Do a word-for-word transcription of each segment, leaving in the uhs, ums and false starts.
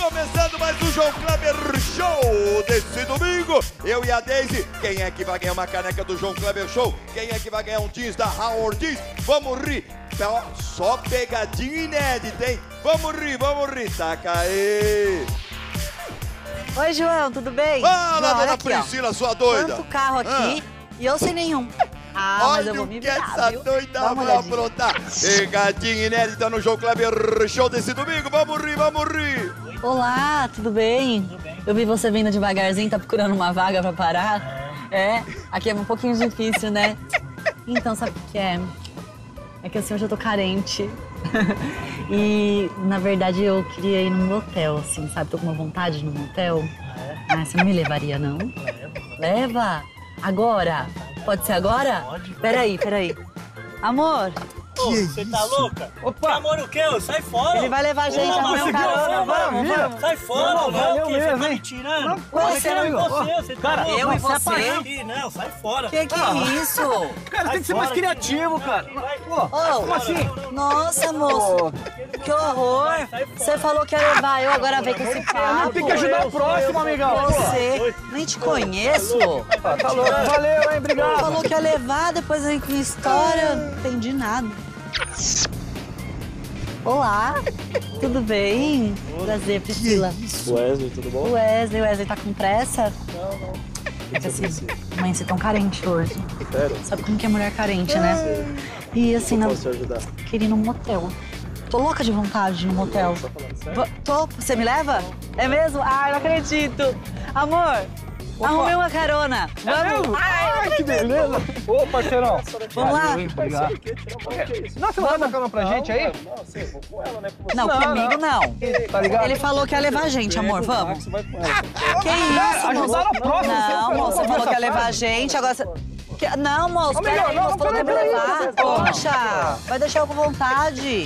Começando mais um João Kleber Show desse domingo. Eu e a Daisy. Quem é que vai ganhar uma caneca do João Kleber Show? Quem é que vai ganhar um jeans da Howard Jeans? Vamos rir. Só pegadinha inédita, hein? Vamos rir, vamos rir. Taca aí. Oi, João, tudo bem? Fala, João, dona aqui, Priscila, ó. sua doida. Tanto carro aqui ah. e eu sem nenhum. Ah, Olha mas eu vou me o que virar, essa viu? doida vai aprontar. Pegadinha inédita no João Kleber Show desse domingo. Vamos rir, vamos rir. Olá, tudo bem? Tudo bem. Eu vi você vindo devagarzinho, tá procurando uma vaga pra parar? É. É? Aqui é um pouquinho difícil, né? Então, sabe o que é? É que assim, hoje eu tô carente. E, na verdade, eu queria ir num motel, assim, sabe? Tô com uma vontade de ir num motel. Ah, você não me levaria, não? Leva. Leva? Agora? Pode ser agora? Pode. Peraí, peraí. Amor. Ô, você tá louca? Opa! Que amor o quê? Sai fora! Ele vai levar a gente, Ô, arrumar um conseguiu? carona. Vamos, vamos! Sai fora, Não, não, valeu o quê? Você mesmo, tá hein? me tirando? Não, você, eu e amigo. você, você tá Cara, louco? eu e Sai você? pra aqui, não, sai fora! Que que é isso? Cara, tem que ser mais fora, criativo, cara. Pô, Ô, como assim? Nossa, moço. Que horror. Você falou que ia levar eu, agora vem com esse papo. Tem que ajudar o próximo, amigão. Pô. Você, nem te conheço. Ah, tá louco. Valeu, hein? Obrigado. Falou que ia levar, depois vem com história. Não entendi nada. Olá, tudo bem? Prazer, Priscila. Wesley, tudo bom? Wesley, Wesley tá com pressa? Não, não. É que assim, mãe, você é tão carente hoje. Sério? Sabe como que é mulher carente, né? E assim, Como não... posso te ajudar? queria ir num motel. Tô louca de vontade de ir num motel. Tá falando sério? Va- Tô, você me leva? É mesmo? Ai, não acredito. Amor, arrumei uma carona. Vamos? Ai, que beleza. Ô, parceirão. Vamos lá? Obrigado. Não, você não vai dar carona pra gente aí? Não, sei, vou com ela, né? Com você. Não, Não, comigo não. Tá ligado? Ele falou que ia levar a gente, amor. Vamos? Você vai com ela. Que isso, Ajudar moço? no próximo, Não, você moço, você não falou que ia essa levar a frase? gente, agora você... Que- Não, moço, Ô, peraí, Miguel, não, moço, falou que ia me peraí, levar. peraí, peraí. Poxa, vai deixar eu com vontade.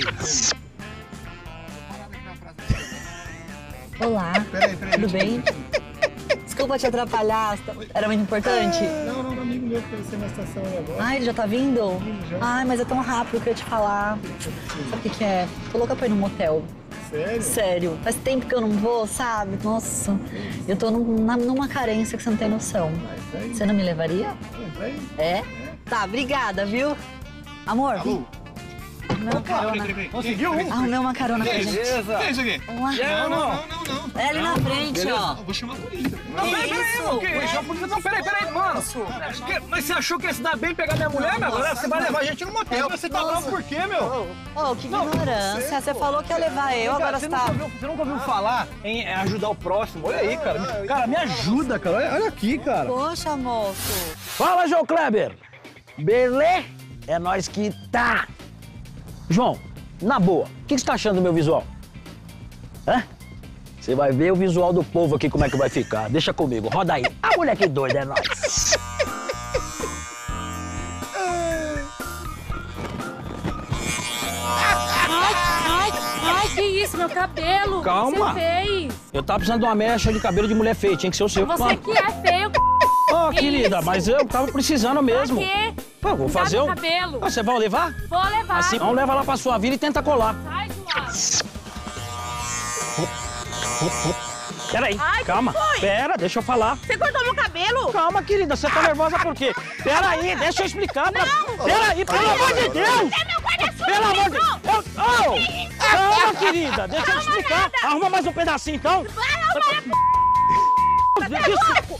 Olá, tudo bem? Desculpa te atrapalhar, era muito importante? Não, não, um amigo meu que conheceu na estação aí agora. Ai, ele já tá vindo? Ai, mas é tão rápido que eu ia te falar. Sabe o que que é? Tô louca pra ir num motel. Sério? Sério, faz tempo que eu não vou, sabe? Nossa, eu tô num- na- numa carência que você não tem noção. Vai, Você não me levaria? vai. É? Tá, obrigada, viu? Amor, vem. Arrumei uma carona. Conseguiu um? Arrumei uma carona pra gente. Beleza. É isso aqui. Vamos lá. Não, não, não. É ali na frente, ó. Vou chamar a polícia. Não, Que peraí, peraí, isso? não, que isso? Não, peraí, peraí, mano. Que- Mas você achou que ia se dar bem pegar minha mulher, meu? Agora você vai levar a gente no motel. Você tá bravo por quê, meu? Ô, que ignorância. Você falou que ia levar eu, agora você, você nunca tá... ouviu, você nunca ouviu falar em é, ajudar o próximo? Olha aí, cara. Cara, me ajuda, cara. Olha, olha aqui, cara. Poxa, moço. Fala, João Kleber! Belê? É nós que tá! João, na boa, o que você tá achando do meu visual? Hã? Você vai ver o visual do povo aqui como é que vai ficar. Deixa comigo, roda aí. A mulher que doida é nós. Ai, ai, ai, que isso, meu cabelo? Calma. O que você fez? Eu tava precisando de uma mecha de cabelo de mulher feia, tinha que ser o seu. Você que é feio, Ô, que querida, isso? mas eu tava precisando mesmo. pra quê? Pô, vou Cuidar fazer do o... cabelo. Ah, você vai levar? Vou levar. Assim, então leva lá pra sua vila e tenta colar. Sai do lado. Peraí, Ai, que calma. foi? Pera, deixa eu falar. Você cortou meu cabelo? Calma, querida, você tá nervosa por quê? Peraí, deixa eu explicar pra... Peraí, pelo amor de Deus! É meu guarda-chuva Pelo amor de mesmo. Deus! Oh, calma, querida, deixa eu explicar. nada. Arruma mais um pedacinho, então. Vai arrumar.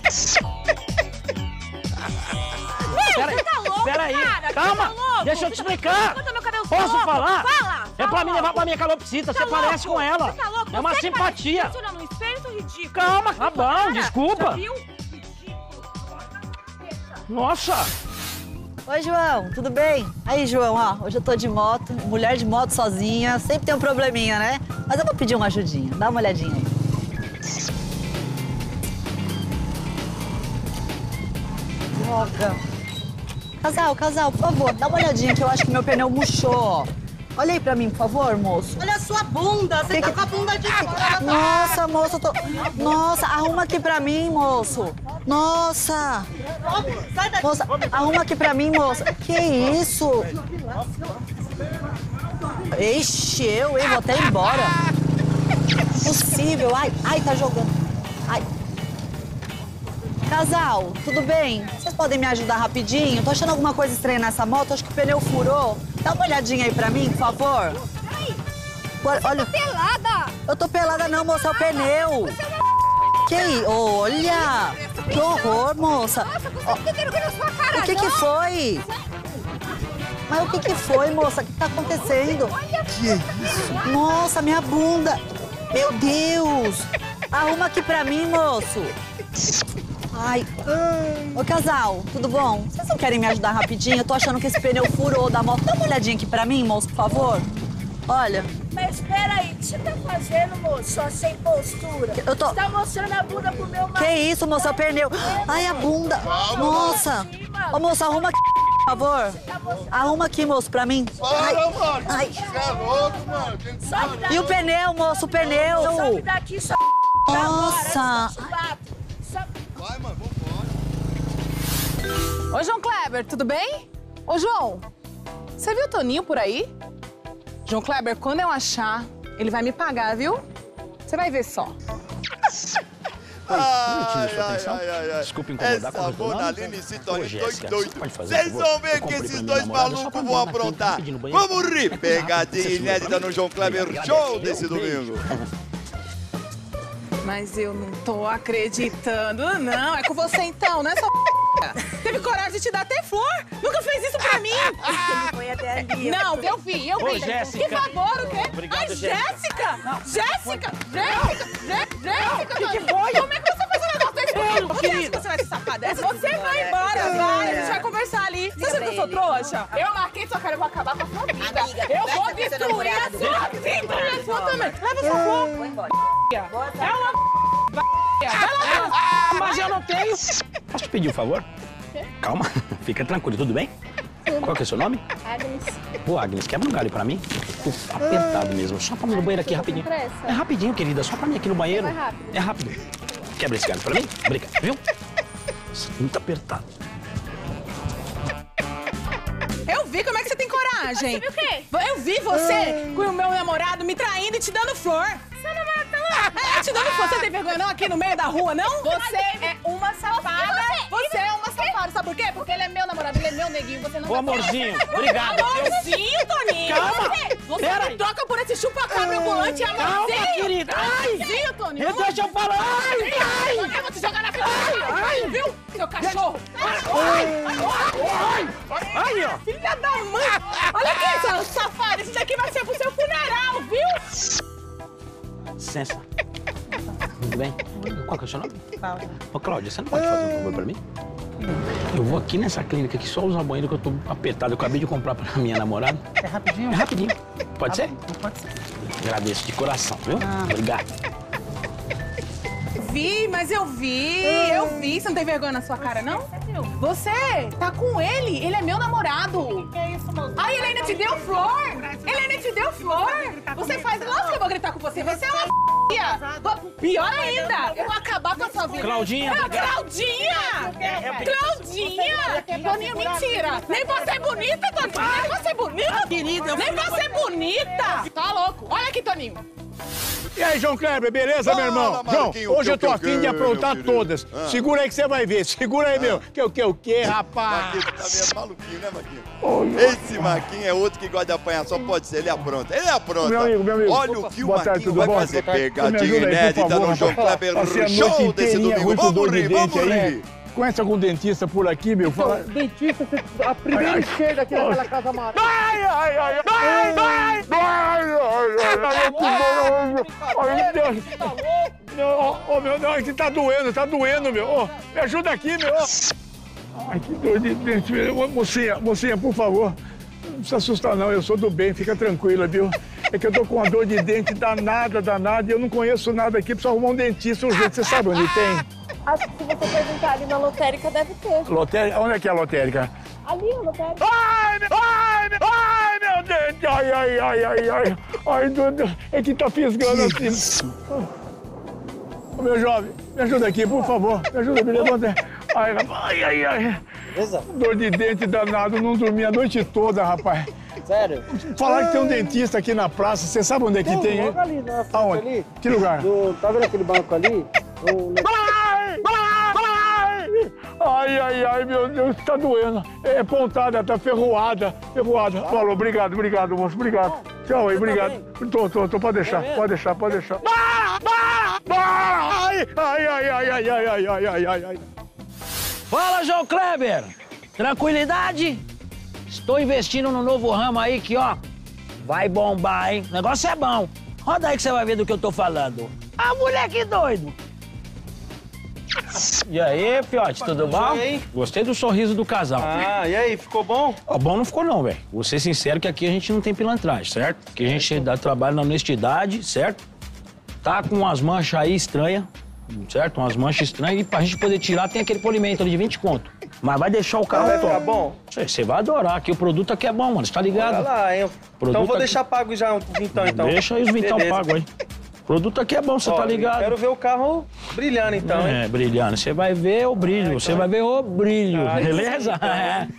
Meu, Peraí, você tá louco, peraí, cara? calma, Você tá louco? deixa eu te Você tá- explicar. Corta meu cabelo Posso solto. falar? Fala. É pra fala me logo. levar pra minha calopsita, Tá você parece louco? com ela. Você tá louco? É uma Você que simpatia. parece- Você olhando no espelho, seu ridículo. Calma, tá bom, Para. desculpa. Já viu? Ridículo. Nossa, Oi, João, tudo bem? Aí, João, ó, hoje eu tô de moto, mulher de moto sozinha, sempre tem um probleminha, né? Mas eu vou pedir uma ajudinha, dá uma olhadinha aí. Droga. Casal, casal, por favor, dá uma olhadinha que eu acho que meu pneu murchou, ó. Olha aí pra mim, por favor, moço. Olha a sua bunda, você Que tá que- com a bunda de fora. Nossa, moço, eu tô... Nossa, arruma aqui pra mim, moço. Nossa. Sai daqui. Moça, arruma aqui pra mim, moça. Que isso? Ixi, eu, hein? Vou até embora. possível. Ai, ai, tá jogando. Ai. Casal, tudo bem? Vocês podem me ajudar rapidinho? Tô achando alguma coisa estranha nessa moto, acho que o pneu furou. Dá uma olhadinha aí pra mim, por favor. Olha, olha. Eu tô pelada. Eu tô pelada não, moça, é o pneu. Que aí? Olha! Que horror, moça. Nossa, você não tem vergonha na sua cara, O que que foi? Mas o que que foi, moça? O que tá acontecendo? Que é isso? Nossa, minha bunda. Meu Deus. Arruma aqui pra mim, moço. Ai. Ô, casal, tudo bom? Vocês não querem me ajudar rapidinho? Eu tô achando que esse pneu furou da moto. Dá uma olhadinha aqui pra mim, moço, por favor. Olha. Mas espera aí, o que você tá fazendo, moço? Só sem postura. Eu tô... Você tá mostrando a bunda pro meu marido. Que isso, moça? É o pneu. Ai, a bunda. Nossa. Ô, moça, arruma aqui, por favor. Arruma aqui, moço, pra mim. Ai. mano! Ai. Você é louco, mano! Sobe daqui. E o pneu, moço, o pneu. Sobe daqui, só. Nossa. Vai, mano, vambora. Ô, João Kleber, tudo bem? Ô, João, você viu o Toninho por aí? João Kleber, quando eu achar, ele vai me pagar, viu? Você vai ver só. Ai, ai, ai, ai, ai. Desculpa incomodar. Essa Bonaline se torna Ô, dois Jéssica, doidos. você pode fazer, Vocês por favor? vão ver Eu que comprei esses pra minha dois namorada, só malucos pra vão dar uma aprontar. rapidinho no banheiro. Vamos rir! É Pegadinha rápido, você inédita segura no João Kleber Obrigado, Show viu? desse Beijo. domingo. Mas eu não tô acreditando, não. É com você então, né, sua Teve coragem de te dar até flor? Nunca fez isso pra mim! Foi até ali. Não, eu vi, eu vi. Ô, Jéssica. Que favor, o quê? Obrigado, Ai, Jéssica. Jéssica! Jéssica! Jéssica! Jéssica! Jéssica! O que foi? Como é que você fez um negócio desse? Ô, Jéssica, você vai se safar dessa? Você vai embora, vai! A gente vai conversar ali. Você acha que eu sou trouxa? Eu marquei sua cara, eu vou acabar com a sua vida. Eu vou destruir a sua vida e a sua também. Leva sua flor. Vou embora. É uma... Vai lá, Mas eu não tenho. Posso te pedir um favor? Calma, fica tranquilo, tudo bem? Qual que é o seu nome? Agnes. Ô, Agnes, quebra um galho pra mim. Tô apertado mesmo. Só pra mim no banheiro aqui rapidinho. É rapidinho, querida. Só pra mim aqui no banheiro. É rápido. É rápido. Quebra esse galho pra mim. Obrigado, viu? Nossa, muito apertado. Eu vi, como é que você tem coragem? Você viu o quê? Eu vi você com o meu namorado me traindo e te dando flor. Seu namorado tá lá? É, te dando flor. Você tem vergonha não aqui no meio da rua, não? Você é uma safada. E você? Você é uma safada. Sabe por quê? Porque ele é meu namorado, ele é meu neguinho. Você não Ô, vai amorzinho, obrigado. Amorzinho, Toninho. Calma. Você Pera me aí. troca por esse chupa-cabra ambulante, amorzinho. Calma, querida. Ai. Amorzinho, Toninho. Deixa eu falar. Ai, ai. Eu vou te jogar na frente, viu? Seu cachorro. Ai, ai, ó. Filha da mãe. Olha aqui, seu safado. Esse daqui vai ser pro seu funeral, viu? Licença. Tudo bem? Qual que é o seu nome? Cláudia. Ô, Cláudia, você não pode fazer um favor pra mim? Eu vou aqui nessa clínica aqui só usar o banheiro que eu tô apertado. Eu acabei de comprar pra minha namorada. É rapidinho? É rapidinho. Pode ser? Pode ser. Agradeço de coração, viu? Obrigado. Vi, mas eu vi, eu vi. Você não tem vergonha na sua cara, não? Você tá com ele, ele é meu namorado. Que é isso, moço? Ai, ele ainda te deu flor. Ele ainda te deu flor. Você faz... Lógico que eu vou gritar com você. Você é uma f***. Pior ainda, eu vou acabar com a sua vida. Claudinha, Ah, obrigado. Claudinha! Claudinha! Toninho, mentira! Nem você é bonita, Toninho! Nem você é bonita! Querida, eu Nem você é bonita! Tá louco? Olha aqui, Toninho. E aí, João Kleber, beleza, meu irmão? Fala, João, Marquinhos, hoje o eu tô que, o afim que, de aprontar meu querido? todas. Ah. Segura aí que você vai ver. Segura aí, meu. Que o que, o que, rapaz? Marquinhos tá meio maluquinho, né, Marquinhos? Esse Marquinhos é outro que gosta de apanhar, só pode ser, ele apronta. Ele apronta. Meu amigo, meu amigo. Olha o que o Boa tarde, Marquinhos tudo vai bom? fazer. Boa tarde. Me Pegadinha ajuda aí, por inédita favor, no João rapaz. Kleber Passei a Show noite desse inteirinha domingo. ruim com Vamos dor de rir, dente vamos aí. rir. Conhece algum dentista por aqui, meu? Fala... Dentista, você- a primeira esquerda aqui naquela casa amarela. Ai, ai, ai, ai, ai, ai, ai, ai, Deus. Não, oh, meu, não, aqui tá doendo, tá doendo, meu. Oh, me ajuda aqui, meu. Ai, que dor de dente, meu. Mocinha, mocinha, por favor. Não precisa assustar, não. Eu sou do bem, fica tranquila, viu? É que eu tô com uma dor de dente danada, danada, e eu não conheço nada aqui. Preciso arrumar um dentista urgente. Você sabe onde tem? Acho que se você perguntar ali na lotérica, deve ter. Lotérica? Onde é que é a lotérica? Ali, a lotérica. Ai, meu, ai, meu, ai, meu dente! Ai, ai, ai, ai, ai. Ai, meu Deus. É que tá fisgando assim. Ô, meu jovem, me ajuda aqui, por favor. Me ajuda, me levanta. Ai, rapaz, ai, ai, ai. Beleza? Dor de dente danado, não dormi a noite toda, rapaz. Sério? Falaram que tem um dentista aqui na praça. Você sabe onde é que tem? Logo ali, na frente Aonde? ali. Que lugar? Do- tá vendo aquele banco ali? O- Ai, ai, ai, ai, ai, meu Deus, tá doendo. É pontada, tá ferroada, ferroada. Falou, obrigado, obrigado, moço, obrigado. Tchau aí, obrigado. Tô, tô, tô, pode deixar, pode deixar, pode deixar. Ai, ai, ai, ai, ai, ai, ai, ai, ai, ai, ai. Fala, João Kleber! Tranquilidade? Estou investindo no novo ramo aí que, ó, vai bombar, hein? O negócio é bom. Roda aí que você vai ver do que eu tô falando. Ah, moleque doido! E aí, fiote, tudo bom? E aí? Gostei do sorriso do casal. Ah, e aí, ficou bom? Ó, bom não ficou não, velho. Vou ser sincero que aqui a gente não tem pilantragem, certo? Aqui a gente dá trabalho na honestidade, certo? Tá com umas manchas aí estranhas, certo? Umas manchas estranhas e pra gente poder tirar tem aquele polimento ali de vinte conto. Mas vai deixar o carro Vai top. ficar bom? Você vai adorar, aqui o produto aqui é bom, mano, você tá ligado? Olha lá, hein? Produto Então vou aqui- deixar pago já um vintão, então. Deixa aí os vintão Beleza. pago aí. O produto aqui é bom, você Ó, tá ligado? Quero ver o carro brilhando, então, hein? É, brilhando. Você vai ver o brilho, você vai ver o brilho, Ah, beleza? É.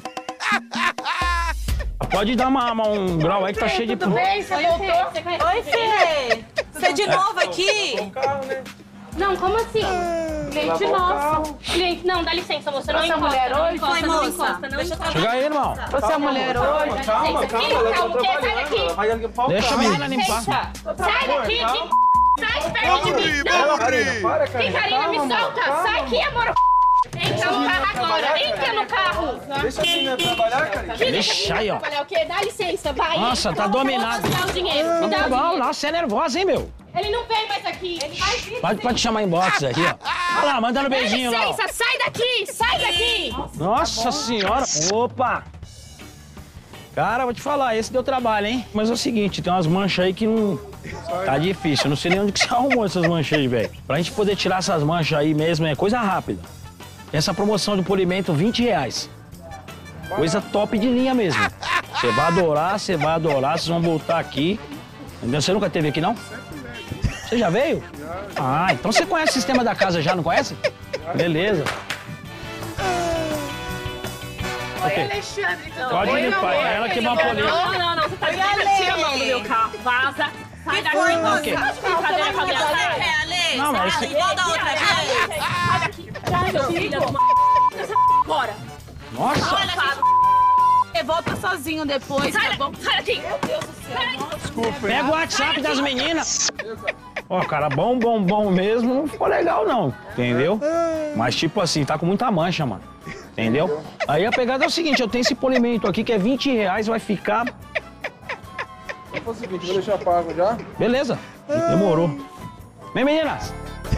Pode dar uma, uma- um grau aí que tá cheio de... Tudo bem? Você voltou? Oi, Fê. Você de novo aqui? O carro, né? Não, como assim? Cliente nosso. Cliente, não, dá licença, moça, não Você é encosta, mulher não hoje? encosta, Foi, não moça. encosta, não Deixa eu encosta. Chega aí, irmão. Você é mulher hoje? Calma, Licença, calma, aqui, ela calma, tá o quê? Sai trabalhando. daqui. Ela vai limpar o Deixa a carro. menina limpar. Sai daqui, Calma. que sai perto de mim. Não, Vamos, Karina, Pri. para, que Karina. Karina, me Calma, solta. calma. Sai aqui, amor. Entra no carro agora, entra no carro. Deixa a menina trabalhar, Karina. Que Deixa aí, ó. Trabalhar o quê? Dá licença, vai. Nossa, tá Eu vou dominado. te dar o dinheiro, me dá Tá o bom, dinheiro. nossa, você é nervosa, hein, meu? Ele não vem mais aqui, ele vai vir. Pode, pode chamar inbox aqui, ó. Olha lá, mandando Dá beijinho lá, ó. licença, sai daqui, sai daqui. Nossa senhora. Opa. Cara, vou te falar, esse deu trabalho, hein? Mas é o seguinte, tem umas manchas aí que não... Tá difícil, eu não sei nem onde que você arrumou essas manchas aí, velho. Pra gente poder tirar essas manchas aí mesmo, é coisa rápida. Essa promoção de polimento, vinte reais. Coisa top de linha mesmo. Você vai adorar, você vai adorar, vocês vão voltar aqui. Entendeu? Você nunca teve aqui, não? Você já veio? Ah, então você conhece o sistema da casa já, não conhece? Beleza. Oi, Alexandre, tudo Pode bem? limpar, é ela que vai polir. Não, não, não, você tá tira a mão do meu carro, vaza. Sai daqui, foi, moça. moça? Tá de brincadeira com a minha cara. É, Ale, Não, mas sai, esse- igual da outra vez. Sai daqui. Sai, meu filho de uma... Bora. Nossa. Olha aqui. Você volta sozinho depois, Sai tá bom? daqui. Sai daqui. Meu Deus do céu. Desculpa, Pega o WhatsApp das meninas. Ó, cara, bom, bom, bom mesmo, não ficou legal não, entendeu? Mas tipo assim, tá com muita mancha, mano, entendeu? Aí a pegada é o seguinte, eu tenho esse polimento aqui que é vinte reais, vai ficar... Vou fazer o seguinte, vou deixar pago já. Beleza, demorou. Vem, meninas.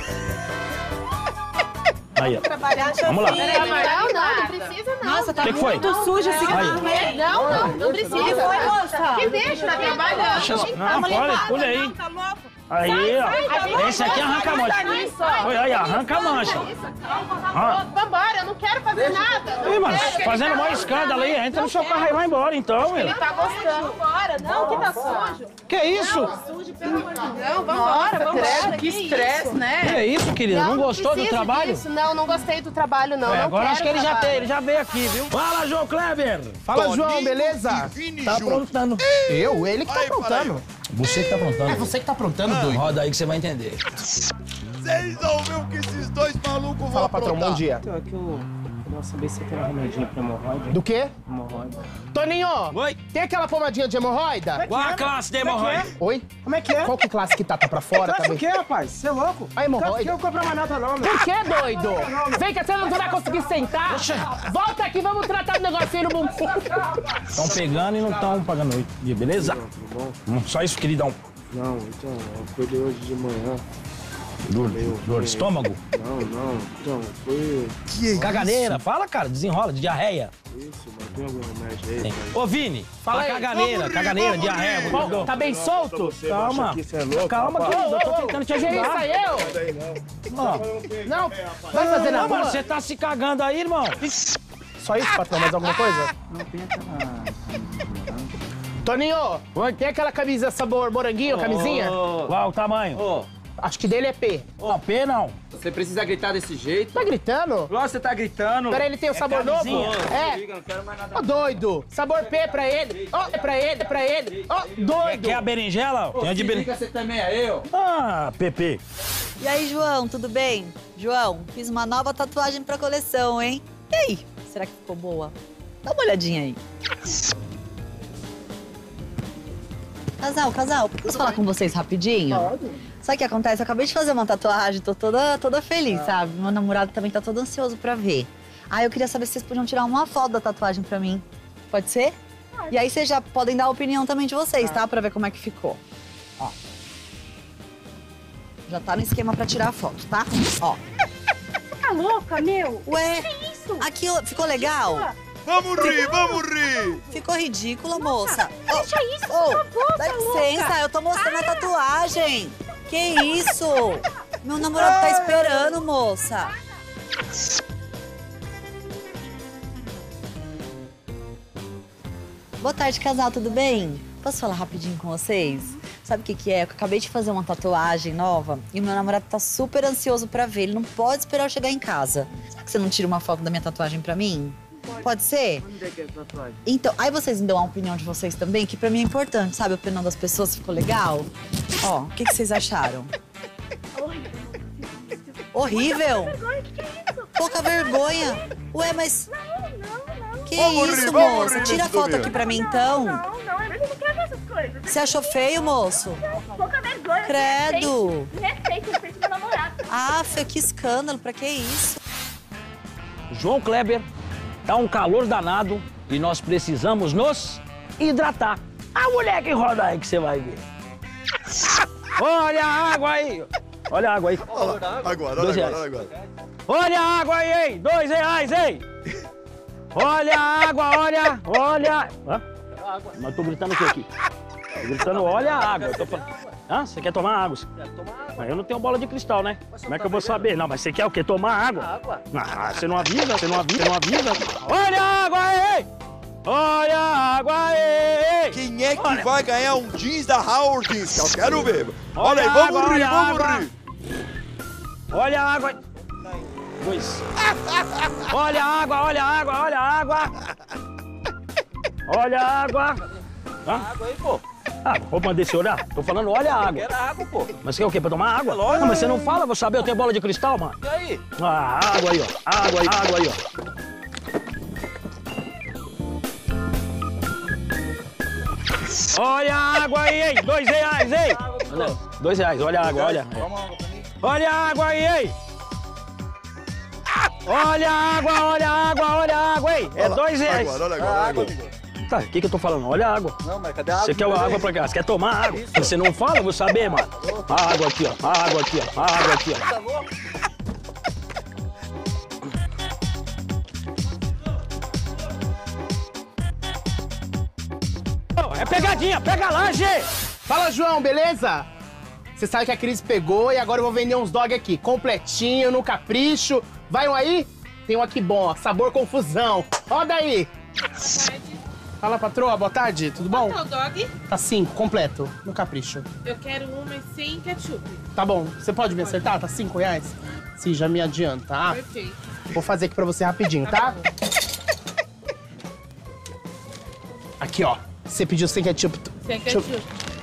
Aí, ó. Trabalhar, Vamos lá. Não, não, não precisa não. Nossa, tá Que que foi? muito sujo esse carro, hein? Não, não, não precisa. Que foi, moça? Que deixa, tá trabalhando. Deixa as- Não, pode, pule aí. Tá louco? Aí, ó. Esse aqui arranca a mancha. Olha aí, arranca a mancha. Ah. Vambora, eu não quero fazer nada. Ih, mano, fazendo maior escândalo aí, entra no seu carro e vai embora então, meu. Ele tá gostando. Bora, não, que tá sujo. Que isso? Sujo, pelo amor de Deus. Não, vambora, vambora. Que estresse, né? Que isso, querida? Não gostou do precisa trabalho? disso. Não, não gostei do trabalho, não. É, não agora quero acho que ele já trabalho. tem, ele já veio aqui, viu? Fala, João Kleber! Fala, Toninho João, beleza? e Vini Tá Júnior. aprontando. Eu? Ele que tá Aí, para aprontando. Você que tá aprontando. É você que tá aprontando, doido. Roda aí que você vai entender. Vocês vão ver o que esses dois malucos vão Fala, patrão, bom aprontar. dia. Então, aqui eu queria saber se você tem uma remedinha pra hemorroida. Do quê? Hemorroida. Toninho, Oi. tem aquela pomadinha de hemorroida? Qual a classe de hemorroida? Oi? Como é que é? Qual que classe que tá? Tá pra fora? Tá Classe bem... o quê, rapaz? Você é louco? A hemorroida? Que eu compro mais nada não, meu. Por que, doido? Vem cá, você não vai conseguir sentar? Volta aqui, vamos tratar do negocinho no bumbum. Estão pegando e não estão pagando oito dias, beleza? Hum, Só isso, queridão. Não, então, eu acordei hoje de manhã. Dor, dor de estômago? Não, não, então, foi Caganeira, fala, cara, desenrola, de diarreia. isso, mas tem algum remédio aí? Ô, Vini, fala aí. caganeira, Vamos rir, caganeira, vamos diarreia, rir. gordão. Tá bem solto? Calma, que você é louco, calma, rapaz. querido, eu tô tentando te Que isso ajudar. aí, eu? Ó, Não, vai fazer na Não, mano, rua? você tá se cagando aí, irmão? Só isso, patrão? Mais alguma coisa? Não tem aquela... Toninho, Oi. tem aquela camisa sabor moranguinho, camisinha? Qual o tamanho? Ô, Acho que dele é P. Não, P não. Você precisa gritar desse jeito? Tá gritando? Lógico que você tá gritando. Peraí, ele tem o É sabor camisinha? novo? Não, É. liga, não quero mais nada. Ô, doido. Sabor P pra ele. Ó, é pra ele, é pra ele. Ó, doido. Quer a berinjela? Ô, Tem a de se berinjela. liga, você também é eu. Ah, Pepe. E aí, João, tudo bem? João, fiz uma nova tatuagem pra coleção, hein? E aí, será que ficou boa? Dá uma olhadinha aí. Casal, casal, posso falar com vocês rapidinho? Pode. Sabe o que acontece? Eu acabei de fazer uma tatuagem, tô toda, toda feliz, ah. sabe? Meu namorado também tá todo ansioso pra ver. Ah, eu queria saber se vocês podiam tirar uma foto da tatuagem pra mim. Pode ser? Pode. E aí vocês já podem dar a opinião também de vocês, tá? Pra ver como é que ficou. Ó. Já tá no esquema pra tirar a foto, tá? Ó. Tá louca, meu? Ué, que isso? Aqui ficou legal? Vamos rir, vamos rir! Ficou ridícula, moça. Deixa oh, isso, oh, por favor, dá tá licença, louca. eu tô mostrando a tatuagem. Que isso? Meu namorado tá esperando, moça. Boa tarde, casal, tudo bem? Posso falar rapidinho com vocês? Sabe o que que é? Eu acabei de fazer uma tatuagem nova e meu namorado tá super ansioso pra ver. Ele não pode esperar eu chegar em casa. Será que você não tira uma foto da minha tatuagem pra mim? Pode, pode ser? Onde é que é a tatuagem? Então, aí vocês me dão a opinião de vocês também, que pra mim é importante, sabe? A opinião das pessoas ficou legal? Ó, o que que vocês acharam? Horrível? Pouca vergonha. Ué, mas... Que vamos isso, rir, moça? Rir Tira a foto aqui pra mim, então. Não, não, eu não quero ver essas coisas. Você achou feio, moço? Pouca vergonha. Credo. Me respeite, me respeite meu namorado. Ah, Fê, que escândalo. Pra que isso? João Kleber, tá um calor danado e nós precisamos nos hidratar. A mulher que roda aí que você vai ver. Olha a água aí. Olha a água aí. Olha agora, olha agora, olha agora. Olha a água aí, hein? Dois reais, hein? Olha a água, olha, olha. Hã? Mas eu tô gritando o que aqui? Tô gritando, olha a água. Eu tô falando... Hã? Você quer tomar água? Mas eu não tenho bola de cristal, né? Como é que eu vou saber? Não, mas você quer o quê? Tomar água? Ah, você não avisa, você não avisa, você não avisa. Olha a água aí! Olha a água aí! Quem é que olha. vai ganhar um jeans da Howard Jeans? Que eu quero ver. Olha, olha aí, vamos água, rir, olha vamos água. rir. Olha a água. Dois. Olha a água, olha a água, olha a água. Olha a água. Hã? Água aí, pô. Ah, vou mandar esse olhar? Tô falando, olha a água. Eu quero água, pô. Mas você quer o quê? Pra tomar água? Lógico. Não, mas você não fala, vou saber, eu tenho bola de cristal, mano. E aí? Ah, água aí, ó. Água aí, água aí, ó. Olha a água aí, hein? Dois reais, hein? Dois reais, olha a água, olha. Olha a água aí, hein? Olha a água, olha a água, olha a água, hein? É dois reais. Agora, olha agora, olha agora. Tá, o que que eu tô falando? Olha a água. Não, mas cadê a água? Você quer a água pra cá? Você quer tomar água? Se você não fala, eu vou saber, mano. A água aqui, ó. A água aqui, ó. A água aqui, ó. Tá louco? É pegadinha, pega lá, G! Fala, João, beleza? Você sabe que a Cris pegou e agora eu vou vender uns dog aqui, completinho, no capricho. Vai um aí? Tem um aqui bom, ó, sabor confusão. Roda aí. Fala, patroa, boa tarde, tudo bom? Quanto é o dog? Tá cinco, completo, no capricho. Eu quero uma sem ketchup. Tá bom, você pode me acertar? Tá cinco reais? Sim, já me adianta, tá? Perfeito. Vou fazer aqui pra você rapidinho, tá? Aqui, ó. Você pediu sem ketchup. Sem ketchup.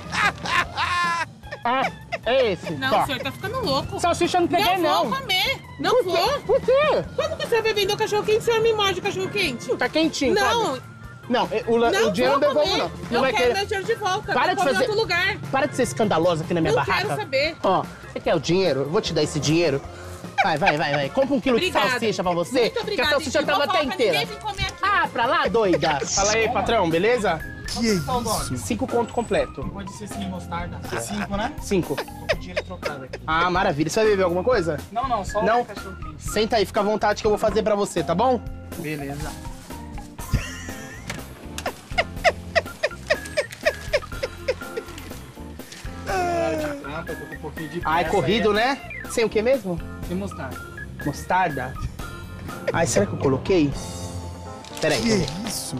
Ah, é esse. Não, tá. o senhor tá ficando louco. Salsicha eu não peguei, não. Não vou comer. Não Por vou. Por quê? Quando você vai vender o cachorro-quente, o senhor me morde o cachorro-quente? Tá quentinho, Não. sabe? Não, o, Não o dinheiro vou não devolvo, comer. não. Não eu vai quero querer. meu dinheiro de volta. Para eu de vou fazer... em outro lugar. Para de ser escandalosa aqui na minha não barraca. Não quero saber. Ó, você quer o dinheiro? Eu vou te dar esse dinheiro. Vai, vai, vai, vai. Compra um quilo Obrigada. de salsicha pra você. Muito obrigada, que a salsicha gente. tava Vou até falar pra inteira. ninguém vir comer aqui. Ah, pra lá, doida. Fala aí, patrão, beleza? Que é isso? Cinco conto completo. Pode ser sem mostarda. Cinco, né? Cinco. Tô com o dinheiro trocado aqui. Ah, maravilha. Você vai beber alguma coisa? Não, não, só Não? o cachorro-quente. Senta aí, fica à vontade que eu vou fazer pra você, tá bom? Beleza. Trampa, tô com um pouquinho de Ah, é pressa corrido, aí. né? Sem o que mesmo? Sem mostarda. Mostarda? Ai, será que eu coloquei? Peraí. Que é isso?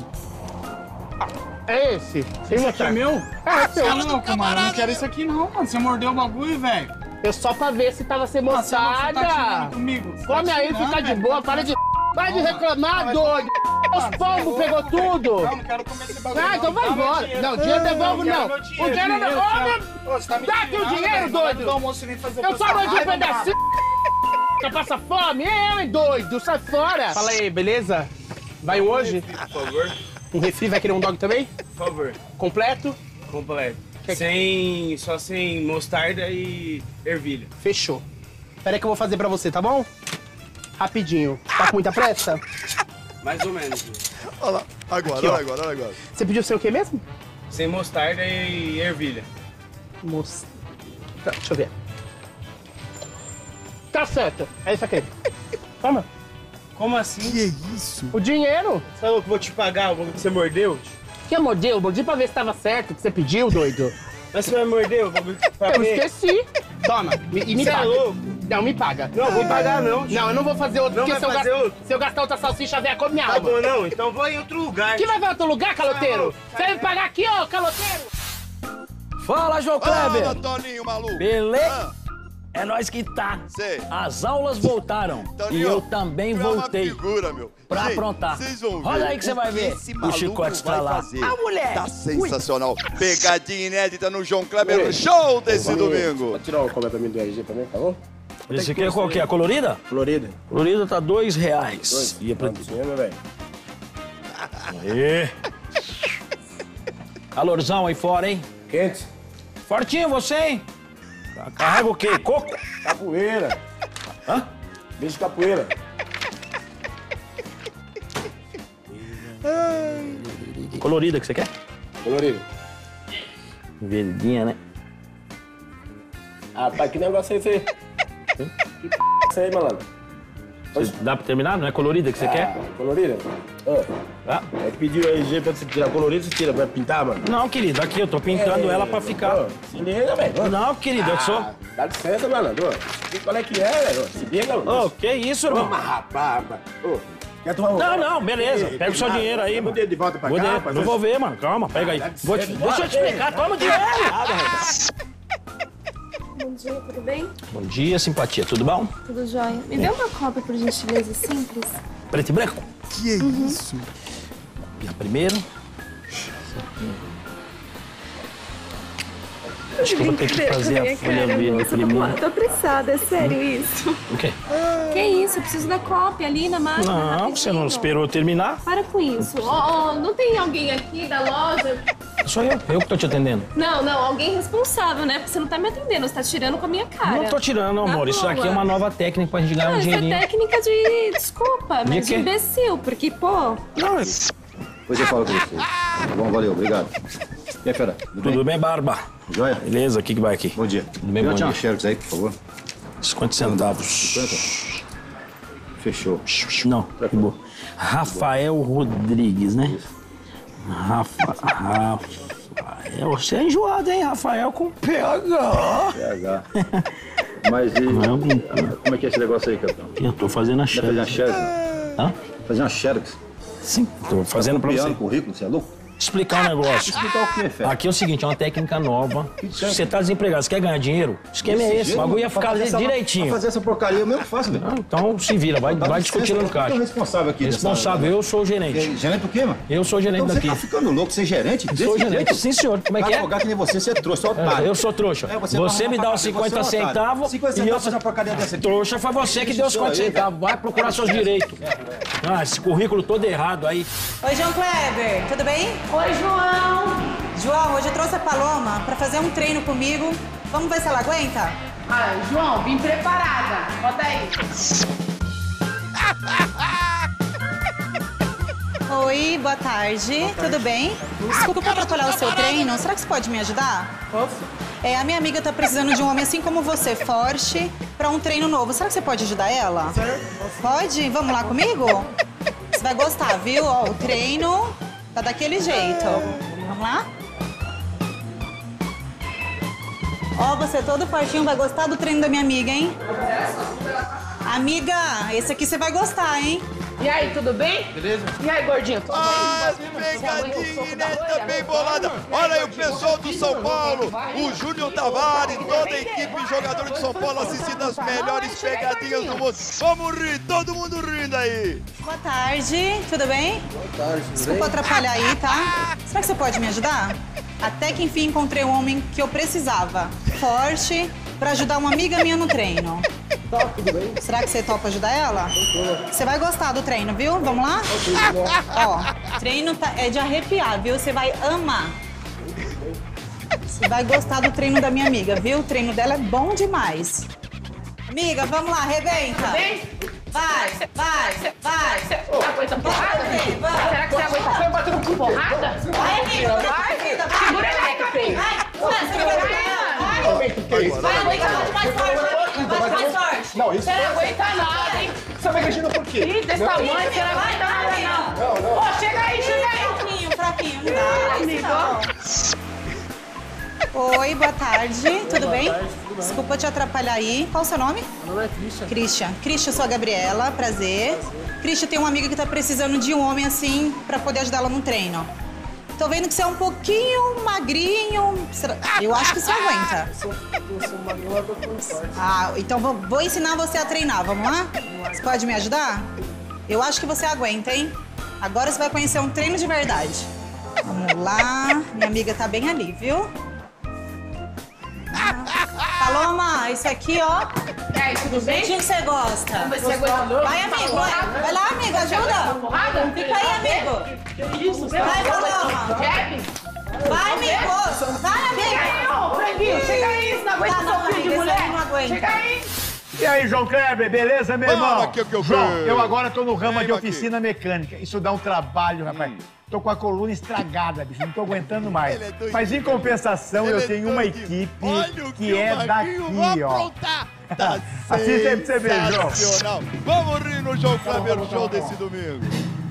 É esse? Sem Esse aqui é mostarda. meu? É, Você seu. é louco, mano. Eu não quero isso aqui não, mano. Você mordeu o bagulho, velho. Eu só pra ver se tava sem Ah, você não- você tá mostarda. tirando comigo? Você Come tá aí, tirando, fica de velho. boa, para de... Para de reclamar, Não, doido. Os Mano, pombos pegou tudo. Não, não quero comer esse bagulho. Ah, então vai Dá meu embora. dinheiro. Não, dinheiro devolvo quero não. meu O dinheiro dinheiro, não. dinheiro, Ô, cara. meu- Ô, você tá me Dá aqui o tirando, dinheiro, velho. Na hora doido. do almoço, você vem fazer Eu sou passar bandido raiva, pedacinho. Você passa fome? Eu, hein, doido. Sai fora. Fala aí, beleza? Vai hoje? Por favor. Um refri, vai querer um dog também? Por favor. Completo? Completo. Sem, só sem mostarda e ervilha. Fechou. Pera aí que eu vou fazer pra você, tá bom? Rapidinho. Tá com muita pressa? Mais ou menos. Olha lá. Agora, Aqui, ó. olha agora, olha agora. Você pediu sem o quê mesmo? Sem mostarda e ervilha. Moça. Tá, deixa eu ver. Tá certo. É isso aqui. Toma. Como assim? Que é isso? O dinheiro. Você falou que eu vou te pagar o bagulho que você mordeu? Que mordeu? Eu mordi pra ver se tava certo, que você pediu, doido. Mas você vai morder o bagulho que Eu esqueci. Toma, me, e me Você é paga. louco? Não, me paga. Não, vou pagar não. Não, eu não vou fazer outro, Não porque vai se eu, fazer gastar, outro? se eu gastar outra salsicha, vier come minha Tá alma. bom, não. Então vou em outro lugar. Que vai ver outro lugar, caloteiro? Sai, Você vai me pagar aqui, ó, caloteiro? Fala, João Kleber! Fala, Toninho, maluco. Beleza? É nós que tá. Sei. As aulas voltaram. Toninho, e eu também tu é uma voltei. figura, meu. Pra Gente, aprontar. Vocês vão ver. Olha aí que você o vai ver esse o maluco chicote estralar. vai fazer. Ah, mulher! Tá sensacional. Pegadinha inédita no João Kleber Show desse domingo. Pode tirar o complemento do R G também, tá bom? Esse aqui é qual que é? A colorida? Florida. Colorida tá dois reais. Dois. E é pra... Cinema, velho. Aê! Calorzão aí fora, hein? Quente. Fortinho você, hein? Carrega o quê? Coco? Capoeira. Hã? Bicho de capoeira. Colorida que você quer? Colorido. Verdinha, né? Ah, tá, que negócio é esse aí? Que p... é isso aí, malandro? Você- Dá pra terminar? Não é colorida que você Ah, quer? Colorida? Ó, Ah. é que pediu o R G pra você tirar colorido, você tira pra pintar, mano? Não, querido, aqui eu tô pintando É, ela pra ficar. ó, se liga, velho. Não, querido, eu sou. Ah, dá licença, malandro. Ó, qual é que é, velho? Se liga, mano. Ô, que isso, irmão? Ô, mas rapaz, rapaz. Ô, quer tomar um... Não, não, beleza. Ei, Pega o seu nada, dinheiro aí, vou mano. ter de volta pra Vou cá, de- rapaz. Não vou ver, mano. Calma, pega aí. dá Vou te- licença, Deixa eu te bora, explicar. ei. Toma o dinheiro. Bom dia, tudo bem? Bom dia, simpatia. Tudo bom? Tudo jóia. Me dê uma cópia, por gentileza, simples. Preto e branco? Que é isso? E a primeira? Acho que eu vou ter que fazer a folha verde primeiro. Tô apressada, é sério isso? O quê? Que isso? Eu preciso da cópia ali na máquina. Não, rapidinho. você não esperou eu terminar? Para com isso. Ó, ó, não tem alguém aqui da loja? Sou eu, eu que tô te atendendo. Não, não, alguém responsável, né? Porque você não tá me atendendo, você tá tirando com a minha cara. Não tô tirando, Tá amor. Isso boa. aqui é uma nova técnica pra gente ganhar Não, um isso é dinheirinho. técnica de... Desculpa, De mas de quê? imbecil, porque, pô... Não, é- Depois eu falo com você. Tá bom, valeu, obrigado. E aí, fera? Tudo, Tudo bem, Barba? Joia? Beleza, o que que vai aqui? Bom dia. Tudo bem, Vê bom uma dia. Xerox aí, por favor. cinquenta centavos. cinquenta? Fechou. Não, que boa. Rafael Rodrigues, né? Rafa... Rafael... Você é enjoado, hein? Rafael com P H. P H. Mas e... Como é que é esse negócio aí, capitão? Eu tô fazendo a Vai fazer uma Xerox. Xerox? Hã? Fazer uma Xerox? Sim, tô fazendo pra Copiando você. o currículo, você é louco? Explicar um negócio. Explicar o quê, fera? Aqui é o seguinte, é uma técnica nova. Se você tá desempregado, você quer ganhar dinheiro? O esquema é Desse esse, o jeito, bagulho ia pra ficar fazer essa- direitinho. Pra fazer essa porcaria eu mesmo faço, velho. Ah, então se vira, vai, vai discutir lá no Quem é o caixa. responsável aqui? dessa- Responsável, eu sou o gerente. Gerente por quê, mano? Eu sou o gerente Então daqui. você tá ficando louco, você é gerente? Sou Desse gerente, jeito? sim senhor. Como é que é? Advogado que nem você, você é trouxa, é otário. Eu sou trouxa. É, você você vai me dá arrumar os pra- cinquenta você é otário. centavos cinquenta e eu centavos fazer uma porcaria dessa aqui. trouxa foi você que deu os cinquenta Aí, centavos. Vai procurar seus direitos. Ah, esse currículo todo errado aí. Oi, João Kleber, tudo bem? Oi, João. João, hoje eu trouxe a Paloma pra fazer um treino comigo. Vamos ver se ela aguenta? Ah, João, vim preparada. Bota aí. Oi, boa tarde. Tudo bem? Desculpa por atrapalhar o seu treino. Será que você pode me ajudar? Posso? É, a minha amiga tá precisando de um homem assim como você, forte, pra um treino novo. Será que você pode ajudar ela? Pode? Vamos lá comigo? Você vai gostar, viu? Ó, o treino tá daquele jeito. Vamos lá? Ó, você todo fortinho vai gostar do treino da minha amiga, hein? Amiga, esse aqui você vai gostar, hein? E aí, tudo bem? Beleza? E aí, gordinho? Tudo Ah, bem? pegadinha inédita bem bolada. Olha aí o pessoal do São Paulo, o Júnior Tavares, toda a equipe jogador de São Paulo assistindo as melhores pegadinhas do mundo. Vamos rir, todo mundo rindo aí. Boa tarde, tudo bem? Boa tarde, tudo Desculpa bem? atrapalhar aí, tá? Será que você pode me ajudar? Até que enfim encontrei um homem que eu precisava. Forte, pra ajudar uma amiga minha no treino. Tá, tudo bem. Será que você topa ajudar ela? Você vai gostar do treino, viu? Vamos lá? Ó, treino tá- é de arrepiar, viu? Você vai amar. Você vai gostar do treino da minha amiga, viu? O treino dela é bom demais. Amiga, vamos lá, arrebenta. Vai, vai, vai. Você aguenta porrada? Vai. Será que você aguenta? Você batendo com porrada? Vai, amiga. Vai, segura ela que feio. Vai, vai, segura ela. Vai, vai, aguenta mais forte. Vai, mais forte. Não, isso Você não aguenta nada, hein? Você vai mexendo por quê? Ih, desse tamanho, você não aguenta nada, não. Não, não. Ó, chega aí, chega aí. Fraquinho, fraquinho. Não dá, Amigo. não. Oi, boa tarde. Tudo bem? Desculpa te atrapalhar aí. Qual o seu nome? Meu nome é Christian. Christian. Christian, eu sou a Gabriela. Prazer. Christian, tem uma amiga que tá precisando de um homem assim pra poder ajudar ela no treino. Tô vendo que você é um pouquinho magrinho. Será- Eu acho que você aguenta. Eu sou magrinho, eu tô com sorte. Ah, então vou, vou ensinar você a treinar. Vamos lá? Você pode me ajudar? Eu acho que você aguenta, hein? Agora você vai conhecer um treino de verdade. Vamos lá. Minha amiga tá bem ali, viu? Paloma, isso aqui, ó. E aí, tudo Do bem? jeitinho que você gosta. Vamos ver se você aguenta. Vai, amigo, vai. Vai lá, amigo, ajuda. Porrada? Fica aí, amigo. Que isso? Vai, Paloma. Jeb? Vai, amigo. Vai, Chega aí, amigo. ô, franguinho. Chega aí, você não aguenta Tá, seu não, filho de amiga, esse mulher. aí não aguenta. Chega aí. E aí, João Kleber, beleza, meu irmão? Fala, que eu- que eu João, quero. eu agora tô no ramo Vem, de Maqui. oficina mecânica. Isso dá um trabalho, rapaz. Tô com a coluna estragada, bicho. Não tô aguentando mais. Ele é doidinho. Mas em compensação, Ele eu é tenho uma doidinho. equipe Olha o que o é Marquinho daqui, vai ó. aprontar. Tá Assiste aí pra você ver, João. sensacional. Vamos rir no João Kleber Show desse domingo.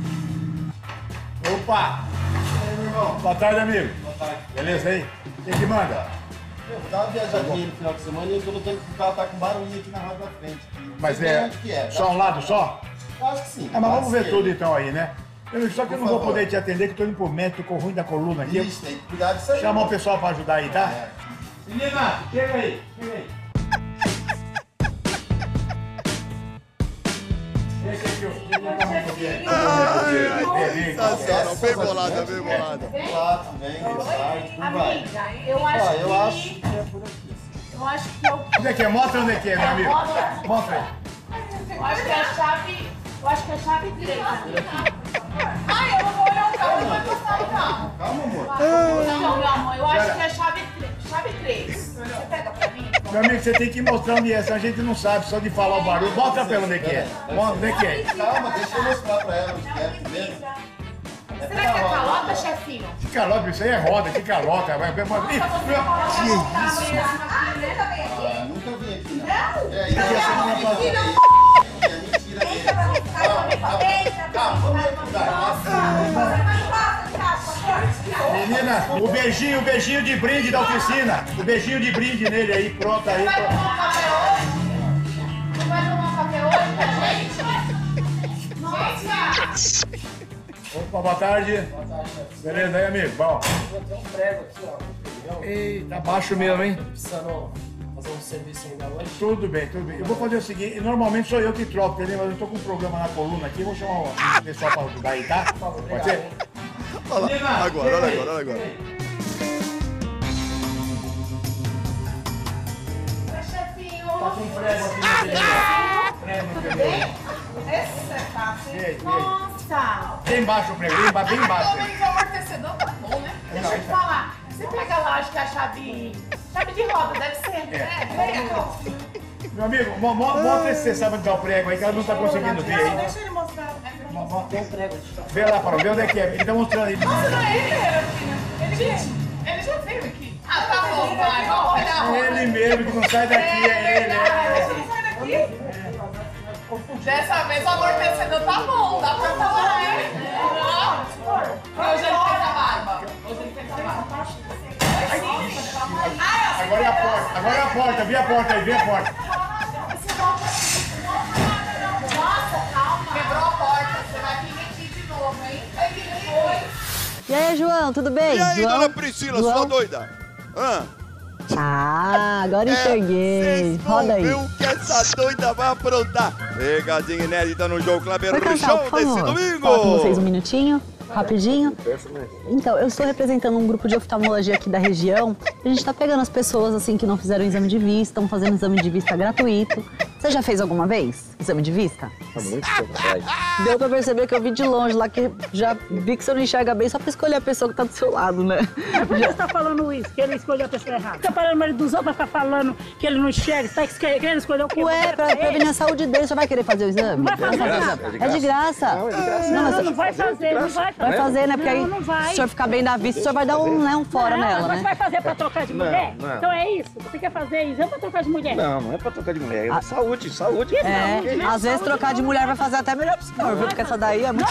Opa! Boa tarde, amigo. Boa tarde. Beleza aí? Quem que manda? Eu tava viajando aqui no final de semana e eu tô notando que o carro tá com barulhinho aqui na roda da frente. Não Mas sei bem é onde que é. só um lado só? Eu acho que sim. É, mas vamos Acho ver que tudo é. então aí, né? Eu, só que eu não Por vou favor. poder te atender, que tô indo pro médico, tô com ruim da coluna aqui. Ixi, tem que cuidar disso aí. Chama o pessoal pra ajudar aí, tá? É. Menina, chega aí, chega aí. Esse aqui, ó. Ai, sensacional. Bem bolada, bem bolada. Lá também, boa tarde, como vai? Amiga, eu acho Ó, eu que... acho que é por aqui. Eu acho que eu... Onde é que é? Mostra onde é que é, meu amigo. Mostra. Mostra aí. Eu acho que é a chave... Eu acho que é a chave três. Ai, eu não vou olhar o carro, não vai passar o carro. Calma, amor. Não, meu amor, eu acho que é a chave três. Chave três. Você pega pra mim? Meu amigo, você tem que mostrar onde é, senão a gente não sabe, só de falar o barulho. Mostra pra ela onde é que é. Mostra onde é que é. Calma, deixa eu mostrar pra ela onde que é primeiro. Será que é calota, chefinho? Que calota, isso aí é roda, que calota. Vai, vai, vai. Ah, nunca vim aqui, não. É isso, a semana passada. É mentira dele. Calma, calma. Calma, vamos recordar. Menina, o beijinho, o beijinho de brinde da oficina. O beijinho de brinde nele aí, pronto aí. Vai tomar um café hoje? Não vai tomar um café hoje pra gente? Nossa! Opa, boa tarde. Beleza aí, amigo? Bom. Tem um prego aqui, ó. Eita, baixo mesmo, hein? Precisando fazer um serviço ainda hoje. Tudo bem, tudo bem. Eu vou fazer o seguinte, normalmente sou eu que troco, entendeu? Mas eu tô com um problema na coluna aqui, vou chamar o pessoal pra ajudar aí, tá? Pode ser? Olha lá. Menina, Agora, olha chega aí. agora, olha agora. Oi, chefinho! Tá com um prego aqui no pneu. Prego no pneu. Esse é fácil. E aí, e aí? Nossa! Bem baixo o prego, bem ba- bem baixo. Pelo menos o amortecedor tá bom, né? Deixa eu te falar. Você pega lá, acho que a chave... Chave de roda, deve ser. É, pega. Meu amigo, mo- mo- mostra se você sabe onde tá o prego aí, que ela não tá conseguindo ver aí. Deixa ele mostrar. Tem um prego de Vê lá, Parão, vê onde é que é. Ele tá mostrando aí. Nossa, não é ele, era, filha. Ele, ele já veio aqui. Ah, tá bom, vai. Vamos olhar. Ele mesmo que não sai daqui, é ele. Deixa É. ele sair daqui. Dessa vez o amortecedor tá bom, dá pra falar, hein? Hoje ele fez a barba. Hoje ele fez a barba. Agora é a porta, agora é a porta, vê a porta aí, vê a porta. Nossa, calma! Quebrou a porta. E aí, João, tudo bem? E aí, João? dona Priscila, João? sua doida? Hã? Ah, agora enxerguei. Vocês vão Roda aí. ver o que essa doida vai aprontar. Pegadinha inédita no João Kleber Vai cantar, Show por desse favor. domingo. Fala com vocês um minutinho, rapidinho. Então, eu estou representando um grupo de oftalmologia aqui da região. A gente está pegando as pessoas assim que não fizeram exame de vista, estão fazendo exame de vista gratuito. Você já fez alguma vez exame de vista? Há muito tempo atrás. Deu pra perceber que eu vi de longe lá, que já vi que você não enxerga bem só pra escolher a pessoa que tá do seu lado, né? Por que você tá falando isso? Que ele escolheu a pessoa errada? Você tá parando o marido dos outros pra ficar falando que ele não enxerga? Você tá esque- querendo escolher o quê? Ué, pra prevenir a saúde dele, você vai querer fazer o exame? Não vai fazer, o não. exame? É de graça. Não, é de graça. Não, mas- não vai fazer, não vai fazer. Vai fazer, né? Porque Não, aí, não vai. se o senhor ficar bem da vista, o senhor vai dar um, né, um fora Não, nela, mas né? vai fazer pra trocar de Não, mulher? não. Então é isso? Você quer fazer exame pra trocar de mulher? Não, não é pra trocar de mulher, é saúde, saúde. É, às vezes trocar de mulher vai fazer até melhor pro senhor, viu? Porque essa daí é muito...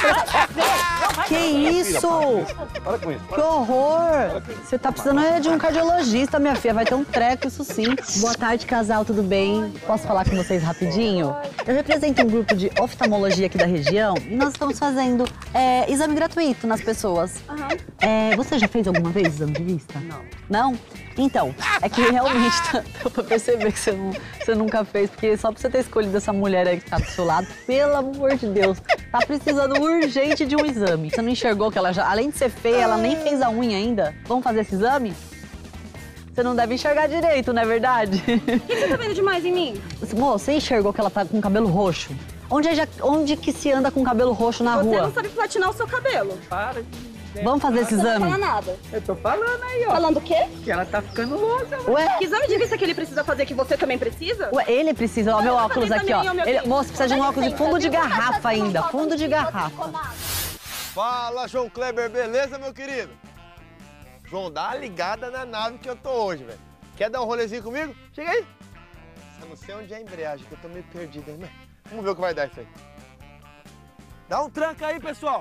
Que isso? Para com isso. Que horror! Você tá precisando é de um cardiologista, minha filha. Vai ter um treco, isso sim. Boa tarde, casal, tudo bem? Posso falar com vocês rapidinho? Eu represento um grupo de oftalmologia aqui da região e nós estamos fazendo é, exame gratuito nas pessoas. É, você já fez alguma vez exame de vista? Não. Não? Então, é que realmente tá, deu pra perceber que você, não, você nunca fez, porque só pra você ter escolhido essa mulher aí que tá do seu lado, pelo amor de Deus, tá precisando urgente de um exame. Você não enxergou que ela já, além de ser feia, ela nem fez a unha ainda? Vamos fazer esse exame? Você não deve enxergar direito, não é verdade? O que você tá vendo demais em mim? Moça, você enxergou que ela tá com cabelo roxo? Onde, é já, onde que se anda com cabelo roxo na Você rua? não sabe platinar o seu cabelo. Para de... Vamos fazer esse Você exame? não fala nada. Eu tô falando aí, ó. Falando o quê? Que ela tá ficando louca. Ué? Que exame de vista que ele precisa fazer que você também precisa? Ué, ele precisa, ó, meu Vai óculos fazer aqui, ó. exame nenhum, meu Ele, filho. moço, precisa de um Dá óculos de licença, fundo de viu? garrafa ainda, fundo de garrafa. Fala, João Kleber, beleza, meu querido? João, dá uma ligada na nave que eu tô hoje, velho. Quer dar um rolezinho comigo? Chega aí. Eu não sei onde é a embreagem, que eu tô meio perdido aí, mas vamos ver o que vai dar isso aí. Dá um tranca aí, pessoal.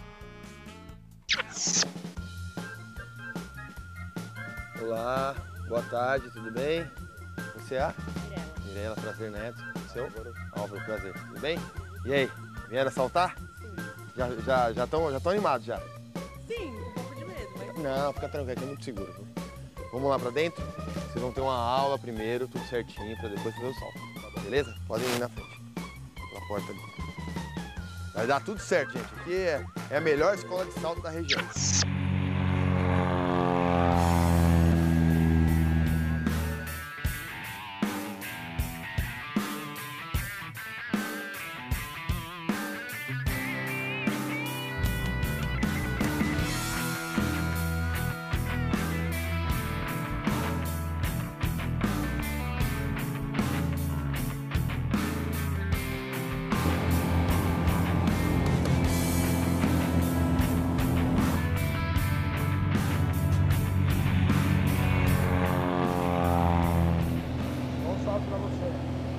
Olá, boa tarde, tudo bem? Você é a? Mirela. Mirela, prazer, Neto. Seu? Álvaro. Álvaro, prazer. Tudo bem? E aí, vieram assaltar? Sim. Já estão já, já tão, já tão animados já? Sim, um pouco de medo, mas... Não, fica tranquilo, aqui é muito seguro. Viu? Vamos lá pra dentro? Vocês vão ter uma aula primeiro, tudo certinho, pra depois fazer o salto. Beleza? Podem ir na frente. Pela porta ali. Vai dar tudo certo, gente. Aqui é, é a melhor escola de salto da região. Bom salto pra você.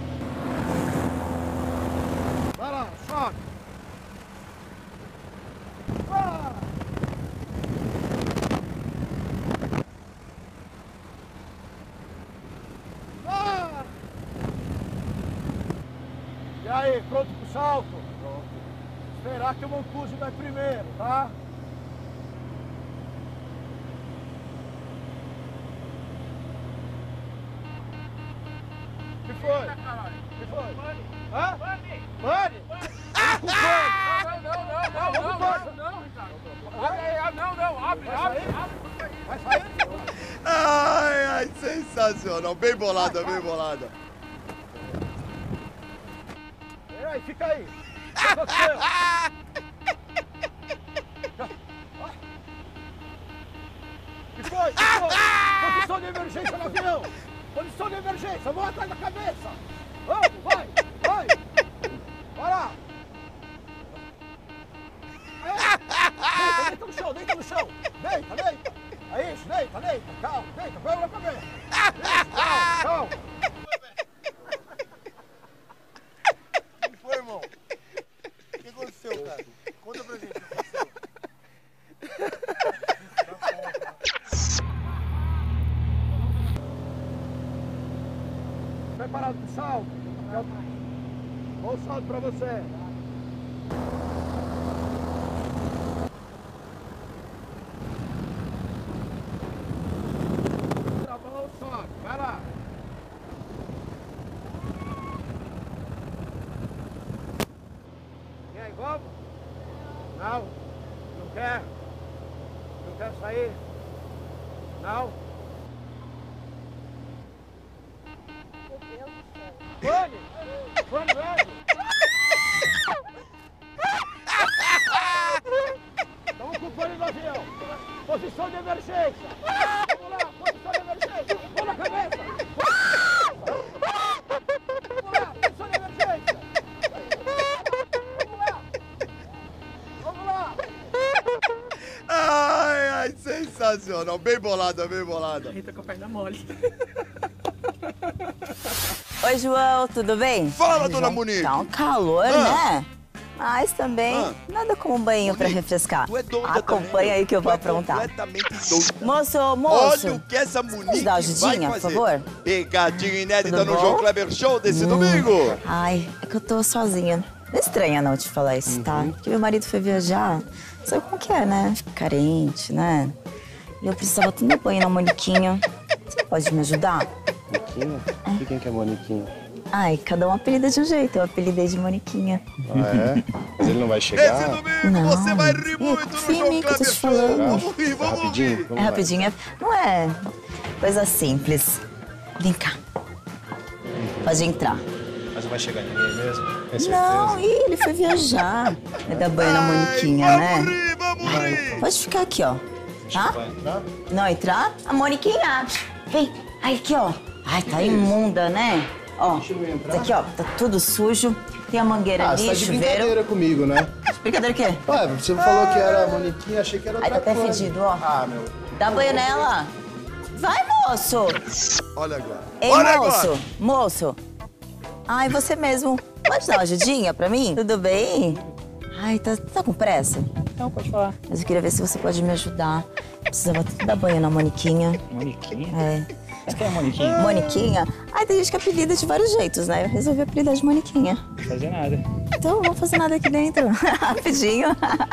Vai lá, sobe. Ah! Ah! E aí, pronto pro salto? Pronto. Esperar que o Mancuso vai primeiro, tá? O que foi? O que foi? Hã? Mane! Com fome! Não, não, não, não, não, não, Ricardo. Não, não, abre, abre, abre. Vai sair? Ai, ai, sensacional. Bem bolada, bem bolada. E aí, fica aí. O que aconteceu? O que foi? O que foi? Posição de emergência no avião! Posição de emergência, mão atrás da cabeça! Vamos, vai, vai! Vai lá! Deita, deita no chão, deita no chão! Deita, deita! É isso, deita, deita! Calma, deita, põe a mão na cabeça! Isso, calma, calma! O que foi, irmão? O que aconteceu, cara? Conta pra gente o que aconteceu. Preparado pro salto? Bom salto pra você. Vamos? Não? Não quer? Não quer sair? Não? Vamos! Vamos logo! Estão ocupando o avião! Posição de emergência! Vamos lá! Posição de emergência! Vamos na cabeça! Vamos lá! Posição de emergência! Vamos lá! Vamos lá! Ai, ai, sensacional. Bem bolada, bem bolada. Rita com a perna mole. Oi, João, tudo bem? Fala, Ai, dona João, Monique. Tá um calor, Ah. né? Mas também, Ah. nada como um banho pra refrescar. Tu é doida Acompanha também, aí que eu tu vou é aprontar. completamente doida. Moço, moço. Olha o que essa Monique dar uma vai ajudinha, fazer. por favor? Pegadinha inédita Tudo no bom? João Kleber Show desse Hum. domingo. Ai, é que eu tô sozinha. Não é estranha não te falar isso, tá? Porque meu marido foi viajar. Sabe como que é, né? Fica carente, né? E eu precisava tomar banho na Moniquinha. Você pode me ajudar? Moniquinha? E quem que é Moniquinha? Ai, cada um apelida de um jeito. Eu apelidei de Moniquinha. Ah, é? Mas ele não vai chegar? Esse domingo Não. você vai rir muito no confia em João mim que eu tô Kleber te Show. falando. Vamos rir, vamos rir. Rapidinho? É rapidinho, é... não é coisa simples. Vem cá. Pode entrar. Mas não vai chegar ninguém mesmo? Tem certeza? Não, ih, ele foi viajar. Vai dar banho na Moniquinha, né? Vamos rir, vamos rir. Pode ficar aqui, ó. Tá? Vai entrar? Não entrar? A Moniquinha. Vem. Aí, aqui, ó. Ai, tá imunda, né? Ó, tá aqui, ó. Tá tudo sujo. Tem a mangueira Ah, ali, você tá de chuveiro. brincadeira comigo, né? Brincadeira o quê? Ué, você falou que era Moniquinha, achei que era Ai, outra tá até coisa. fedido, ó. Ah, meu... Dá banho nela. Vai, moço. Olha agora. Ei, Olha moço. agora. Moço. Ai, você mesmo. Pode dar uma ajudinha pra mim? Tudo bem? Ai, tá, tá com pressa? Não, pode falar. Mas eu queria ver se você pode me ajudar. Precisava dar banho na Moniquinha. Moniquinha? É. Mas quem é Moniquinha? Moniquinha? Ai, tem gente que apelida de vários jeitos, né? Eu resolvi apelidar de Moniquinha. Não fazer nada. Então, não vou fazer nada aqui dentro. Rapidinho.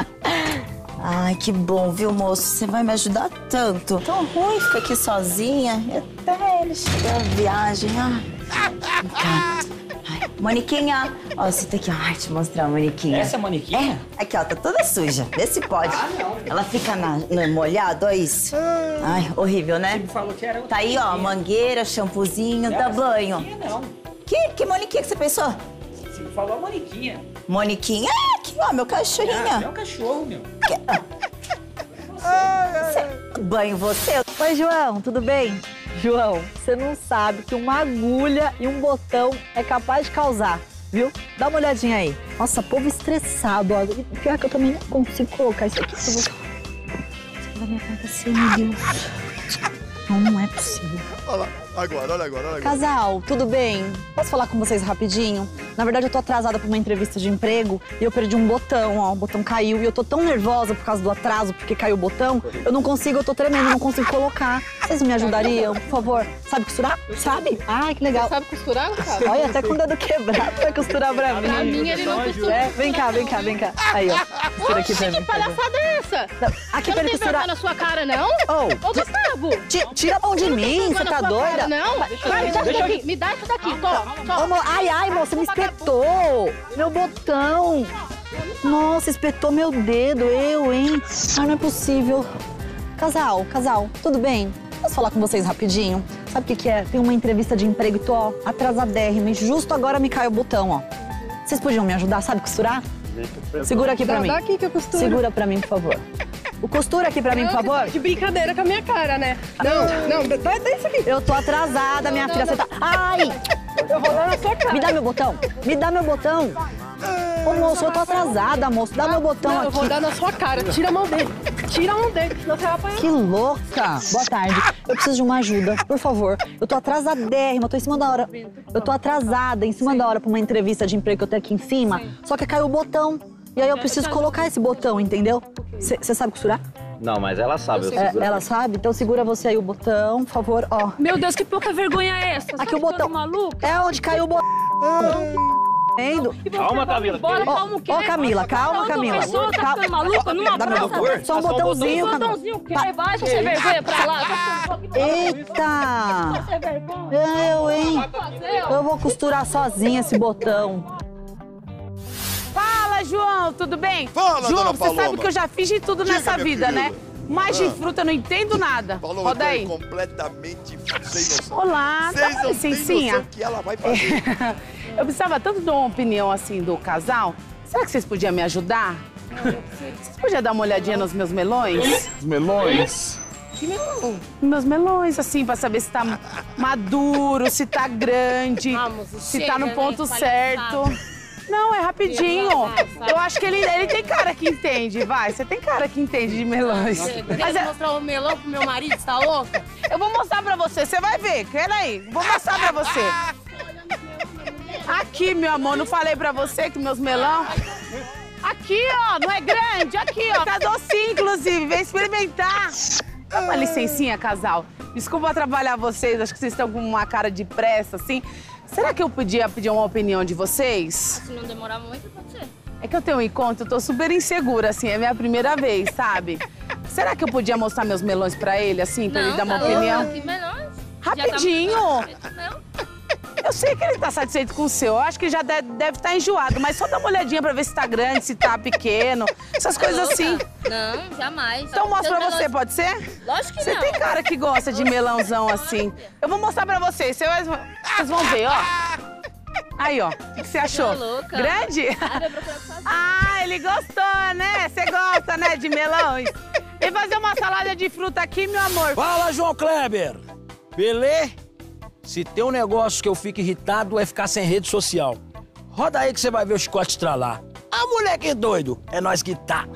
Ai, que bom, viu, moço? Você vai me ajudar tanto. Tão ruim ficar aqui sozinha. E até ele chegar a viagem. Ah. Vem cá. Ai, Moniquinha. Ó, você tem aqui, ó. Ai, te mostrar a Moniquinha. Essa é a Moniquinha? É. Aqui, ó, tá toda suja. Vê se pode. Ah, não. Ela fica na, no molhado, olha isso. Ai, horrível, né? Você falou que era outra Tá aí, ó, Moniquinha. mangueira, shampoozinho, dá Não, banho. Moniquinha não. Que, que Moniquinha que você pensou? Você falou Moniquinha. Moniquinha? É, aqui, ó, meu Ah, cachorrinho. é um cachorro, meu. Você... Banho você? Oi, João, tudo bem? João, você não sabe que uma agulha e um botão é capaz de causar, viu? Dá uma olhadinha aí. Nossa, povo estressado, ó. E pior que eu também não consigo colocar isso aqui. Eu vou... Isso aqui vai me acontecer, meu Deus. Não, não é possível. Olha lá, agora, olha agora, olha agora. Casal, tudo bem? Posso falar com vocês rapidinho? Na verdade, eu tô atrasada pra uma entrevista de emprego e eu perdi um botão, ó. O botão caiu e eu tô tão nervosa por causa do atraso, porque caiu o botão. Eu não consigo, eu tô tremendo, não consigo colocar. Vocês me ajudariam, por favor? Sabe costurar? Sabe? Ai, que legal. Você sabe costurar, Gustavo? Olha, até com o dedo quebrado vai costurar pra mim. Pra mim, ele não costura. É, vem cá, vem cá, vem cá. Aí, ó. Costura aqui pra mim. Que palhaçada é essa? Não, aqui Você pra não ele tem costurar. vergonha na sua cara, não? Oh, Ô, Gustavo! Ti- Tira a mão de Você não tem mim, vergonha você na tá sua doida? cara, não? Deixa Vai, eu- me dá isso deixa eu- daqui, me dá isso daqui, tô, tô. Ô, mo- ai, ai, moça, me espetou! Meu botão! Nossa, espetou meu dedo, eu, hein? Ai, não é possível. Casal, casal, tudo bem? Posso falar com vocês rapidinho? Sabe o que que é? Tem uma entrevista de emprego e tô, ó, atrasadérrima e justo agora me caiu o botão, ó. Vocês podiam me ajudar, sabe costurar? Segura aqui pra Dá- mim. dá aqui que eu costuro. Segura pra mim, por favor. O costura aqui pra mim, por Não, você favor. tá de brincadeira com a minha cara, né? Não, não, dá, dá isso aqui. Eu tô atrasada, minha Não, filha. não, Você tá... Ai! Eu vou dar na sua cara. Me dá meu botão. Me dá meu botão. Ô, moço, eu tô atrasada, moço. Dá meu botão Não, aqui. eu vou dar na sua cara. Tira a mão dele. Tira a mão dele, senão você vai apanhar. Que louca! Boa tarde. Eu preciso de uma ajuda, por favor. Eu tô atrasadérrima, eu tô em cima da hora. Eu tô atrasada, em cima da hora pra uma entrevista de emprego que eu tenho aqui em cima. Só que caiu o botão. E aí eu preciso colocar esse botão, entendeu? Você sabe costurar? Não, mas ela sabe. Eu É, seguro. ela sabe? Então segura você aí o botão, por favor, ó. Meu Deus, que pouca vergonha é essa? Aqui o botão. É onde caiu o botão. Vendo? Calma, Camila. Bora, Ó, calma o quê? ó, Camila, calma, Outra Camila. pessoa tá Calma. ficando maluca numa Dá meu praça. botão. Só um botãozinho, Um Camila. botãozinho, que vai, você vergonha pra lá. Eita! Você vergonha. Eu, hein? Eu vou costurar sozinha esse botão. Fala, Fala, João, tudo bem? Fala, João, dona você Paloma. sabe que eu já fiz de tudo Diga, nessa minha vida, querida. né? Mas de Ah. fruta eu não entendo nada. Falou, Roda eu tô aí. completamente sem noção. Olá, Vocês dá uma não têm licencinha. noção que ela vai fazer. Eu precisava tanto de uma opinião assim do casal. Será que vocês podiam me ajudar? Vocês podiam dar uma olhadinha nos meus melões? Os melões? Que melão? Meus melões, assim, pra saber se tá maduro, se tá grande, se tá no chega, ponto né, certo. Não, é rapidinho. Eu acho que ele, ele tem cara que entende, vai. Você tem cara que entende de melões. Mas é... mostrar o melão pro meu marido, você tá louca? Eu vou mostrar pra você, você vai ver. Peraí, vou mostrar pra você. Aqui, meu amor, não falei pra você que meus melão... Aqui, ó, não é grande, aqui, ó. Tá docinho, inclusive, vem experimentar. Dá uma licencinha, casal. Desculpa atrapalhar vocês, acho que vocês estão com uma cara de pressa, assim. Será que eu podia pedir uma opinião de vocês? Se não demorar muito, pode ser. É que eu tenho um encontro, eu tô super insegura, assim, é minha primeira vez, sabe? Será que eu podia mostrar meus melões pra ele, assim, pra não, ele dar uma tá opinião? louca, que melões? Rapidinho! Já tá... Não. Eu sei que ele tá satisfeito com o seu, eu acho que já deve, deve estar enjoado, mas só dá uma olhadinha pra ver se tá grande, se tá pequeno, essas coisas Louca? assim. Não, jamais. Então mostra pra Seus você, melões- pode ser? Lógico que Você não. tem cara que gosta de melãozão assim. Eu vou mostrar pra vocês, vocês vão- vocês vão ver, ó. Aí, ó, o que que você achou? Tá louca. Grande? Ah, vai procurar sozinho. Ah, ele gostou, né? Você gosta, né, de melões? Vem fazer uma salada de fruta aqui, meu amor. Fala, João Kleber! Belê? Se tem um negócio que eu fico irritado é ficar sem rede social. Roda aí que você vai ver o chicote estralar. Ah, moleque doido! É nós que tá.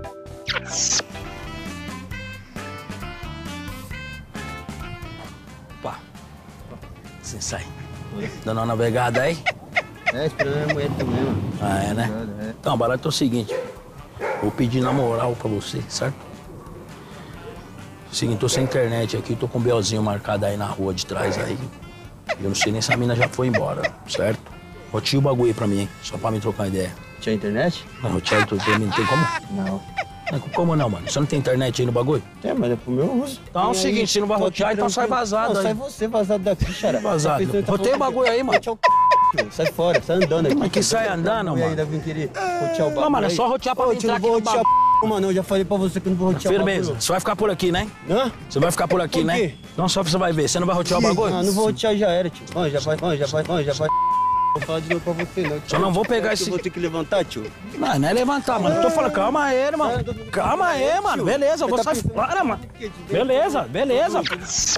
Opa. Você sai. Dando uma navegada aí? É, esperando a mulher também, mano. Ah, é, né? É. Então, o barato é o seguinte. Vou pedir na moral pra você, certo? Seguinte, tô sem internet aqui, tô com um belzinho marcado aí na rua de trás aí. Eu não sei nem se a mina já foi embora, certo? Roteia o bagulho aí pra mim, hein? Só pra me trocar ideia. Tinha internet? Não, roteia tu tem, não tem como? Não. Não, como não, mano? Você não tem internet aí no bagulho? É, mas é pro meu uso. Então é o seguinte, se não vai rotear, então sai vazado Não, aí. sai você vazado daqui, xará. Vazado. Tá pensando que tá Roteia o falando bagulho aí, mano. Rotear o Sai fora, sai andando aqui. Mas que sai andando, E aí, mano? deve querer rotear o bagulho. Não, mano, é aí. só rotear pra Ô, mim tio, entrar não vou aqui no rotear bagulho. p, mano. Eu já falei pra você que eu não vou rotear o Firmeza. bagulho. Você vai ficar por aqui, né? Hã? Você vai ficar por aqui, Por né? quê? Então só você vai ver. Você não vai rotear o bagulho? Ah, não vou rotear, já era, tio. Ó, já vai, ó, já vai, ó, já vai. Vou falar de novo pra você, não. Só não vou pegar esse- Eu vou ter que levantar, tio. Não, não é levantar, mano. Eu tô falando, calma aí, mano. Calma aí, mano. Beleza, eu vou sair fora, mano. Beleza, beleza. Deixa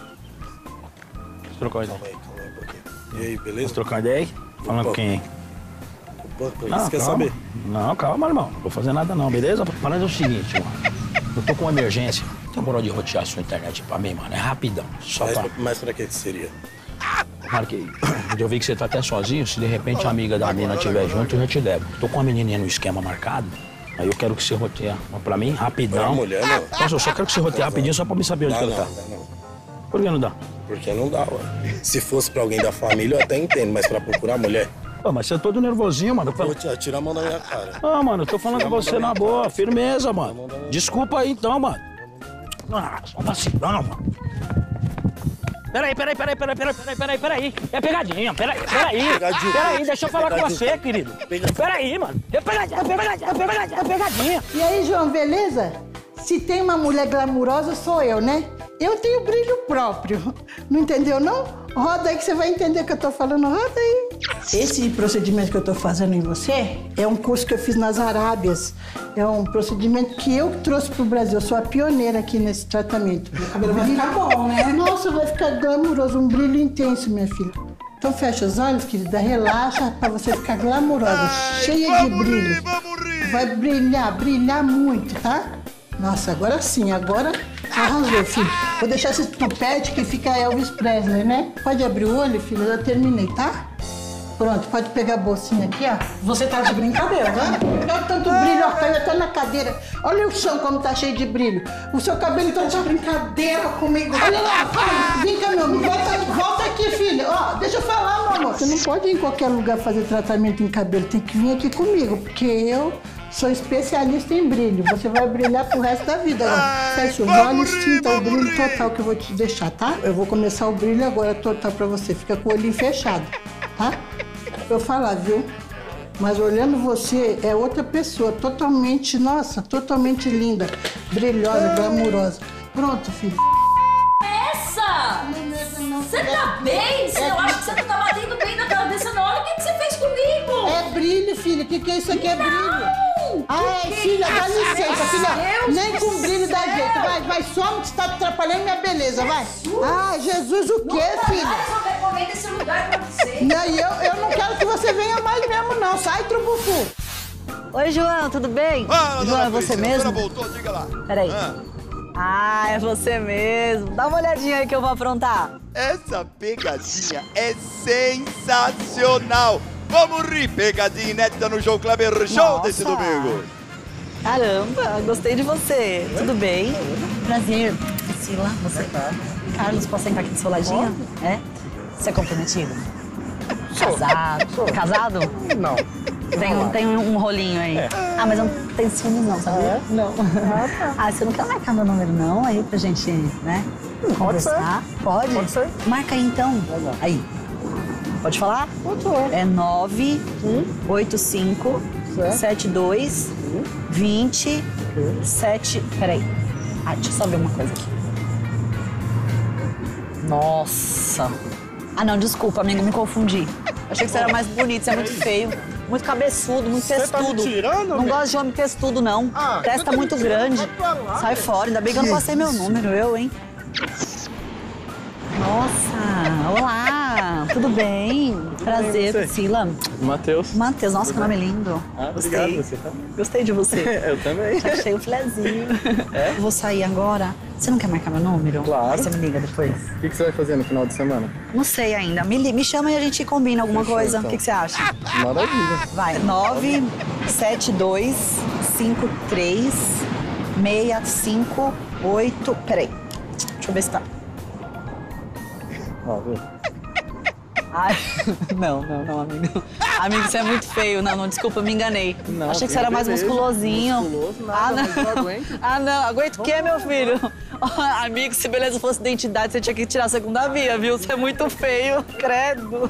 eu trocar uma ideia. E aí, beleza? Vamos trocar uma ideia aí? Falando com quem, hein? Você quer calma. saber? Não, calma, irmão. Não vou fazer nada não, beleza? Falando é o seguinte, mano. Eu tô com uma emergência. Tem moral de rotear a sua internet pra mim, mano. É rapidão. Só Mas, pra... mas pra que que seria? Marquei. Eu vi que você tá até sozinho. Se de repente a amiga da mina estiver junto, eu já te levo. Tô com uma menininha no esquema marcado. Aí eu quero que você roteie pra mim, rapidão. Pra mulher, não. Nossa, eu só quero que você roteie rapidinho só pra me saber onde Dá que ela não, tá. dá não. Por que não dá? Porque não dá, ué. Se fosse pra alguém da família, eu até entendo, mas pra procurar mulher... Pô, mas você é todo nervosinho, mano. Vou te tirar a mão da minha cara. Ah, mano, eu tô falando com você na boa. Firmeza, mano. Desculpa aí, então, mano. Ah, só vacilão, mano. Peraí, peraí, peraí, peraí, peraí, peraí, peraí, peraí. É pegadinha, peraí, peraí. Pegadinha. Peraí, deixa eu falar com Pegadinha. você, querido. Peraí, mano. É pegadinha, é pegadinha, é pegadinha, é pegadinha. E aí, João, beleza? Se tem uma mulher glamurosa, sou eu, né? Eu tenho brilho próprio. Não entendeu, não? Roda aí que você vai entender o que eu tô falando. Roda aí. Esse procedimento que eu tô fazendo em você é um curso que eu fiz nas Arábias. É um procedimento que eu trouxe pro Brasil. Eu sou a pioneira aqui nesse tratamento. Meu cabelo vai ficar bom, né? Nossa, vai ficar glamuroso. Um brilho intenso, minha filha. Então fecha os olhos, querida. Relaxa pra você ficar glamurosa. Cheia de brilho. Vai brilhar, brilhar muito, tá? Nossa, agora sim, agora arrasou, filho. Vou deixar esse tupete que fica Elvis Presley, né? Pode abrir o olho, filho, eu já terminei, tá? Pronto, pode pegar a bolsinha aqui, ó. Você tá de brincadeira, né? Olha o tanto brilho, ó, caiu até na cadeira. Olha o chão como tá cheio de brilho. O seu cabelo tá de brincadeira comigo. Olha lá, fala. Vem cá, meu amor. Volta, volta aqui, filha. Ó, deixa eu falar, meu amor. Você não pode ir em qualquer lugar fazer tratamento em cabelo. Tem que vir aqui comigo, porque eu... sou especialista em brilho. Você vai brilhar pro resto da vida. Agora. Fecha os olhos, sinta o brilho total que eu vou te deixar, tá? Eu vou começar o brilho agora total pra você. Fica com o olhinho fechado, tá? Pra eu falar, viu? Mas olhando você, é outra pessoa, totalmente, nossa, totalmente linda, brilhosa, glamurosa. Pronto, filho. Essa! Você tá bem? Eu acho que você não tá batendo bem na cabeça, não. Olha o que, que você fez comigo! É brilho, filho. O que, que é isso aqui? É brilho. Não! Ai, Que filha, dá isso? licença, filha. Deus Nem do com brilho dá céu. jeito. Vai, vai, some que você tá atrapalhando minha beleza, vai. Ah, Jesus, o quê, filha? Eu recomendo esse lugar pra você. Não, e eu, eu não quero que você venha mais mesmo, não. Sai, trubufu. Oi, João, tudo bem? Fala, João, é dona você Priscila, mesmo? A senhora voltou, diga lá. Peraí. Ah. Ah, é você mesmo. Dá uma olhadinha aí que eu vou aprontar. Essa pegadinha é sensacional. Vamos rir, pegadinha inédita no João Kleber Show Nossa. desse domingo. Caramba, gostei de você. Tudo bem? Prazer. Priscila, você tá? Carlos, posso sentar aqui do seu ladinho? É? Você é comprometido? Casado? Sou. Casado? Não. Tem, um- tem um rolinho aí. É. Ah, mas eu não tenho ciúmes não, sabia? É? Não. Ah, você não quer marcar meu número não aí pra gente, né? Pode Conversar? ser. Pode? Pode ser. Marca aí então. Aí. Pode falar? Pode ser. É nove oito cinco sete dois vinte sete. Peraí. Ah, deixa eu só ver uma coisa aqui. Nossa. Ah, não, desculpa, amigo, me confundi. Achei que você era mais bonito, você é muito feio. Muito cabeçudo, muito Você tá me testudo. tirando, Não amigo? gosto de homem testudo, não. Ah, Testa você tá me muito tirando, grande. vai pra lá, Sai velho. fora, ainda bem que eu não passei meu número, eu, hein? Nossa, olá, tudo bem? Prazer, você? Priscila. Matheus. Matheus, nossa, que nome lindo. Ah, Gostei. obrigado, você tá? Gostei de você. Eu também. Te achei um filezinho. É? Vou sair agora. Você não quer marcar meu número? Claro. Aí você me liga depois. O que, que você vai fazer no final de semana? Não sei ainda. Me, li- me chama e a gente combina alguma Fechou, coisa. então. O que, que você acha? Maravilha. Vai, nove sete dois cinco três seis cinco oito. Peraí. Deixa eu ver se tá. Ó, viu? Ai, não, não, não, amigo. Amigo, você é muito feio. Não, não, desculpa, eu me enganei. Não, Achei que você era mais beleza. musculosinho. Musculoso nada, ah, não. mas eu aguento. Ah, não. Aguento o quê, meu filho? Ó, amigo, se beleza fosse identidade, você tinha que tirar a segunda via, viu? Você é muito feio. Credo.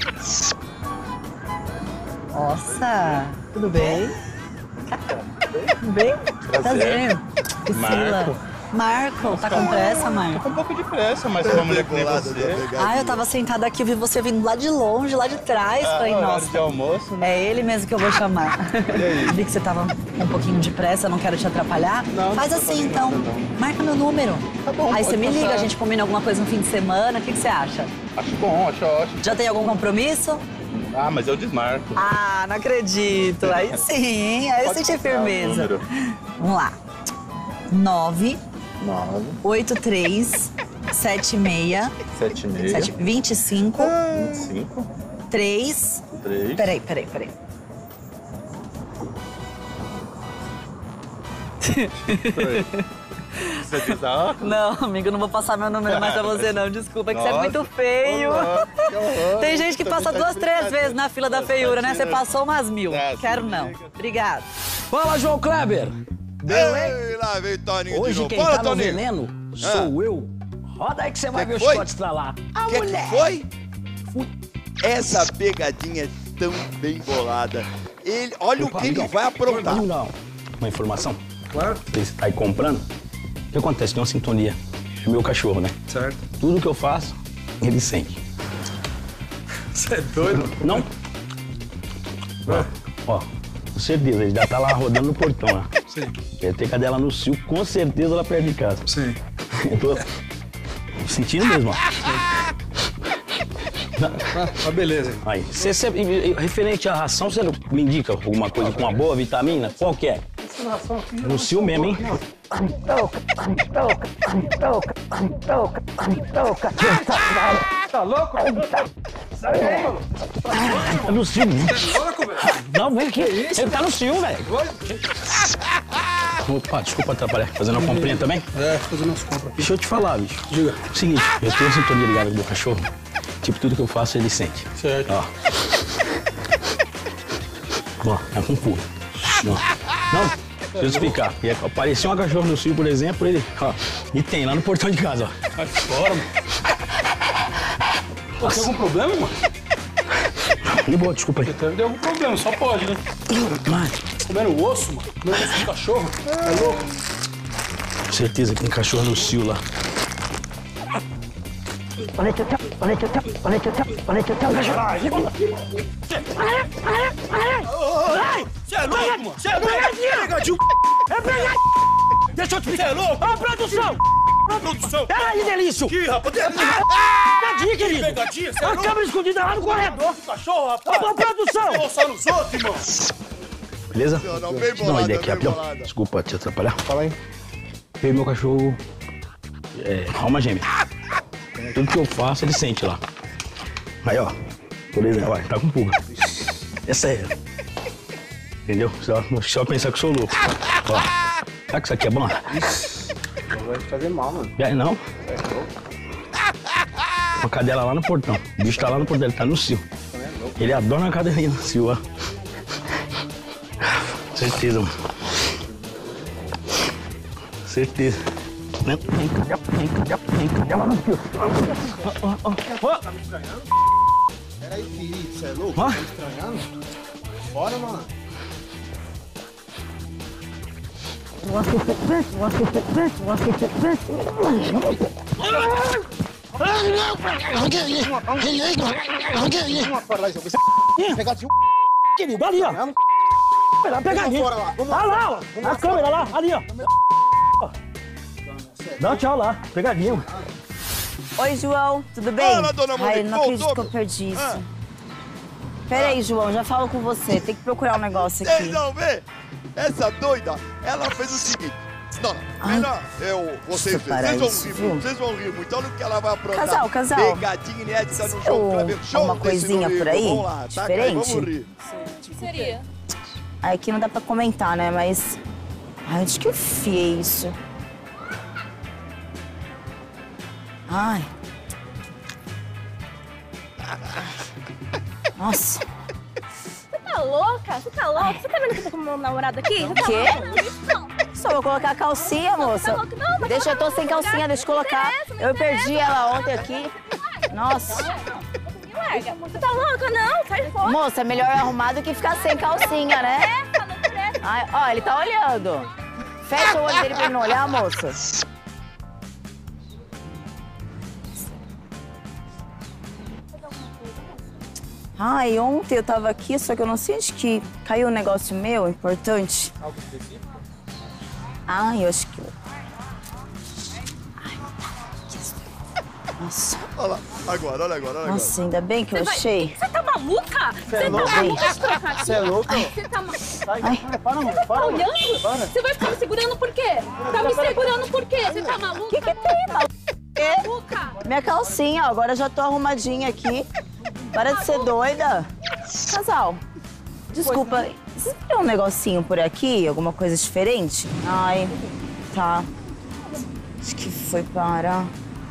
Nossa, tudo bem? Tudo bem? Prazer. Priscila. Marco. Marco, tá com pressa, Marco? Tô com um pouco de pressa, mas uma mulher que nem você. Ah, eu tava sentada aqui, eu vi você vindo lá de longe, lá de trás. Ah, Falei, horário nossa. de almoço, né? É ele mesmo que eu vou chamar. E aí? Vi que você tava com um pouquinho de pressa, não quero te atrapalhar. Não, não Faz tô assim, fazendo então. nada, não. Marca meu número. Tá bom, Aí você pode me liga, passar. a gente combina alguma coisa no fim de semana. O que, que você acha? Acho bom, acho ótimo. Já tem algum compromisso? Ah, mas eu desmarco. Ah, não acredito. Aí sim, hein? Aí eu Pode senti passar o firmeza. número. Vamos lá. Nove Nove, oito três sete seis sete, meia, sete, vinte e cinco vinte e cinco, três. três. Peraí, peraí, peraí. Você diz a óculos? Não, amigo, eu não vou passar meu número mais pra você, não. Desculpa, é que você é Nossa, muito feio. ô, que horror. Tem gente que Também passa tá duas, de três brincadeira. vezes na fila da Tá feiura, né? Você tirando. passou umas mil. Tá, Quero se não. liga. Obrigado. Fala, João Kleber. Ei, lá vem Toninho de Hoje novo. quem Fala, tá no Toninho. veneno Ah. sou eu. Roda aí que você vai Que ver que o foi? chicote estralar. A Que mulher. que foi? Essa pegadinha é tão bem bolada. Ele, olha Opa, o que ele amigão. vai aprontar. Não. Uma informação? Claro. Você tá aí comprando? O que acontece? Tem uma sintonia. É meu cachorro, né? Certo. Tudo que eu faço, ele sente. Você é doido? Não? Ó, ó, com certeza, ele já tá lá rodando no portão, ó. Sim. Quer ter cadela no cio, com certeza lá perto de casa. Sim. Eu tô sentindo mesmo, ó. Ah, beleza. Aí, cê, cê, e- e- referente à ração, você me indica alguma coisa com uma boa vitamina? Qual que é? No cio mesmo, hein? Tá louco? Tá no cio. Não, vem aqui. Ele tá no cio, velho. Opa, desculpa atrapalhar. Fazendo uma comprinha também? É, fazendo umas compras. Deixa eu te falar, bicho. Diga. Seguinte, eu tenho sintonia ligada com o meu cachorro. Tipo, tudo que eu faço, ele sente. Certo. Ó. Ó, é com pulo. Ó. Não, deixa eu explicar. E apareceu uma cachorro no cio, por exemplo, ele, ó, e tem lá no portão de casa, ó. Vai fora, mano. Pô, tem algum problema, mano? De boa, desculpa aí. Deve ter algum problema, só pode, né? Mano. Comendo osso, mano. Comendo osso de cachorro. É louco. Certeza que tem cachorro no cio lá. Olha aqui, olha aqui, olha aqui, olha aqui, olha aqui. Você é louco, mano? Você é louco? Pegadinho. É pegadinho. Deixa eu te explicar. Você é louco? Ô, produção. Ô, produção. Peraí, Delício. Que, rapaz? Pegadinha, querido. Pegadinha? Você é A louco? câmera escondida lá no corredor. Cachorro, rapaz. Ô, produção. Você só nos outros, irmão. Beleza? Não, bem Deixa eu dar uma bolada, ideia aqui, bem rapidão. bolada. Desculpa te atrapalhar. Fala aí. Eu e meu cachorro... É, alma gêmea. Tudo que eu faço, ele sente lá. Aí, ó. Por exemplo, ó, tá com pulga. É sério. Entendeu? Só, só pensar que eu sou louco. Ó. Será que isso aqui é bom? Não vai te fazer mal, mano. E aí, não? É louco. Uma cadela lá no portão. O bicho tá lá no portão, ele tá no cio. Ele adora uma cadelinha no cio, ó. Certeza, mano. Certeza. Vem, vem, cadê, vem, cadê, vem, cadê lá no cio. Ó, ó, ó. Peraí, Felipe, você é louco? Ó. Tá me estranhando? Bora, mano. Pegadinho. Querido, ali, ó. Pega, pegadinha. Olha lá, ó. A câmera lá, ali, ó. Dá um tchau lá, pegadinha. Oi, João, tudo bem? Fala, dona Monique, Ai, não acredito voltou? que eu perdi isso. Ah. Pera aí, João, já falo com você. Tem que procurar um negócio aqui. Vocês vão ver? Essa doida, ela fez o seguinte. Não, não, melhor eu, vocês, Isso, para vocês vão isso, rir viu? muito, vocês vão rir muito. Olha o que ela vai aprontar. Casal, casal. Pegadinha inédita no João Kleber Show. Uma desse coisinha domingo. por aí, Vamos lá, tá? diferente? Vamos rir. O que seria? Aqui não dá pra comentar, né? Mas... Ai, onde que eu enfiei isso? Ai. Nossa. Você tá louca? Você tá louca? Você tá vendo que eu tô com meu namorado aqui? Você tá Quê? louca? Não, isso não. Só vou colocar a calcinha, moça. Tá louca? Não, mas Deixa, eu tô sem lugar. calcinha, deixa eu colocar. Eu perdi ela ontem aqui. Nossa. Me larga. Você tá louca? Não, sai fora. Moça, é melhor arrumar do que ficar sem calcinha, né? Presta, não presta. Ai, ó, ele tá olhando. Fecha o olho dele pra ele não olhar, moça. Ai, ontem eu tava aqui, só que eu não sei onde que caiu um negócio meu importante. Algo específico? Ai, eu acho que... Ai, nossa. Olha lá, agora, olha agora, olha Nossa, ainda bem que eu Você vai- achei. Você tá maluca? Você é tá louco? maluca? Deixa eu trocar aqui. Você é louco? Você tá maluca? Ai. Para, mano. Você tá olhando? Você vai ficar me segurando por quê? Tá me segurando por quê? Você tá maluca? O que que tem, maluca? Maluca? Minha calcinha, ó, agora eu já tô arrumadinha aqui. Para de ser doida. Casal, desculpa, você tem um negocinho por aqui? Alguma coisa diferente? Ai, tá. Acho que foi para...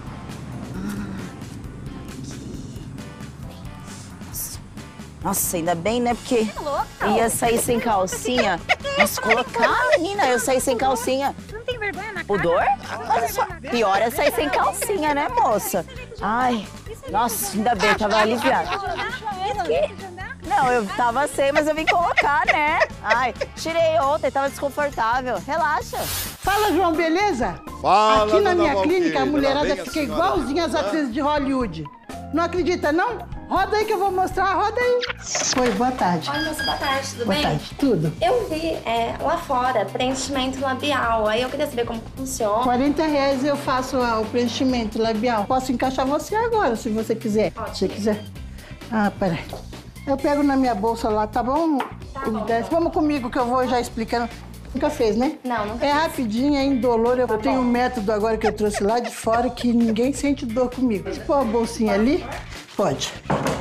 Nossa, ainda bem, né? Porque ia sair sem calcinha. Nossa, colocar, menina, eu saí sem calcinha. Você não tem vergonha na cara? Pudor? Olha só, pior é sair sem calcinha, né, moça? Ai, nossa, ainda bem, tava aliviada. Não, eu tava sem, mas eu vim colocar, né? Ai, tirei ontem, tava desconfortável. Relaxa. Fala, João, beleza? Fala, Aqui na dona minha Valquíria, clínica, a lá mulherada vem a fica senhora. igualzinha às Hã? atrizes de Hollywood. Não acredita, não? Roda aí que eu vou mostrar, roda aí. Oi, boa tarde. Oi, moça, boa tarde, tudo Boa bem? tarde, tudo. Eu vi é, lá fora preenchimento labial, aí eu queria saber como que funciona. quarenta reais eu faço ah, o preenchimento labial. Posso encaixar você agora, se você quiser. Se você quiser. Ah, peraí. Eu pego na minha bolsa lá, tá bom? Os dez. Vamos comigo que eu vou já explicando. Nunca fez, né? Não, nunca É fiz. rapidinho, é indolor. Eu tenho um método agora que eu trouxe lá de fora que ninguém sente dor comigo. Se pôr a bolsinha ali, pode.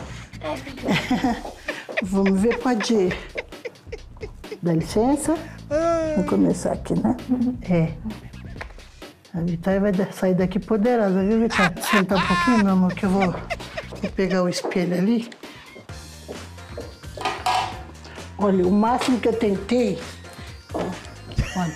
Vamos ver, pode ir. Dá licença. Vamos começar aqui, né? É. A Vitória vai da- sair daqui poderosa, viu, Vitória? Senta um pouquinho, meu amor, que eu vou, vou pegar o espelho ali. Olha, o máximo que eu tentei... Olha.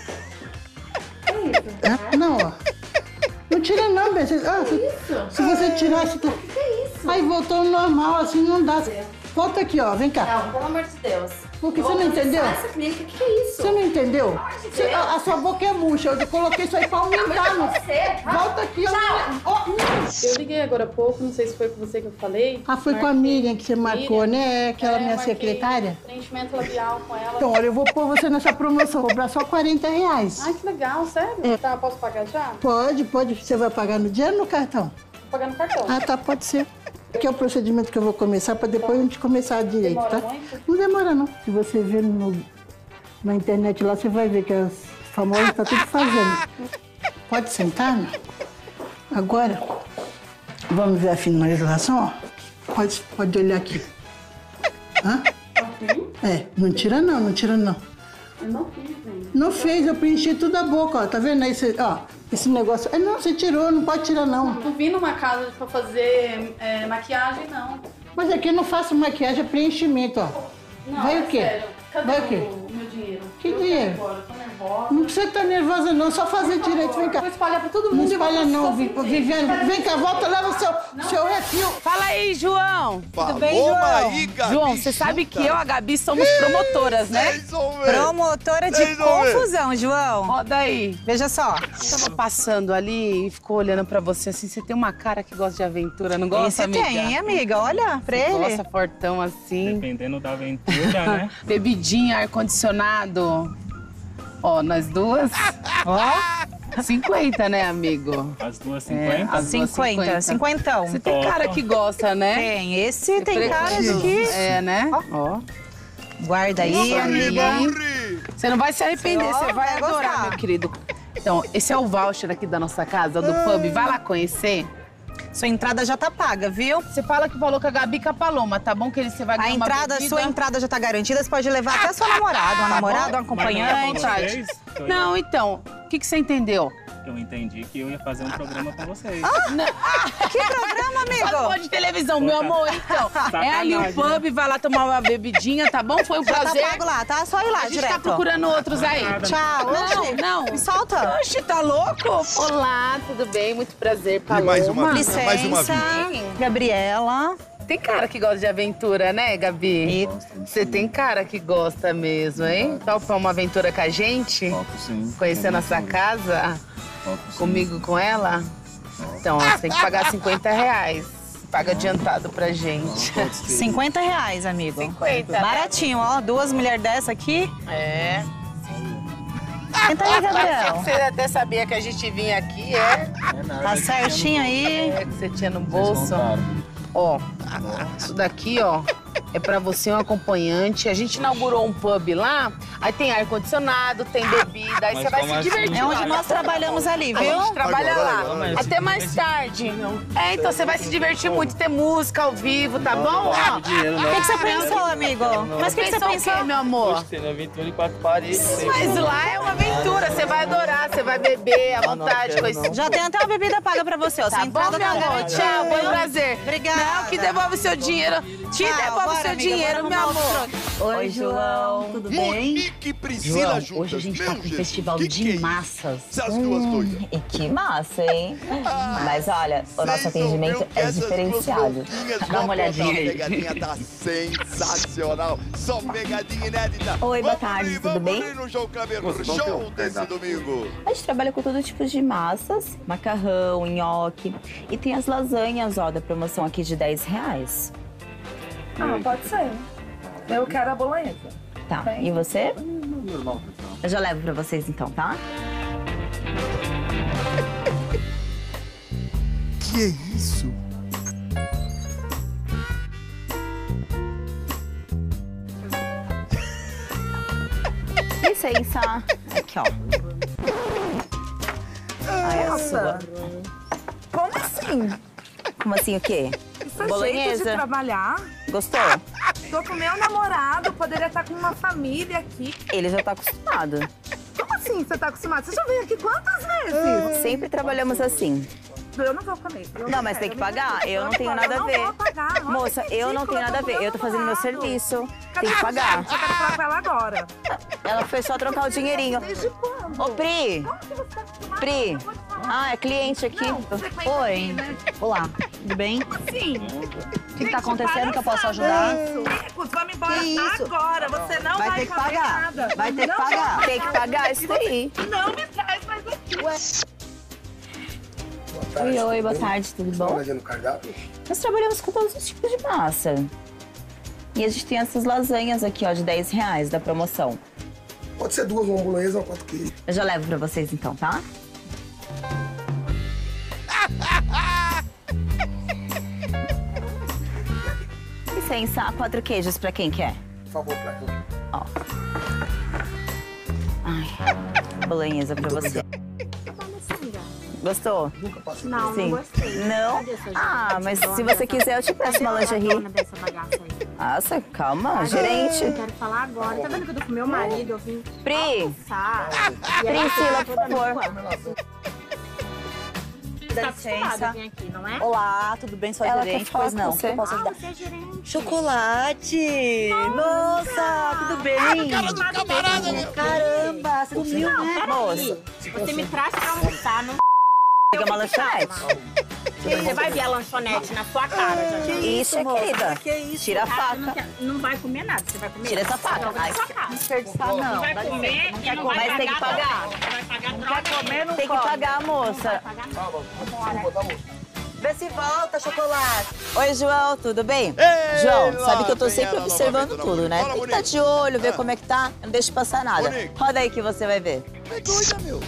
Ah, não, ó. Não tira não, Bê. Você- Ah, se, se você tirar... Você tá... Aí voltou ao normal, assim não dá. Volta aqui, ó. Vem cá. Não, pelo amor de Deus. Por que Vou você não entendeu? processar essa clínica. O que, que é isso? Você não entendeu? Pelo amor de Você- Deus. a, a sua boca é murcha. Eu coloquei isso aí pra aumentar. Não, mas é você. Volta aqui, ó. Ó, Eu liguei agora há pouco, não sei se foi com você que eu falei. Ah, foi com a Miriam que você marcou, né? Aquela É, minha marquei secretária. Preenchimento labial com ela. Então, olha, eu vou pôr você nessa promoção. Vou cobrar só quarenta reais. Ai, que legal, sério? É. Tá, posso pagar já? Pode, pode. Você vai pagar no dinheiro ou no cartão? Vou pagar no cartão. Ah, tá, pode ser. Aqui é o procedimento que eu vou começar para depois a gente começar direito, Demora tá? muito? Não demora, não. Se você ver no, na internet lá, você vai ver que as famosas estão tudo fazendo. Pode sentar, né? Agora, vamos ver a finalização, ó. Pode, pode olhar aqui. Hã? É, não tira não, não tira não. Eu não fiz, gente. Não fez, eu preenchi tudo a boca, ó. Tá vendo aí? Esse, ó, esse negócio. É, não, você tirou, não pode tirar não. Não vim numa casa pra fazer é, maquiagem, não. Mas aqui eu não faço maquiagem, é preenchimento, ó. Não, Vai é o quê? sério. Cadê Vai o quê? o meu dinheiro? Que eu dinheiro? Quero agora, eu tô nervosa. Não precisa estar nervosa não, só fazer direito, vem cá. Vou espalhar pra todo Não mundo. e espalha vou não, ficar Vi- sem Viviane. Vem cá, volta, leva o seu, seu refil. Fala aí, João. Falou, Tudo bem, João? Maí, Gabi, João, você sabe chuta. que eu e a Gabi somos promotoras, né? Vocês vão ver. Promotora de Vocês vão ver. confusão, João. Roda aí. Veja só. Tava passando ali e ficou olhando pra você assim, você tem uma cara que gosta de aventura, não gosta, Esse amiga? tem, hein, amiga? Olha pra Você ele. gosta fortão assim. Dependendo da aventura, né? Bebidinha, ar-condicionado. Ó, nós duas. Ó. cinquenta, né, amigo? As duas É, cinquenta? as duas cinquenta, cinquentão. Você tem cara que gosta, né? Tem, esse Você tem cara de pretende. que... É, né? Ó. Guarda aí, Isso, amiga. Você não vai se arrepender, Ó, você vai vai adorar, gostar. meu querido. Então, esse é o voucher aqui da nossa casa, do pub. Vai lá conhecer. Sua entrada já tá paga, viu? Você fala que falou com a Gabi e com a Paloma, tá bom? Que ele, você vai A ganhar uma entrada, bebida. sua entrada já tá garantida, você pode levar até sua namorada, uma namorada, um acompanhante. vontade. Não, então, o que, que você entendeu? Eu entendi que eu ia fazer um programa com vocês. Que programa, amigo? Só pode televisão, meu amor, então. É ali o pub, vai lá tomar uma bebidinha, tá bom? Foi um Já prazer. tá pago lá, tá? Só ir lá A gente direto. tá procurando outros aí. Tchau, oxi. Não, não. Me solta. Oxi, tá louco? Olá, tudo bem? Muito prazer, Paloma. mais uma vida, Licença, mais uma vida. Gabriela. Tem cara que gosta de aventura, né, Gabi? Você tem cara que gosta mesmo, hein? Topa uma aventura com a gente? sim. Conhecer nossa casa? Comigo, com ela? Então, você tem que pagar cinquenta reais. Paga adiantado pra gente. cinquenta reais, amigo. cinquenta, né? Baratinho, ó. Duas mulheres dessa aqui. É. Senta aí, Gabriel. Você até sabia que a gente vinha aqui, é? Tá certinho aí. É, que você tinha no bolso. Ó, isso daqui, ó, é pra você um acompanhante. A gente inaugurou um pub lá, aí tem ar-condicionado, tem bebida, aí Mas você vai como se assim? divertir. É onde lá. nós trabalhamos ali, A viu? gente trabalha Agora, lá. agora, Até mais tarde. É, então você vai se divertir muito, ter música ao vivo, tá bom? Ó, O que, que você pensou, amigo? Mas o que, que você pensou o pensou? quê, meu amor? Tem aventura em quatro paredes. Mas lá é uma aventura, você vai adorar, você vai beber à vontade. com esse- Já tem até uma bebida paga pra você, ó. Tá Sua bom, entrada meu tá amor? garantida. Tchau, foi um prazer. Obrigada. Não, que devolve o seu dinheiro. Te Tchau, devolve o bora, seu amiga, dinheiro, bora meu arrumar amor. outro Oi, João, tudo bem? Monique e Priscila João, juntas. hoje a gente tá Meu com um Jesus, festival que de que é isso? massas. Essas duas coisas. E que massa, hein? Mas olha, o nosso Vocês vão atendimento ver o que é essas diferenciado. duas louquinhas Dá vão uma olhadinha aprontar. aí. A pegadinha tá sensacional. Só pegadinha inédita. Oi, boa Vamos tarde, rir, tudo vamos bem? rir no João Kleber Nossa, Show vamos ter um desse domingo. A gente trabalha com todo tipo de massas, macarrão, nhoque. E tem as lasanhas, ó, da promoção aqui de dez reais. Ah, pode ser. Eu quero a bolonhesa. Tá, Tem. e você? Normal, Eu já levo pra vocês então, tá? Que é isso? Licença. Aqui, ó. Ai, a sua. Como assim? Como assim o quê? Isso é jeito de Bolonhesa. trabalhar. Gostou? Tô com meu namorado, poderia estar com uma família aqui. Ele já tá acostumado. Como assim você tá acostumado? Você já veio aqui quantas vezes? Sempre trabalhamos assim. Eu não vou comer. Eu Não, mas tem que pagar. Eu não tenho nada a Eu ver. não vou pagar. Não Moça, é eu não ridículo, tenho nada a ver. Eu tô fazendo meu namorado. serviço. Cadê Tem que a pagar. gente? Eu quero falar com ela agora. Ela foi só trocar o dinheirinho. Desde quando? Ô, Pri. Como que você tá acostumado? Pri. Eu vou te falar. Ah, é cliente aqui. Não, você conhece Oi. aqui, né? Olá. Tudo bem? Como assim? O que, que tá acontecendo que eu posso ajudar? Ricos, vamos embora Que isso? agora. Você não vai, Vai ter que comer pagar. nada. Vai ter que Não pagar. vai Tem que pagar isso daí. Não me traz mais aqui. Ué. Oi, oi, boa tarde, tudo bom? Olhando o cardápio? Nós trabalhamos com todos os tipos de massa. E a gente tem essas lasanhas aqui, ó, de dez reais da promoção. Pode ser duas, uma bolonhesa ou quatro queijos. Eu já levo pra vocês então, tá? Licença, quatro queijos pra quem quer? Por favor, pra mim. Ó. Ai, bolonhesa pra você. Gostou? Nunca passei. Não, Sim. não gostei. Não? Cadê sua Ah, gerente? mas Dona se você dessa- quiser, eu te peço uma Cadê a lingerie. dona dessa bagaça aí? Nossa, calma, Ah, gerente. Eu quero falar agora. Tá vendo que eu tô com meu marido? Eu vim Pri, almoçar. E aí, Priscila, por toda favor. minha- Dá Tá acostumada a licença. vir aqui, não é? Olá, tudo bem, sua Ela gerente? quer falar Pois com não, você. eu posso Ah, ajudar? você é gerente. Chocolate! Nossa, tudo bem? Cara de camarada, meu. Caramba, você sumiu, Não, né? peraí. Moça. Você me traz pra almoçar, não... Liga uma lanchonete. Você vai ver a lanchonete na sua cara, já. Que isso, moça? querida? Que isso? Tira a Cara, não, faca. quer- não vai comer nada, você vai comer. Tira essa faca. Joga na Ai, sua cara. Desperdiçar Não não. vai dá comer licença. e não vai Mas tem que pagar. Não vai pagar Não droga. quer comer, não Tem que come. pagar, moça. Vê se volta, chocolate. Oi, João, tudo bem? Ei, João, lá sabe que eu tô vem sempre ela observando novamente, tudo, dona né? Monique. Tem que Fala, estar de olho, ver Ah. como é que tá. Não deixa passar nada. Monique. Roda aí que você vai ver. É doida, meu.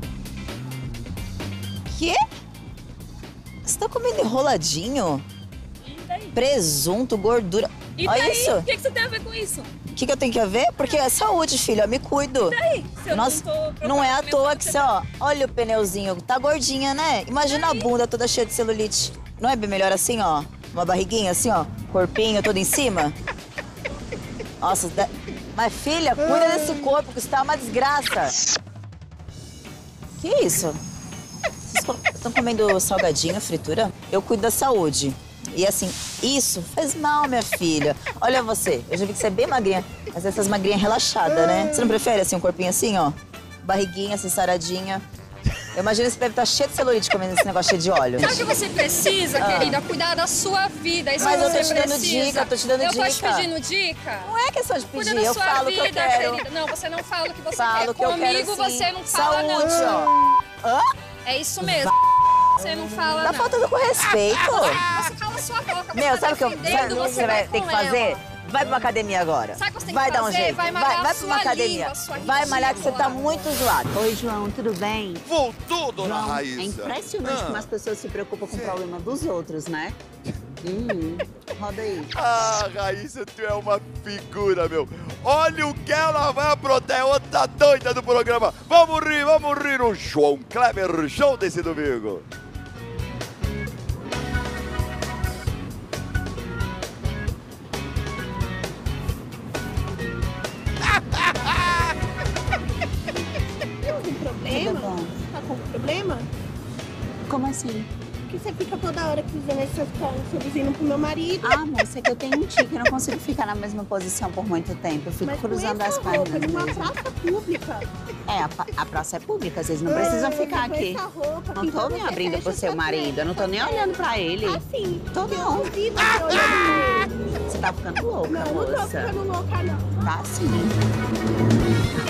Quê? Você tá comendo enroladinho? Presunto, gordura. E Olha daí? isso. O que, que você tem a ver com isso? O que, que eu tenho que a ver? Porque é saúde, filho. Eu me cuido. E daí? Se eu Nossa, não tô não é à preocupada toa com que você você, ó, olha o pneuzinho. Tá gordinha, né? Imagina a bunda toda cheia de celulite. Não é bem melhor assim, ó? Uma barriguinha assim, ó. Corpinho todo em cima. Nossa, da- mas filha, cuida desse corpo, que isso tá uma desgraça. Que isso? Vocês estão comendo salgadinho, fritura? Eu cuido da saúde. E assim, isso faz mal, minha filha. Olha você, eu já vi que você é bem magrinha, mas essas magrinhas relaxadas, né? Você não prefere assim, um corpinho assim, ó? Barriguinha, assim, saradinha. Eu imagino que você deve estar cheio de celulite comendo esse negócio cheio de óleo. Sabe o que você precisa, Ah. querida? Cuidar da sua vida. É isso Mas que eu tô você te dando precisa. dica, tô te dando eu dica. Eu tô te pedindo dica? Não é questão de Cuida pedir, da eu sua falo o vida, que eu quero. querida. Não, você não fala o que você Falo quer. o que eu quero, Comigo sim. você não fala, Saúde, não. ó. Hã? É isso mesmo. Você não fala, Tá não. faltando com respeito. Você cala sua boca. Meu, você sabe o que eu, defendendo, sabe o que você vai ter que com fazer? ela. Vai pra uma academia agora. Sabe o que você tem vai que dar um fazer? jeito. Vai malhar vai, a vai pra uma sua academia. língua, sua vai malhar que você tá muito zoado. Oi, João, tudo bem? Voltou, dona João, Raíssa. é impressionante Ah. como as pessoas se preocupam com o problema dos outros, né? Hum, roda aí. Ah, Raíssa, tu é uma figura, meu. Olha o que ela vai aprontar, é outra doida do programa. Vamos rir, vamos rir no João Kleber Show desse domingo. Tem algum problema? Tá com problema? Como assim? Porque você fica toda hora cruzando essas pernas, seduzindo pro meu marido. Ah, moça, é que eu tenho um tique, eu não consigo ficar na mesma posição por muito tempo. Eu fico Mas com cruzando essa as pernas. roupa, numa mesmo. praça pública. É, a, pa- a praça é pública, vocês não É, precisam ficar com aqui. essa roupa, Não tô então me você abrindo fecha pro seu sua marido, eu não tô nem frente. olhando pra ele. Ah, sim. Tô Eu não. duvido você olhando pra ele. Você tá ficando louca, Não, não tô moça. ficando louca, não. Tá sim.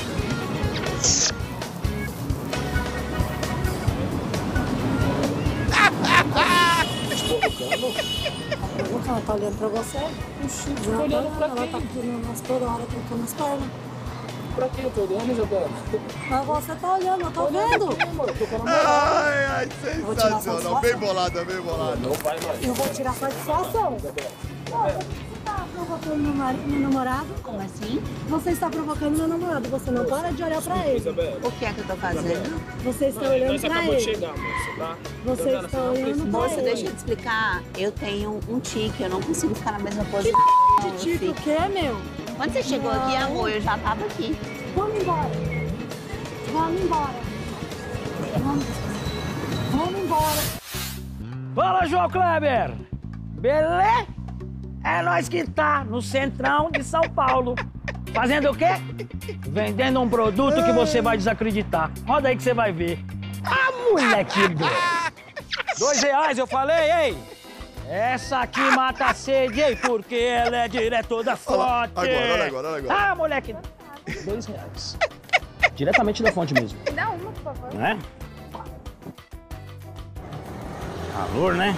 Ela tá olhando pra você? Oxi, Tô olhando pra ela quem? tá aqui nas toda hora colocando as pernas. Pra quem eu tô olhando, Isabela? Mas você tá olhando, eu tô vendo. Ai, ai, Eu vou tirar sensacional. Bem bolada, bem bolada. Não vai mais. Eu vou tirar satisfação. Você tá provocando meu marido, meu namorado? Como assim? Você está provocando meu namorado, você não para de olhar pra ele. Isabela. O que é que eu tô fazendo? Você está Nós olhando pra acabamos de ele. chegar, moça, tá? Você Isabela, está não olhando precisa- pra Moça, ele. deixa eu te explicar. Eu tenho um tique, eu não consigo ficar na mesma posição. De Eu tipo o fico- quê, meu? Quando você chegou aqui, Não. amor, eu já tava aqui. Vamos embora. Vamos embora. Vamos, Vamos embora. Fala, João Kleber! Beleza? É nós que tá no centrão de São Paulo. Fazendo o quê? Vendendo um produto que você vai desacreditar. Roda aí que você vai ver. Ah, moleque doido! Dois reais, eu falei, hein? Essa aqui mata a sede, hein? Porque ela é direto da fonte. Olha agora, olha agora, olha agora. Ah, moleque. Dois reais. Diretamente da fonte mesmo. Dá uma, por favor. Né? Calor, né?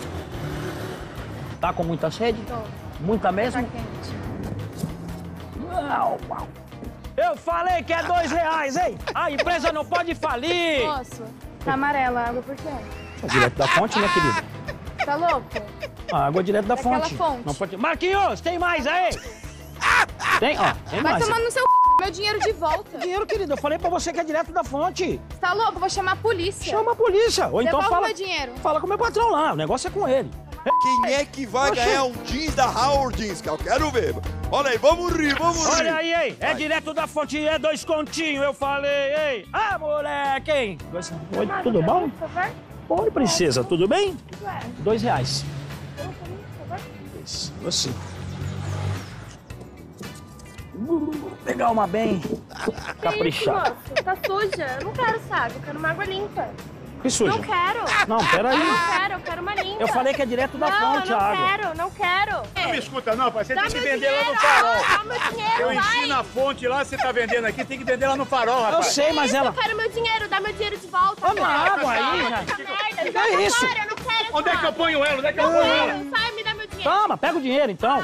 Tá com muita sede? Tô. Muita mesmo? Tá quente. Uau, uau. Eu falei que é dois reais, hein? A empresa não pode falir. Moço, tá amarela a água por quê? É direto da fonte, né, querida? Tá louco? A água é direto da Daquela fonte. fonte. Não pode... Marquinhos, tem mais aí? Tem, ó, tem Vai mais. tomar no seu c... meu dinheiro de volta. Dinheiro, querido, eu falei pra você que é direto da fonte. Você tá louco? Vou chamar a polícia. Chama a polícia. Ou então Devolve fala... meu dinheiro. Fala com o meu patrão lá, o negócio é com ele. Quem é que vai Oxê. ganhar um jeans da Howard Jeans, que eu quero ver. Olha aí, vamos rir, vamos rir. Olha aí, hein? É direto da fonte, é dois continhos, eu falei, hein? Ah, moleque, hein? Dois... Oi, tudo bom? Oi, princesa, tudo bem? Dois reais. Isso, você. Vou pegar uma bem caprichada. Moço, tá suja. Eu não quero saco, eu quero uma água limpa. Que suja? Não quero. Não, peraí. Eu não quero, eu quero uma limpa. Eu falei que é direto da não, fonte eu a não água. quero, não quero. Não me escuta não, pai. Você Dá tem que meu vender lá no dinheiro, farol. dá meu dinheiro, Eu vai. ensino a fonte lá, você tá vendendo aqui, tem que vender lá no farol, rapaz. Eu sei, mas Isso, ela... Eu quero meu dinheiro, dá meu dinheiro de volta. Vamos lá, cara. água aí, Essa já. merda, Que joga é isso? fora, eu não quero Onde é que eu essa ponho ela? Onde é que eu Não ponho ela? quero, sai, me dá meu dinheiro. Toma, pega o dinheiro, então.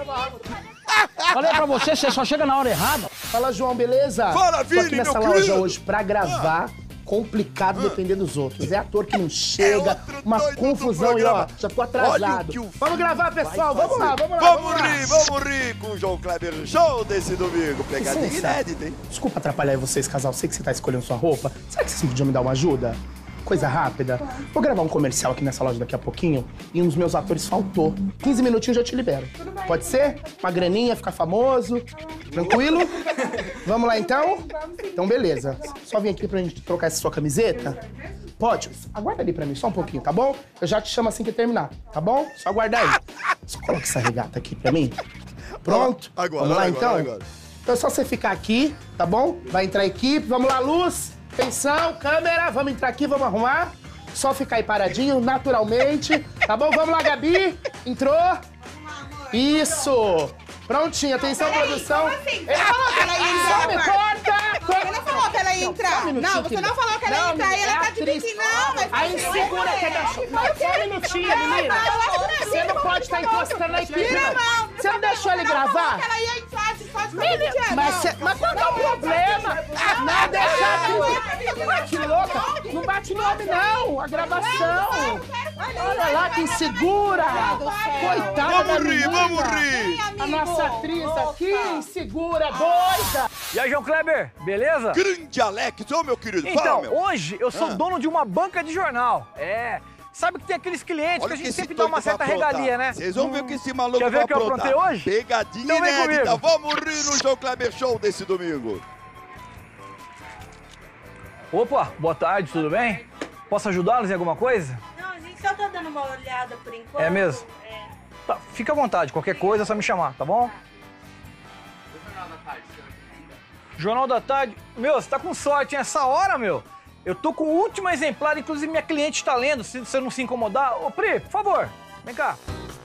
Falei pra você, você só chega na hora errada. Fala, João, beleza? Fala, Tô Vini, aqui nessa meu loja querido. hoje pra gravar. Complicado depender dos outros. É ator que não chega, uma confusão e ó, já tô atrasado. que o Vamos gravar, pessoal. Vamos lá, vamos lá. Vamos lá. rir, vamos rir com o João Kleber Show desse domingo. Pegadinha Licença. inédita, hein? Desculpa atrapalhar vocês, casal. Sei que você tá escolhendo sua roupa. Será que vocês podiam me dar uma ajuda? Coisa rápida. Vou gravar um comercial aqui nessa loja daqui a pouquinho e um dos meus atores faltou. quinze minutinhos já te libero. Pode ser? Uma graninha, ficar famoso. Tranquilo? Vamos lá então? Então beleza. Só vim aqui pra gente trocar essa sua camiseta. Pode? Aguarda ali pra mim só um pouquinho, tá bom? Eu já te chamo assim que terminar, tá bom? Só aguardar aí. Só coloca essa regata aqui pra mim. Pronto? Agora, Vamos lá agora, então? agora. Então é só você ficar aqui, tá bom? Vai entrar a equipe, vamos lá, luz, atenção, câmera, vamos entrar aqui, vamos arrumar. Só ficar aí paradinho, naturalmente, tá bom? Vamos lá, Gabi, entrou. Isso! Prontinho, atenção, produção. Ele falou que ela ia entrar. Só me corta! Ele não falou que ela ia entrar. Só um minutinho, Não, você querida. não falou que ela ia Não, entrar e ela é tá atriz. dizendo que não, mas... Aí segura que é Só um minutinho, menina. Você não pode estar encostando na equipe, não. Você não deixou ele gravar? Ela ia entrar, você pode ficar Mas, cê, mas qual que é o problema? Não deixar a que louca. Não bate nome, não. A gravação. Olha lá quem segura. Coitada da Vamos rir, menina. vamos rir. A nossa atriz aqui, insegura, doida. E aí, João Kleber, beleza? Grande Alex, ô meu querido, Então, fala, meu. hoje eu sou Ah. dono de uma banca de jornal. É. Sabe que tem aqueles clientes Olha que a que gente esse sempre dá uma doido vai certa aprontar. regalia, né? Vocês vão ver o que esse maluco Quer ver vai o que eu aprontar. aprontei hoje? Pegadinha Então vem inédita. comigo. Vamos rir no João Kleber Show desse domingo. Opa, boa tarde, tudo bem? Posso ajudá-los em alguma coisa? Não, a gente só tá dando uma olhada por enquanto. É mesmo? Tá, fica à vontade, qualquer coisa é só me chamar, tá bom? Jornal da Tarde. Meu, você tá com sorte, hein? Essa hora, meu. Eu tô com o último exemplar, inclusive minha cliente tá lendo, se você não se incomodar. Ô, Pri, por favor, vem cá.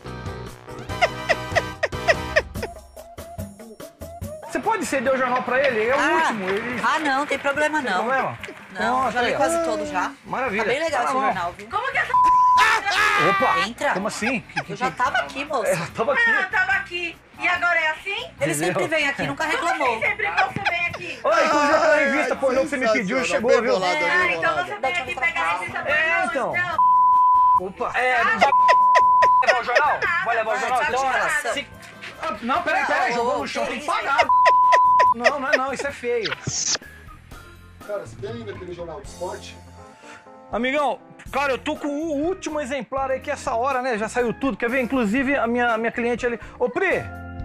Você pode ceder o jornal pra ele? É o Ah, último. Ele... ah, não, tem problema Tem não. problema? Não, Nossa, já li aí, ó. quase todo já. Maravilha. Tá bem legal Tá esse bom. jornal, viu? Como que é Opa! Entra. Como assim? Eu já tava aqui, moça. É, tava aqui. Ah, tava aqui. E agora é assim? Ele Entendeu? sempre vem aqui, nunca reclamou. Sempre você vem aqui. Olha, inclusive aquela revista pornô que você me pediu chegou, viu? Ah, então você vem aqui pegar a revista pornô. É, então. Opa. É, vai levar o jornal? Vai levar o jornal? Então, olha, se... Ah, não, peraí, peraí, jogou no chão, tem que pagar. Não, não é não, isso é feio. Cara, você tem ainda aquele jornal de esporte? Amigão, cara, eu tô com o último exemplar aí que essa hora, né? Já saiu tudo. Quer ver? Inclusive, a minha, a minha cliente ali... Ô, Pri!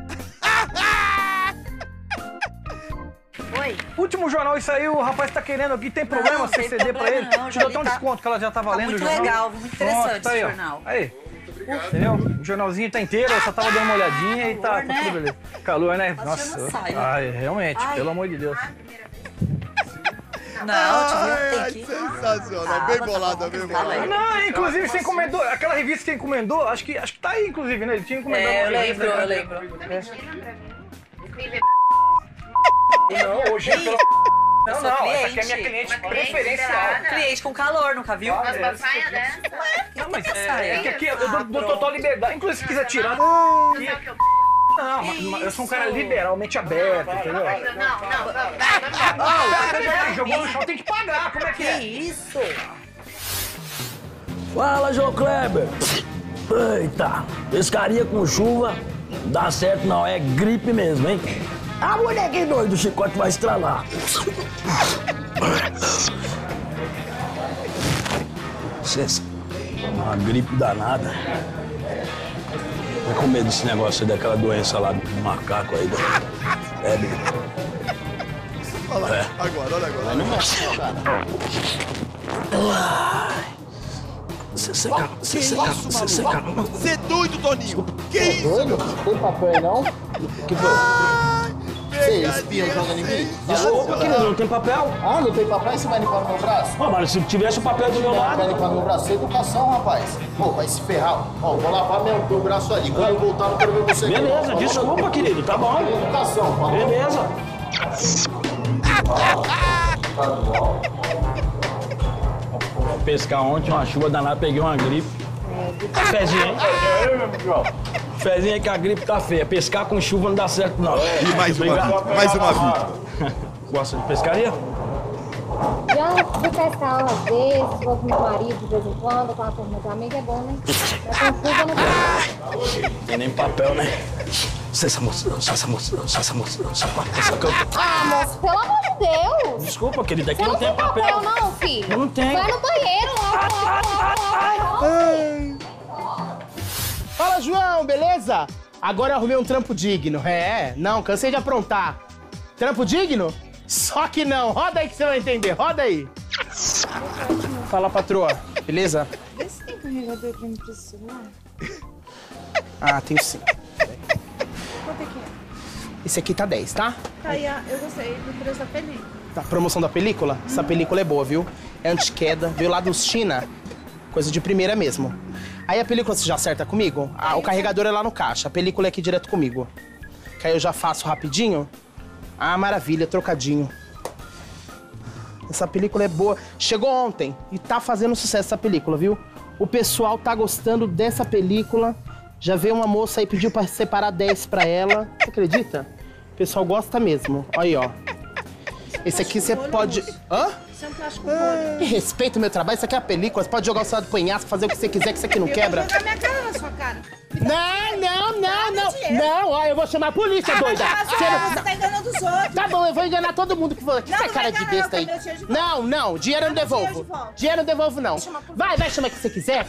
Oi. Último jornal isso aí, o rapaz tá querendo aqui. Tem problema Não, você tem ceder pra problema ele? não, Te já dou vi, até um tá- desconto que ela já tava tá lendo o muito jornal. legal, muito interessante Pronto, tá aí, esse ó. jornal. Aí. Entendeu? O jornalzinho tá inteiro, eu só tava dando uma olhadinha e tá, Calor, tá né? tudo beleza. Calor, né? Nossa, Nossa. eu não saio. Ai, realmente, Ai. pelo amor de Deus. Não, te viu? Tem Ai, que... sensacional, Ah, bem tá bolada, bom, bem fala bolada. aí. Não, inclusive você encomendou, aquela revista que você encomendou, acho que, acho que tá aí, inclusive, né? Ele tinha encomendado É, eu uma revista, lembro, né? eu lembro. Não, hoje pelo... Eu Não, sou não, cliente. essa aqui é minha cliente preferencial. Cliente com calor, nunca viu? Mas uma saia dessa? Não, mas É, é que aqui eu dou, Ah, dou total liberdade. Inclusive, se quiser tirar... Aqui... Não, mas, mas eu sou um cara liberalmente aberto, entendeu? Não, não, não. Não, jogou no chão, tem que pagar, como é que é? Que isso? Fala, João Kleber. Eita, pescaria com chuva dá certo não, é gripe mesmo, hein? A mulher que doido, o chicote vai estralar. Licença, uma gripe danada. Tô com medo desse negócio aí, daquela doença lá do macaco aí. É, bicho. Olha lá, É. agora, olha agora. Mas não mostra, cara. Você seca, você Que seca, isso, você maluco? seca. Você é doido, Toninho? Que isso? Doido? Tem papel aí não? Que foi? Você espia jogando em mim? Desculpa, querido, não tem papel? Ah, não tem papel? Você vai limpar no meu braço? Ó, mas se tivesse o papel do meu lado... Vai limpar no meu braço? Isso é educação, rapaz. Pô, vai se ferrar. Ó, vou lavar meu, meu braço ali. Quando eu voltar, não quero ver você aqui. Beleza, desculpa, querido, tá bom. Educação, falou? Beleza. Pescar ontem, uma chuva danada, peguei uma gripe. Fezinha, hein? Fezinha que a gripe tá feia. Pescar com chuva não dá certo, não. E mais uma Obrigado. vítima, mais uma vítima. Gosta de pescaria? Já fui pescar às vezes, vou com meu marido de vez em quando, com a turma de amigo, é bom, né? Mas com chuva não dá. Tem nem papel, né? Licença, moço. Licença, moço. Licença, moço. Licença, moço. Ah, moço, pelo amor de Deus! Desculpa, querida, aqui Você não tem papel. não, filho? Não tem. Vai no banheiro, lá, lá, lá, lá. Fala, João, beleza? Agora eu arrumei um trampo digno. É, não, cansei de aprontar. Trampo digno? Só que não. Roda aí que você vai entender. Roda aí. Fala, patroa. Beleza? Vê se tem carregador pra mim pro celular. Ah, tenho sim. Quanto é que é? Esse aqui tá dez, tá? Tá aí, ó, eu gostei do preço da película. Tá, promoção da película? Essa película é boa, viu? É anti-queda, veio lá dos China. Coisa de primeira mesmo. Aí a película você já acerta comigo? Ah, o carregador é lá no caixa, a película é aqui direto comigo. Que aí eu já faço rapidinho. Ah, maravilha, trocadinho. Essa película é boa. Chegou ontem e tá fazendo sucesso essa película, viu? O pessoal tá gostando dessa película. Já veio uma moça aí, pediu pra separar dez pra ela. Você acredita? O pessoal gosta mesmo. Olha aí, ó. Esse aqui você pode... Hã? Isso é um plástico bolha. Que respeita o meu trabalho, isso aqui é a película. Você pode jogar o celular do penhasco, fazer o que você quiser, que isso aqui não quebra. Eu vou jogar minha cara na sua cara. Não, não, não, não. Não, ó, eu vou chamar a polícia, Ah, doida. mas Você você, não- você tá enganando os outros. Tá bom, eu vou enganar todo mundo que for. Que Não, essa não cara vai de enganar, besta aí. eu quero dinheiro de volta. Não, não, dinheiro eu não Eu quero devolvo. dinheiro de volta. Dinheiro eu não devolvo, não. Vai, vai, chama o que você quiser.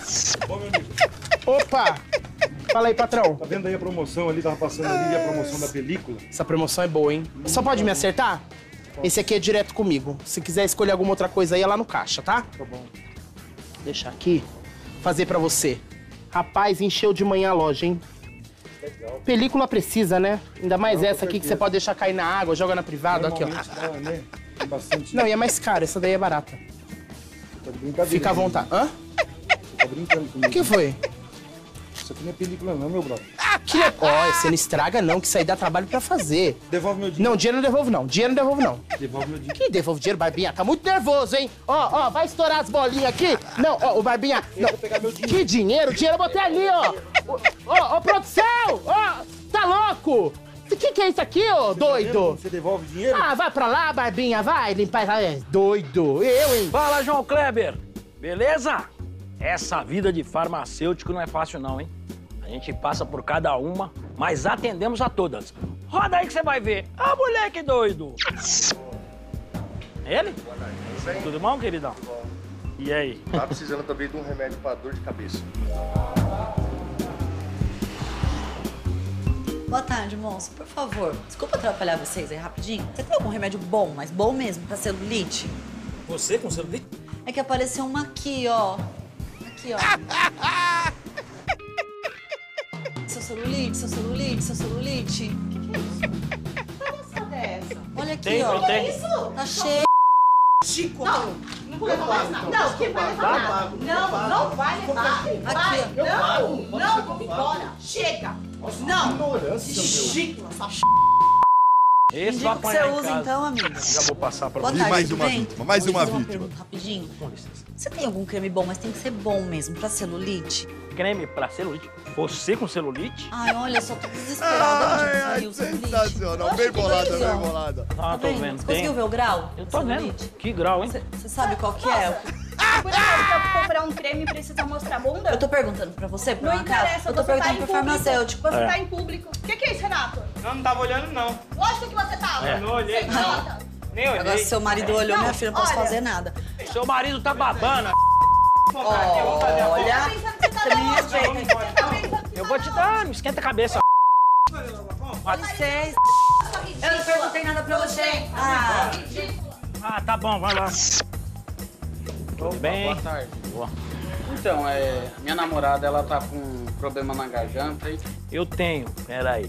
Opa! Fala aí, patrão. Tá vendo aí a promoção ali? Tava passando ali a promoção da película. Essa promoção é boa, hein? Só pode me acertar? Esse aqui é direto comigo. Se quiser escolher alguma outra coisa aí, é lá no caixa, tá? Tá bom. Deixa aqui. Fazer pra você. Rapaz, encheu de manhã a loja, hein? Legal. Película precisa, né? Ainda mais Não, essa com aqui que certeza. você pode deixar cair na água, joga na privada, aqui, ó. Normalmente dá, né? Tem bastante. Não, e é mais cara, essa daí é barata. Tá de brincadeira. Fica à comigo. vontade. Hã? Você tá brincando comigo. O que foi? Isso aqui não é película não, meu brother. Que le... Ó, você não estraga não, que isso aí dá trabalho pra fazer. Devolve meu dinheiro. Não, dinheiro não devolvo não. Dinheiro não devolvo não. Devolve meu dinheiro. Que devolve dinheiro, Barbinha? Tá muito nervoso, hein? Ó, ó, vai estourar as bolinhas aqui. Não, ó, o Barbinha... Não. pegar meu dinheiro. Que dinheiro? O dinheiro eu botei ali, ó. Ó, ó, produção! Ó, tá louco? O que que é isso aqui, ô, doido? Você devolve dinheiro? Ah, vai pra lá, Barbinha, vai limpar... É, doido, eu, hein? Fala, João Kleber. Beleza? Essa vida de farmacêutico não é fácil não, hein? A gente passa por cada uma, mas atendemos a todas. Roda aí que você vai ver. Ah, moleque doido. Ele? Tudo bom, queridão? E aí? Tá precisando também de um remédio pra dor de cabeça. Boa tarde, moço. Por favor, desculpa atrapalhar vocês aí rapidinho. Você tem algum remédio bom, mas bom mesmo, pra celulite? Você com celulite? É que apareceu uma aqui, ó. Aqui, ó. Seu celulite, seu celulite, seu celulite. Que que é isso? Que moça dessa? Olha aqui, Tem, ó. tem. Tá cheio. ridículo. Não, não vou levar mais nada. Não, quem vai levar nada? Não, não vai levar. Vai, não, não, vamos embora. Chega. Não. Ridículo, essa p... Esse Indica o que você usa então, amiga. Já vou passar pra Boa você. tarde, mais tudo uma bem? vítima, mais uma Vou fazer vítima. pergunta rapidinho. Você tem algum creme bom, mas tem que ser bom mesmo, pra celulite? Creme pra celulite? Você com celulite? Ai, olha, eu só tô desesperada. Onde Ai, ai, saiu o celulite? sensacional. Bem bolada, bem bolada. Ah, tô vendo. Você conseguiu ver o grau? Eu tô vendo. Que grau, hein? Você sabe qual que é? Por exemplo, pra comprar um creme precisa mostrar a bunda? Eu tô perguntando pra você, por Não um acaso. interessa, Eu tô você tá perguntando em pro público. farmacêutico. Você É. tá em público. O que, que é isso, Renato? Não, não tava olhando, não. Lógico que você tava. É. Não olhei, Sem não. nota. Nem olhei. Agora, se seu marido olhou, minha filha, não posso olha. fazer nada. Seu marido tá babando. Olha, você me respeita. Eu vou te dar, não esquenta a cabeça. Dá licença. Eu não perguntei nada pra você. Ah, Ah, tá bom, vai lá. Tudo bem? Boa tarde. Boa. Então, é, minha namorada, ela tá com problema na garganta e... Eu tenho, peraí.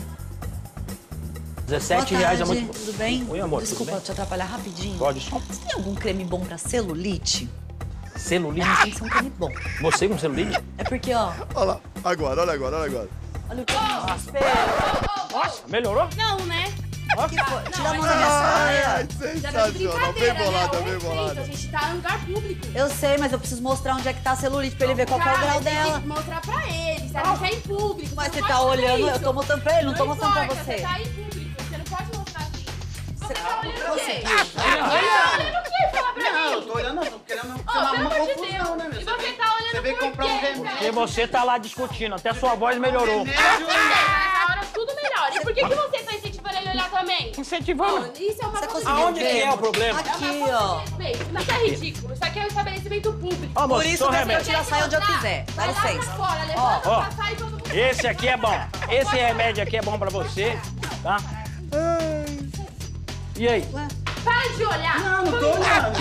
boa dezessete reais é tarde, muito... tudo bem? Oi, amor, Desculpa tudo bem? te atrapalhar rapidinho. Pode só. Você tem algum creme bom pra celulite? Celulite? É, tem que ser um creme bom. Você com celulite? É porque, ó... Olha lá, agora, olha agora, olha agora. Olha o que eu espera. Nossa, melhorou? Não, né? Que foi? Tira a mão da minha saia. Ai, sensacional. Bem bolada, bem bolada. A gente tá em lugar público. Eu sei, mas eu preciso mostrar onde é que tá a celulite pra ele ver qual que é o Cara, grau você tem dela. que mostrar pra ele. Você não tá em público. Mas você não tá pode olhando, fazer eu isso. tô mostrando pra ele, não tô mostrando pra importa, você. Você tá em público. Você não pode mostrar assim. Você tá olhando o Conseguiu. quê? Você tá olhando o quê? Fala pra mim. Não, eu tô olhando, eu tô querendo... Ô, pelo amor de Deus. né, meu? E você tá olhando Você veio por comprar um quê, remédio. Porque você tá lá discutindo, até sua voz melhorou. Nessa hora tudo melhor. E por que, que você tá incentivando ele a olhar também? Incentivando? Isso é uma falta de Aonde que respeito. é o problema? Aqui, É uma falta ó. de respeito. Isso é ridículo. Isso aqui é um estabelecimento público. Ó, moço, Por isso seu que eu remédio. tiro a saia onde eu quiser. Dá Vai lá pra licença. fora, levanta Ó, pra sair todo mundo. Esse aqui é bom. Esse remédio aqui é bom pra você, tá? E aí? Para de olhar. Não, não tô olhando.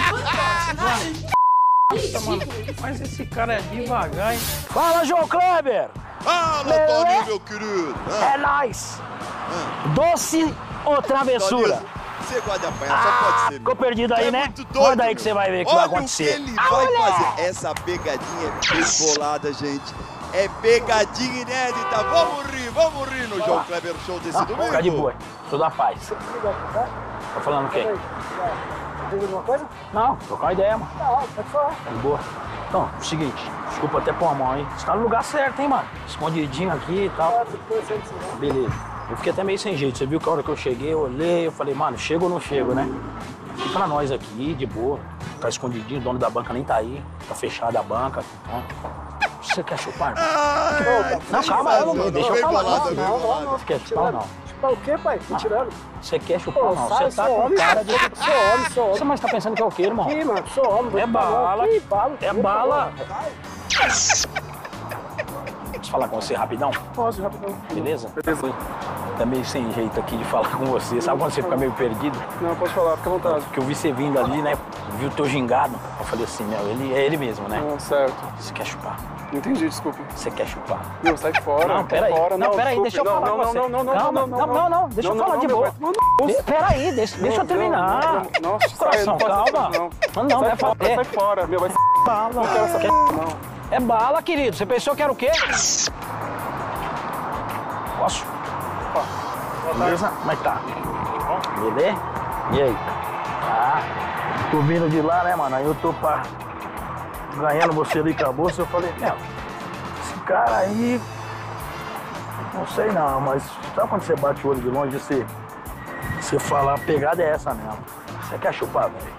Nossa, mano, mas esse cara é devagar, hein? Fala, João Kleber! Fala, Beleza? Toninho, meu querido. É nóis! Doce ou travessura? Toninho, você gosta de apanhar, só pode ser. Ficou perdido aí, É né? muito doido, Manda aí meu. que você vai ver o que Olha vai acontecer. o que ele vai fazer. Essa pegadinha é bem bolada, gente. É pegadinha inédita. Vamos rir, vamos rir no João Kleber Show desse Ah, domingo. fica de boa. Sou da paz. Tá falando o quê? Tem alguma coisa? Não, trocar uma ideia, mano. Não, pode falar. De boa. Então, é o seguinte, desculpa até pôr a mão aí. Você tá no lugar certo, hein, mano? Escondidinho aqui e tal. Beleza. Eu fiquei até meio sem jeito. Você viu que a hora que eu cheguei, eu olhei, eu falei, mano, chego ou não chego, né? E pra nós aqui, de boa. Tá escondidinho, o dono da banca nem tá aí. Tá fechada a banca. Então, você quer chupar? Ai, Não, calma, não, não, deixa eu bem falar. bolado, Não, bem não, bolado. não, não. Você quer chupar ou não? Chupar o quê, pai? Tô tirando. Você quer chupar Pô, ou não? sai, Você tá sou com homem, cara de... Sou homem, sou homem. Você mais tá pensando que é o quê, irmão? Ih, mano, sou homem. É bala. Que bala? É bala. Posso falar com você rapidão? Posso, rapidão. Beleza? Beleza. Tá meio sem jeito aqui de falar com você. Sabe quando você fica meio perdido? Não, pode falar, fica à vontade. Porque eu vi você vindo ali, né? Vi o teu gingado. Eu falei assim, meu, ele é ele mesmo, né? Não, certo. Você quer chupar? Não entendi, desculpa. Você quer chupar? Não, sai fora. Não, sai peraí. fora. Não, peraí, desculpe. deixa eu não, falar não, com você. Não, não, não, Calma, não, não, não, não, não, deixa eu falar de boa. De- Peraí, deixa, deixa eu terminar. Nossa, Coração, calma. Não, Não, não, sai é fora, é- sai fora, meu, vai bala. Não quero essa Quer- não. É bala, querido. Você pensou que era o quê? Posso? Beleza? Como é que tá? Beleza? E aí? Ah, tô vindo de lá, né, mano? Aí eu tô pra... ganhando você ali com a bolsa. Eu falei, meu, esse cara aí... Não sei não, mas sabe quando você bate o olho de longe e você... Você fala, a pegada é essa mesmo. Você quer chupar, velho?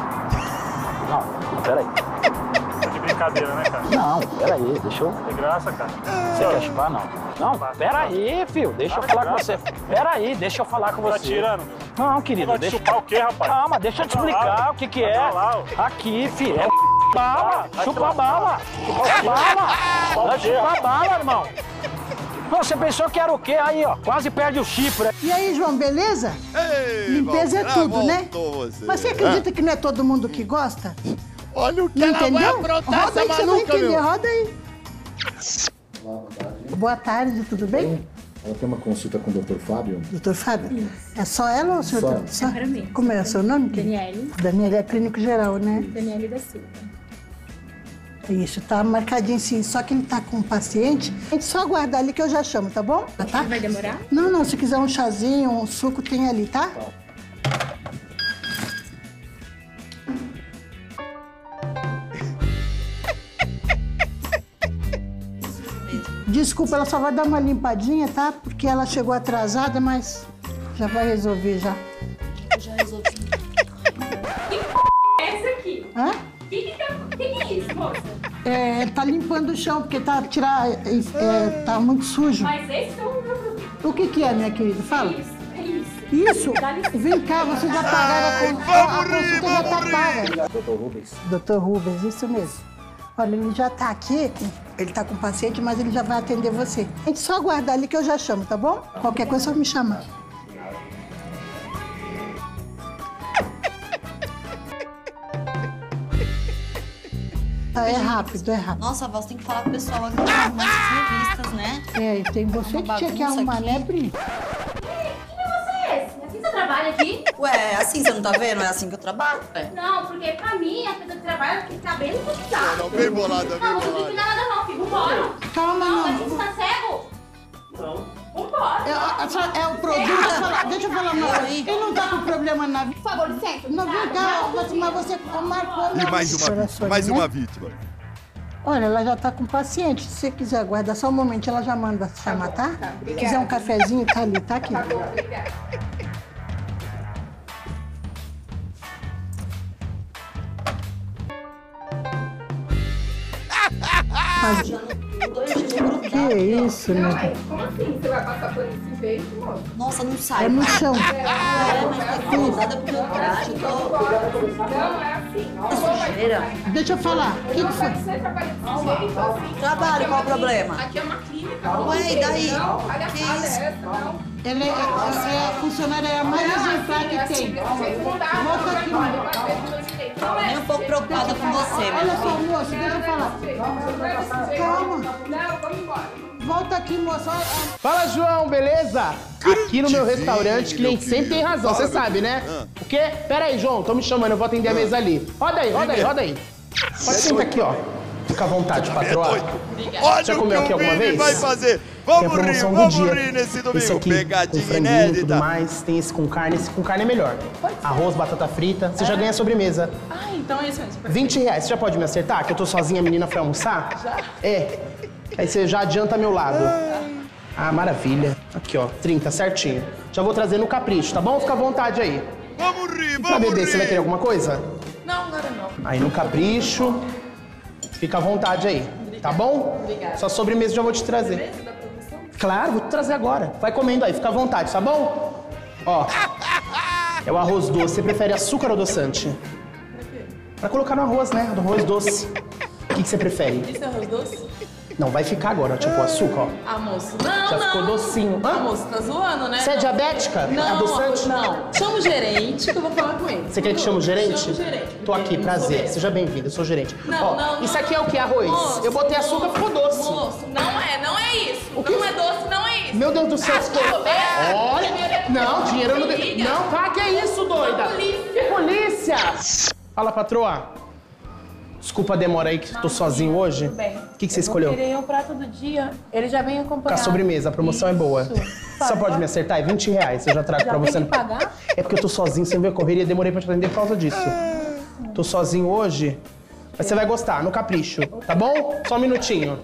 Não, peraí. Tá de brincadeira, né, cara? Não, peraí, deixa eu... Tem graça, cara. Você quer chupar, não? Não, peraí, filho, deixa eu falar com você. Peraí, deixa eu falar com você. Tá tirando? Não, querido, Vai deixa... chupar o quê, rapaz? Calma, deixa eu te Vai pra explicar lá, o que que vai é. pra lá, ó. Aqui, filho, é bala, chupa bala. Chupa bala. Vai chupar bala, irmão. Não, você pensou que era o quê? Aí, ó, quase perde o chifre. E aí, João, beleza? Ei, Limpeza é Valdir, tudo, né? voltou você. Mas você acredita que não é todo mundo que gosta? Olha o que Não ela vai entendeu? aprontar, Roda essa aí que você vai maluca, entender, meu. roda aí. Boa tarde, tudo bem? Ela tem uma consulta com o doutor Fábio? Doutor Fábio? É só ela ou o senhor? Só. doutor? Só. É para mim. Como é o seu nome? Daniele. Daniele é clínico geral, né? Daniele da Silva. Isso, tá marcadinho sim. Só que ele tá com um paciente. A gente só aguardar ali que eu já chamo, tá bom? Tá? Vai demorar? Não, não. Se quiser um chazinho, um suco, tem ali, tá? Desculpa, ela só vai dar uma limpadinha, tá? Porque ela chegou atrasada, mas já vai resolver já. Eu já resolvi. Que p é essa aqui? Hã? Que que, tá... que que é isso, moça? É, tá limpando o chão, porque tá, tirar, é, tá muito sujo. Mas esse é o meu problema. O que que é, minha querida? Fala. Isso, é isso. Isso? Vem cá, você já pagaram a consulta. A consulta já tá paga. doutor Rubens. doutor Rubens, isso mesmo. Olha, ele já tá aqui, ele tá com o paciente, mas ele já vai atender você. A gente só aguardar ali que eu já chamo, tá bom? Qualquer coisa é só me chamar. Tá, é rápido, é rápido. Nossa, Val, você tem que falar pro pessoal aqui que arrumar essas revistas, né? É, tem você que tinha que arrumar, né, Bri? Assim você trabalha aqui? Ué, assim você não tá vendo? É assim que eu trabalho, ué. Não, porque pra mim, a pessoa que trabalha tem que estar bem cuidado. Não, bem bolada, bem Não, não tem que bolada. cuidar nada não, filho. Vambora. Calma, não. não. Mas você tá cego? Não. Vambora. É, é o produto. Deixa eu falar, deixa eu falar uma coisa. Ele não tá com problema na vida. Por favor, licença. Não, vem cá, mas você marcou na E mais uma, Corações, mais né? uma vítima. Olha, ela já tá com paciente. Se você quiser aguardar só um momento, ela já manda chamar, tá? Se quiser um cafezinho, tá ali, tá aqui. Tá bom, obrigada. Mas... Que é isso, né? Como assim? Você vai passar por esse jeito, moço? Nossa, não sai. É no chão. É, mas tá incomodada com o meu traje. Eu tô... Não, é assim. Sujeira. Deixa eu falar. O que que foi? Você trabalha desse jeito, assim. Trabalho, qual o problema? Aqui é uma clínica. Ué, e daí? Não, Que palhaçada isso? é essa, não. Ela é, ela é a funcionária mais exemplar que tem. Volta aqui, moço. Nem um pouco preocupada com você, Olha minha só, filha. moço, deixa eu falar. Calma. Não, vamos embora. Volta aqui, moço. Olha- Fala, João, beleza? Aqui no meu Grande restaurante, vinho, cliente meu sempre tem querido. razão, você Fala, sabe, meu né? querido. Ah. O quê? Pera aí, João, tô me chamando, eu vou atender a mesa ali. Roda aí, roda aí, roda aí. Pode sentar aqui, ó. Fica à vontade, patroa. Olha Já o comeu que aqui o alguma Vini vez? vai fazer. Tem a Vamos rir, promoção do vamos dia. rir nesse Esse domingo. aqui, Pegadinha com franguinho e tudo inédita. mais. Tem esse com carne, esse com carne é melhor. Arroz, batata frita, você já ganha a sobremesa. Ah, então é isso mesmo. vinte reais, você já pode me acertar? Que eu tô sozinha, a menina foi almoçar? Já? É. Aí você já adianta meu lado. Ah, maravilha. Aqui, ó, trinta, certinho. Já vou trazer no capricho, tá bom? Fica à vontade aí. Vamos rir, Pra vamos beber, rir. você vai querer alguma coisa? Não, agora não. Aí no capricho. Fica à vontade aí, tá bom? Obrigada. Sua sobremesa eu já vou te trazer. Claro, vou te trazer agora. Vai comendo aí, fica à vontade, tá bom? Ó, é o arroz doce. Você prefere açúcar ou adoçante? Pra colocar no arroz, né? Do arroz doce. O que, que você prefere? Isso é arroz doce? Não, vai ficar agora, ó, tipo açúcar, ó. Ah, moço. Não, Já não. ficou docinho. Hã? Ah, moço, tá zoando, né? Você é diabética? Não, Adoçante? não. Chama o gerente que eu vou falar com ele. Você quer que chame o gerente? Chama o gerente. Tô aqui, prazer. Seja bem-vindo, eu sou o gerente. Não, Ó, não, isso não. aqui é o que? Arroz? Moço, eu botei açúcar, moço, ficou doce. Moço, não é, não é isso. O que? Não é doce, não é isso. Meu Deus do céu, Acho que ficou... eu bebo. Olha, não, dinheiro eu não... Me de- liga. Não, tá, que é isso, doida? Polícia. Polícia! Fala, patroa. Desculpa a demora aí, que tô sozinho hoje. Tudo bem. O que, que você escolheu? Eu queria o prato do dia. Ele já vem Com a acompanhado. sobremesa, a promoção é boa. Isso. Só Favor. pode me acertar? É vinte reais, eu já trago Já pra tem você. que pagar? É porque eu tô sozinho, sem ver a correria, demorei pra te atender por causa disso. Tô sozinho hoje, mas você vai gostar, no capricho, tá bom? Só um minutinho.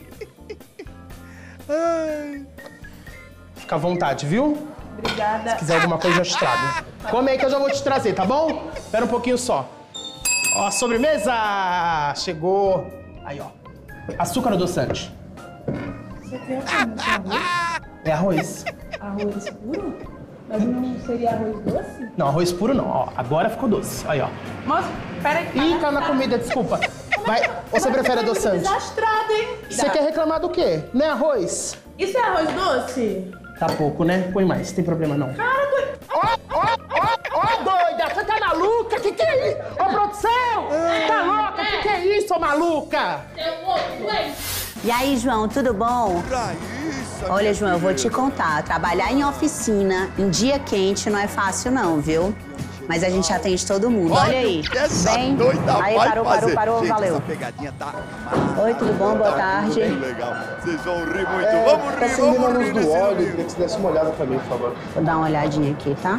Fica à vontade, viu? Obrigada. Se quiser alguma coisa, eu já te trago. Come aí que eu já vou te trazer, tá bom? Espera um pouquinho só. Ó, sobremesa! Chegou. Aí, ó. Açúcar ou adoçante? Você tem arroz? É arroz. Arroz puro? Mas não seria arroz doce? Não, arroz puro não. Ó, agora ficou doce. Aí, ó. Moço, peraí. Ih, caiu na comida, desculpa. Vai, ou você prefere adoçante? Desastrado, hein? Você quer reclamar do quê? Não é arroz? Isso é arroz doce? Tá pouco, né? Põe mais, não tem problema não. Cara, tu... Ó, ó, ó, ó, doida! Você tá maluca? Que que é isso? Ô, produção! Tá louca? Que que é isso, ô maluca? E aí, João, tudo bom? Pra isso, Olha, João, eu vou te contar. Trabalhar em oficina, em dia quente, não é fácil não, viu? Mas a gente atende todo mundo. Olha aí. Vem. Aí, parou, parou, parou, gente, valeu. Essa pegadinha tá Oi, tudo bom? Boa tarde. bem legal. Vocês vão rir muito. É, vamos tá rir, acendendo a vamos luz rir do nesse óleo, domingo. queria que você desse uma olhada também, por favor. Vou dar uma olhadinha aqui, tá?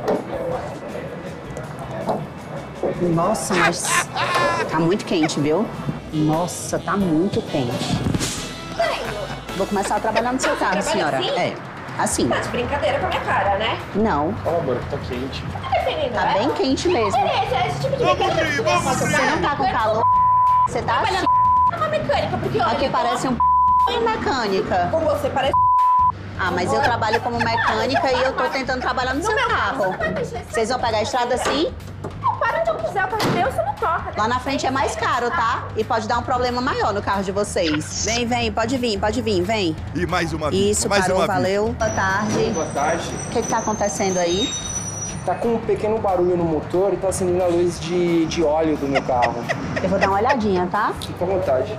Nossa, mas tá muito quente, viu? Nossa, tá muito quente. Vou começar a trabalhar no seu carro, senhora. Assim? É, assim. Tá de brincadeira com a minha cara, né? Não. Ó, amor, tá quente. Tá bem quente mesmo. Beleza, é esse tipo de brincadeira. Nossa, você não tá com calor? Você tá assim? Uma mecânica, porque olha, Aqui parece um p... mecânica. Com você parece. Ah, mas eu trabalho como mecânica e eu tô tentando trabalhar no seu carro. Vocês vão pegar a estrada assim? Para onde eu quiser, o carro meu, você não toca. Lá na frente é mais caro, tá? E pode dar um problema maior no carro de vocês. Vem, vem, pode vir, pode vir, vem. E mais uma vez. Isso, mais parou, uma valeu. Boa tarde. Boa tarde. O que que tá acontecendo aí? Tá com um pequeno barulho no motor e tá acendendo a luz de, de óleo do meu carro. Eu vou dar uma olhadinha, tá? Fica à vontade.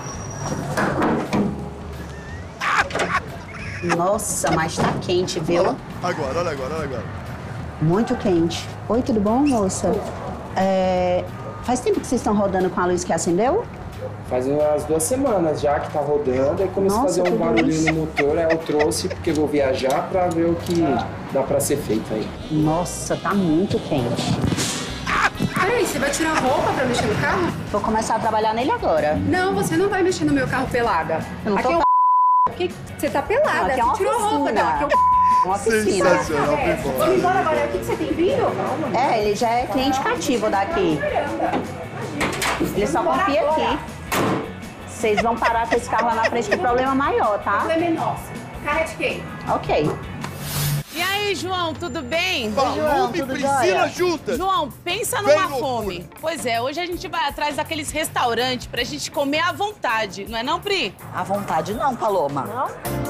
Nossa, mas tá quente, viu? Agora, olha agora, olha agora. Muito quente. Oi, tudo bom, moça? É... Faz tempo que vocês estão rodando com a luz que acendeu? Faz umas duas semanas já que tá rodando, aí começou a Nossa, fazer um tudo barulho isso. no motor, aí eu trouxe porque eu vou viajar pra ver o que dá pra ser feito aí. Nossa, tá muito quente. Peraí, você vai tirar a roupa pra mexer no carro? Vou começar a trabalhar nele agora. Não, você não vai mexer no meu carro pelada. Eu não Aqui tô é um... Que... Você tá pelada, Não, aqui é uma você tirou a roupa oficina. dela. Aqui é um... Uma piscina. Sensacional, foi embora. Vamos embora agora. O que que você tem vindo? É, ele já é cliente cativo daqui. Ele só confia aqui. Vocês vão parar com esse carro lá na frente, que o problema é maior, O tá? problema é nosso. O carro é de quem? Ok. E aí, João, tudo bem? Paloma e Priscila juntas. João, pensa Bem numa loucura. fome. Pois é, hoje a gente vai atrás daqueles restaurantes pra gente comer à vontade, não é não, Pri? À vontade não, Paloma. Não?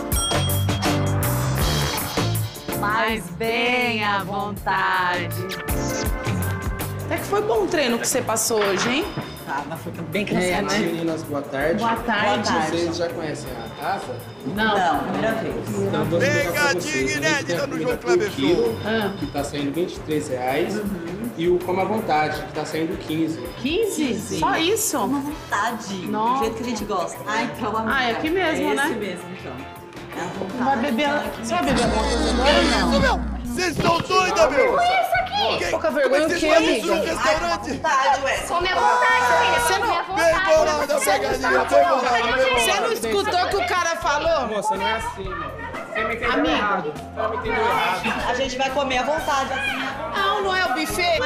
Mas bem à vontade. Até que foi bom o treino que você passou hoje, hein? Ah, mas foi bem E cansado, aí, né? meninas, boa tarde. Boa tarde. Vocês já conhecem a Rafa? Não. Não, primeira vez. Então, vou explicar pra vocês. Pegadinha A gente tem inédita a no comida João por Kleber quilo, Show. Ah. que tá saindo vinte e três reais. E o Coma à Vontade, que tá saindo quinze. quinze? Só isso? Uma vontade. Nossa. Do jeito que a gente gosta. Ah, então vamos. Ah, é aqui mesmo, é né? esse mesmo, então. É a vontade. Vai beber... Você vai beber alguma coisa agora? Isso, meu! Vocês estão doidas, meu! Quem- Pouca vergonha Como é o que quê, vocês fazem isso amiga? no restaurante? Vontade, ué. Come à vontade, filha. Você não- Come à Bem vontade. bolada a pegadinha, bem bolada, bem Você não bolada. escutou o que o cara falou? Moça, não é assim, mano. Você me entendeu Amigo. errado. Você me entendeu errado. A gente vai comer à vontade, assim. Não, não é o buffet.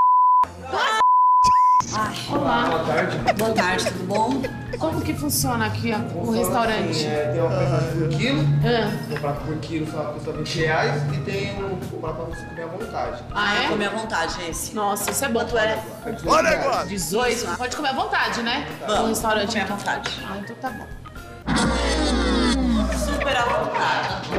Boa tarde. Boa tarde, tudo bom? Como que funciona aqui a- o restaurante? É, tem uma prato por quilo, Ah, um prato por quilo só custa vinte reais e tem o, o prato pra você comer à vontade. Ah, é? Comer à vontade, esse. Nossa, isso é bom. Quanto é? Olha agora! dezoito? Pode comer à vontade, né? Vamos, No restaurante. comer à então. vontade. Ah, então tá bom. Super à vontade.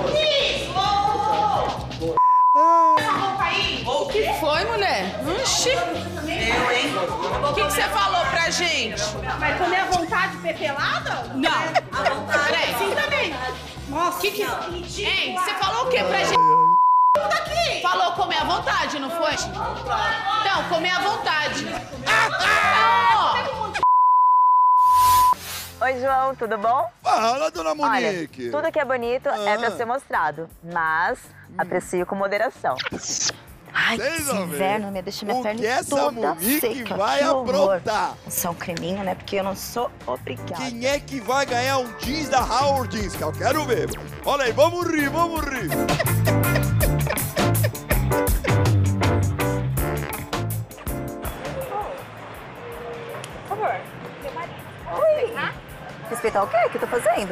O que foi, mulher? Oxi! Eu, hein? O que, que você falou pra gente? Vai comer à vontade pepelada? Não. À vontade. Peraí. Sim também. Nossa, que que... Hein, você falou o que pra gente? Daqui. Falou comer à vontade, não foi? Então, comer à vontade. Ó, Oi, João, tudo bom? Fala, dona Olha, Monique. tudo que é bonito é pra Ah. ser mostrado, mas aprecio com moderação. Ai, Vocês que vão ver inverno, me deixa minha o perna que essa toda Monique seca. vai que horror. aprontar. Só um creminho, né? Porque eu não sou obrigada. Quem é que vai ganhar um jeans da Howard Jeans? Que eu quero ver. Olha aí, vamos rir, vamos rir. Por favor. Meu marido. Oi. Respeitar o quê que eu tô fazendo?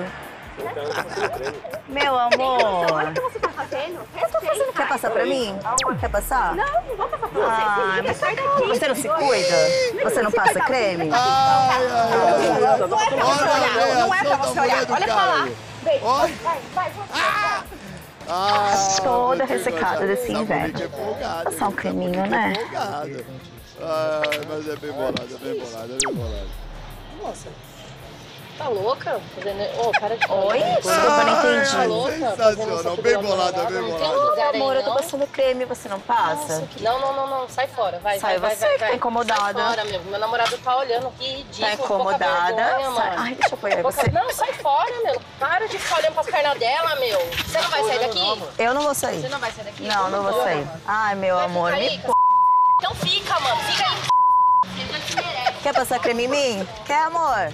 Meu amor. Olha o que você tá fazendo. Eu tô fazendo. Quer passar pra mim? Quer passar? Não, não vou passar pra você. Ah, filha. mas Sai daqui. você não se cuida? Você não passa creme? Ai, ai, ai. Não é pra você olhar. Não é pra você olhar. Olha pra lá. Vem. Olha. Vai, vai, vai. Ah, Toda muito ressecada engraçado. desse Essa inverno. Monique é folgada. Passar um creminho, né? É folgada. Ai, mas é bem bolada, é bem bolada, é bem bolada. Nossa. Tá louca? Fazendo... Ô, para de falar. Oi? Desculpa, Desculpa, não entendi. Tá louca? Sensacional, bem bolada, bem Não tem bolada. lugar aí, Amor, eu tô não. passando creme, você não passa? Nossa, que- Não, não, não, não. Sai fora. Vai, Sai vai, você, vai, vai. tá vai. incomodada. Sai fora, meu. Meu namorado tá olhando. Que ridículo. Tá incomodada? Pouca vergonha, Sai. mano. Ai, deixa eu apoiar Pouca- você. Não, sai fora, meu. Para de ficar olhando pras pernas dela, meu. Você não vai sair daqui? Eu não vou sair. Você não vai sair daqui? Não, não vou sair. Ai, meu amor, Fica me aí, Então fica, mano. Fica aí. Você já se merece. Quer passar creme em mim? Quer, amor?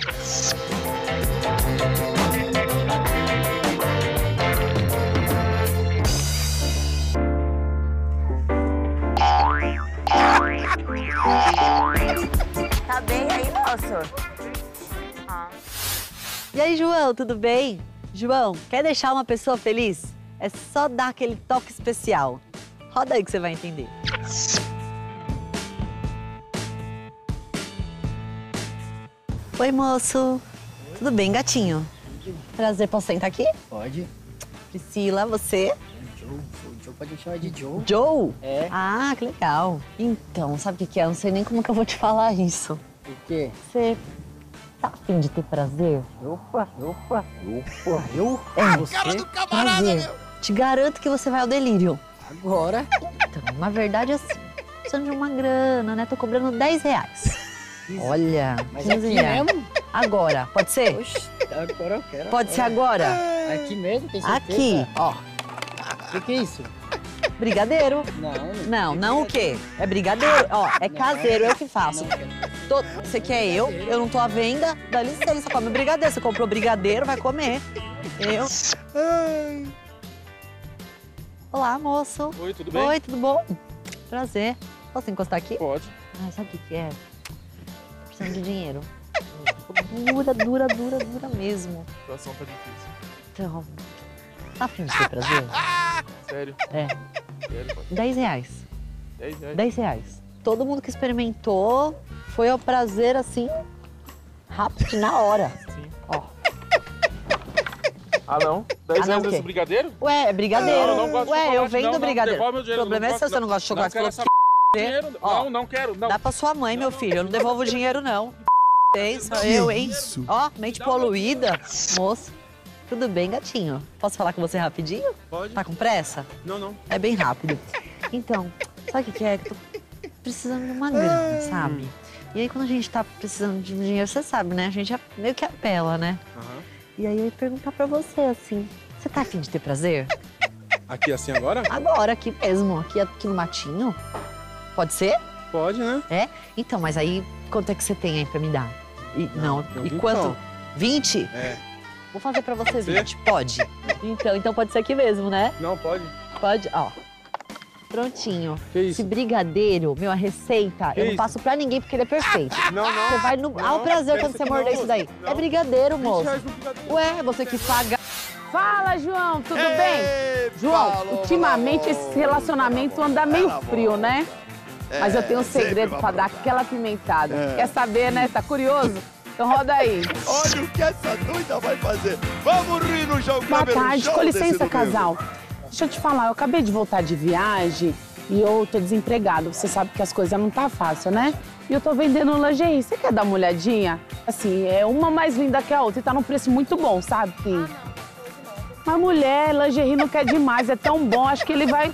Tá bem aí, moço? Ah. E aí, João, tudo bem? João, quer deixar uma pessoa feliz? É só dar aquele toque especial. Roda aí que você vai entender. Oi, moço. Tudo bem, gatinho? Prazer, posso sentar aqui? Pode. Priscila, você? Joe, Joe, Joe, pode me chamar de Joe. Joe? É. Ah, que legal. Então, sabe o que que é? Eu não sei nem como que eu vou te falar isso. O quê? Você tá afim de ter prazer? Opa, opa, opa. Eu? É. Você? Cara do camarada, prazer. Te garanto que você vai ao delírio. Agora? Então, na verdade, assim, precisando de uma grana, né? Tô cobrando dez reais. Olha, Mas quinze aqui reais. mesmo? Agora, pode ser? Oxe, agora eu quero. Pode ser agora? Aqui mesmo, tem certeza? Aqui, ó. O que, que é isso? Brigadeiro. Não, Não, não o quê? É brigadeiro. Ó, é caseiro, eu que faço. Tô- Você quer eu? Eu não tô à venda. Dá licença, come brigadeiro. Você comprou brigadeiro, vai comer. Eu. Olá, moço. Oi, tudo bem? Oi, tudo bom? Prazer. Posso encostar aqui? Pode. Ah, sabe o que que é? Tô precisando de dinheiro. Dura, dura, dura, dura mesmo. A situação tá difícil. Então, tá afim de ter prazer? Sério? É. Sério, pode. Dez reais. Dez reais? Dez reais. Todo mundo que experimentou foi ao prazer, assim, rápido, na hora. Sim. Ó. Ah, não? Dez Ah, não, reais o quê? nesse brigadeiro? Ué, é brigadeiro. Não, eu não gosto de Ué, chocolate, eu vendo não, não, brigadeiro. devolve meu O dinheiro, problema não é se gosto, você não gosta de chocolate. Não quero Você essa falou dinheiro. Ó, Não, não quero, não. Dá pra sua mãe, meu filho. Eu não devolvo o dinheiro, não. Tem, sou eu, hein? Ó, mente poluída. Moço, tudo bem, gatinho? Posso falar com você rapidinho? Pode. Tá com pressa? Não, não. É bem rápido. Então, sabe o que que é? Que eu tô precisando de uma grana, sabe? E aí, quando a gente tá precisando de dinheiro, você sabe, né? A gente meio que apela, né? Aham. E aí, eu ia perguntar pra você, assim, você tá afim de ter prazer? Aqui assim agora? Agora, aqui mesmo, aqui, aqui no matinho. Pode ser? Pode, né? É? Então, mas aí, quanto é que você tem aí pra me dar? E, não, tem e um quanto? vintão. vinte? É. Vou fazer pra você Pode ser? vinte. Pode? Então, então pode ser aqui mesmo, né? Não, pode. Pode, ó. Prontinho. Que isso? Esse brigadeiro, meu, a receita, Que eu não isso? passo pra ninguém porque ele é perfeito. Não, não. Você vai no. Não, Ao prazer quero quando isso você aqui morder não, isso daí. não. É brigadeiro, vinte moço. reais no brigadeiro. Ué, você quis pagar. Fala, João, tudo Ei, bem? João, falou, ultimamente falou. esse relacionamento anda meio Cala a frio, né? Mas eu tenho um É, sempre segredo vai pra dar aprontar. aquela pimentada. É. Quer saber, né? Tá curioso? Então roda aí. Olha o que essa doida vai fazer. Vamos rir no João Boa Kleber tarde, Show com desse licença, domingo. casal. Deixa eu te falar, eu acabei de voltar de viagem e eu tô desempregado. Você sabe que as coisas não tá fácil, né? E eu tô vendendo lingerie. Você quer dar uma olhadinha? Assim, é uma mais linda que a outra e tá num preço muito bom, sabe? Que... Mas mulher, lingerie não quer demais, é tão bom, acho que ele vai...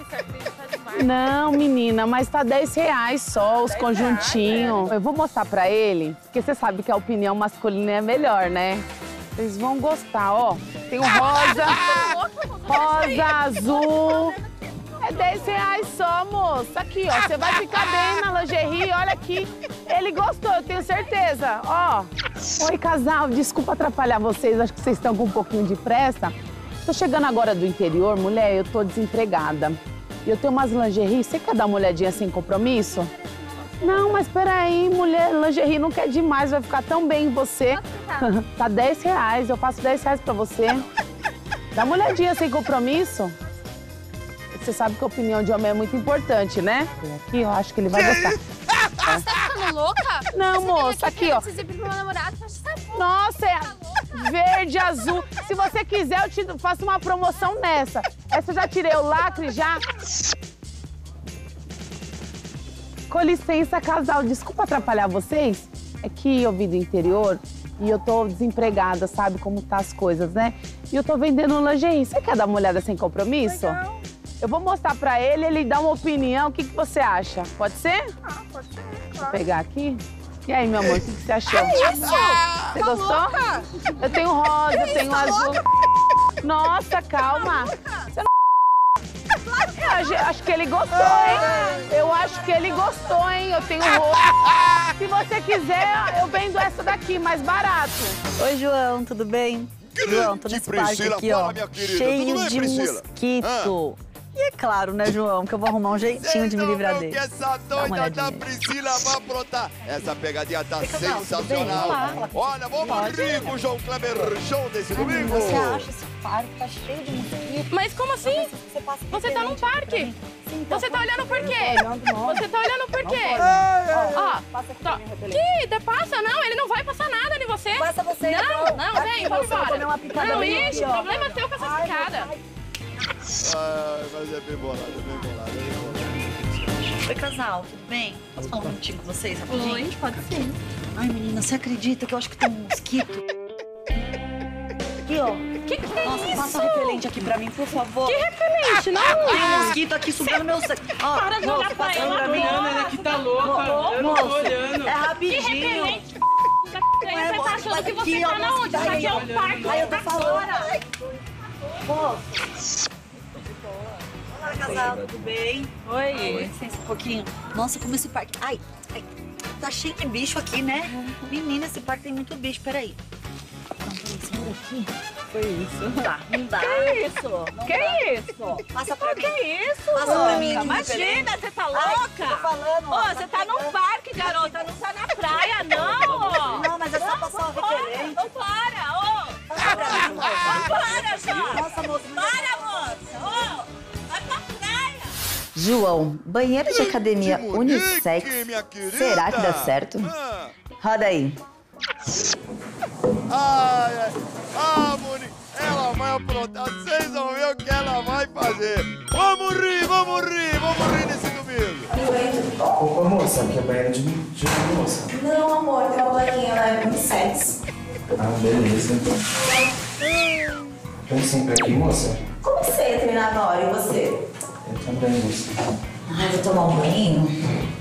Não, menina, mas tá dez reais só, os conjuntinhos. Eu vou mostrar pra ele, porque você sabe que a opinião masculina é melhor, né? Eles vão gostar, ó. Tem o rosa, rosa, azul. É dez reais só, moço. Aqui, ó, você vai ficar bem na lingerie, olha aqui. Ele gostou, eu tenho certeza, ó. Oi, casal, desculpa atrapalhar vocês, acho que vocês estão com um pouquinho de pressa. Tô chegando agora do interior, mulher, eu tô desempregada. E eu tenho umas lingerie, você quer dar uma olhadinha sem compromisso? Não, mas peraí, mulher, lingerie não quer demais, vai ficar tão bem em você. Tá dez reais, eu passo dez reais pra você. Dá uma olhadinha sem compromisso. Você sabe que a opinião de homem é muito importante, né? Aqui, eu acho que ele vai gostar. Você tá ficando louca? Não, Você moça, aqui, ó. Precisa ir pro meu namorado, você tá Nossa, é verde, azul. Se você quiser, eu te faço uma promoção nessa. Essa eu já tirei o lacre, já. Com licença, casal. Desculpa atrapalhar vocês. É que eu vim do interior E eu tô desempregada, sabe como tá as coisas, né? E eu tô vendendo um lingerie. Você quer dar uma olhada sem compromisso? Legal. Eu vou mostrar pra ele, ele dá uma opinião. O que, que você acha? Pode ser? Ah, pode ser, claro. Vou pegar aqui. E aí, meu amor, o que, que você achou? Que isso? Você Tá gostou? louca? Eu tenho rosa, Que eu tenho isso, tá azul. louca? Nossa, calma. Você não... Eu acho- acho que ele gostou, hein? Eu acho que ele gostou, hein? Eu tenho rosa. Se você quiser, eu vendo essa daqui, mais barato. Oi, João, tudo bem? João, tô nesse parque Priscila, aqui, fala, ó, minha querida. cheio Tudo bem, de Priscila? mosquito. E é claro, né, João, que eu vou arrumar um jeitinho de me livrar dele. Que essa doida da Priscila vai aprontar. Essa pegadinha tá sensacional. Olha, vamos rir com o João Kleber Show desse domingo. Você acha esse parque tá cheio de mosquito? Mas como assim? Você tá num parque? Você tá olhando por quê? Você tá olhando por quê? Ó, tá. Que? Passa? Não, ele não vai passar nada em você. Passa você. Não, não, vem, vamos embora. Não, bem isso, aqui, ó. problema teu com essa picada. Ai, mas é bem bolado, é bem bolado, é bem bolado. Oi, casal, tudo bem? Posso falar um minutinho com vocês rapidinho? Oi, pode ser. Ai, menina, você acredita que eu acho que tem um mosquito? Aqui, ó. Que que é Nossa, isso? passa um repelente aqui pra mim, por favor. Que repelente? Não! Tem um mosquito aqui sugando meu sangue. Ó, Para de moço, olhar pra passa ela pra mim. agora. Ela que tá louca. Eu não Moço, tô olhando. é Que rapidinho. repelente? Ué, Você moço, tá achando que aqui, você ó, tá na moço, onde? tá Isso aqui é aí. um parque. Aí eu tô Tá falando. fora. Moço. Olá, casal, tudo bem? Oi. Oi, licença um pouquinho. Nossa, como esse parque... Ai, ai, tá cheio de bicho aqui, né? Menina, esse parque tem muito bicho, peraí. Não, peraí, segura aqui. Foi isso. Não dá, não dá. Que isso? Não Que dá. isso? Passa pra mim. Que isso? Passa pra mim. Imagina, você tá Ai, louca? tô falando, Ô, ó, você tá num parque, garota, não tá na praia, não. Não, mas é só passar o repelente. Não para, ô. Passa pra mim, moço. Não para, já. Nossa, moço. Para, moça. Ô, vai pra praia. João, banheiro de academia Que bonito, unissex. minha querida. Será que dá certo? Ah. Roda aí. Ai, ai. Ah, Monique, ela vai aprontar. Vocês vão ver o que ela vai fazer. Vamos rir, vamos rir, vamos rir nesse domingo. Opa, moça, aqui é banheiro de, de moça. Não, amor, tem uma banheira lá unissex. Ah, beleza. Tem sempre aqui, moça? Como que você ia treinar agora? E você? Eu também, moça. Ai, vou tomar um banho.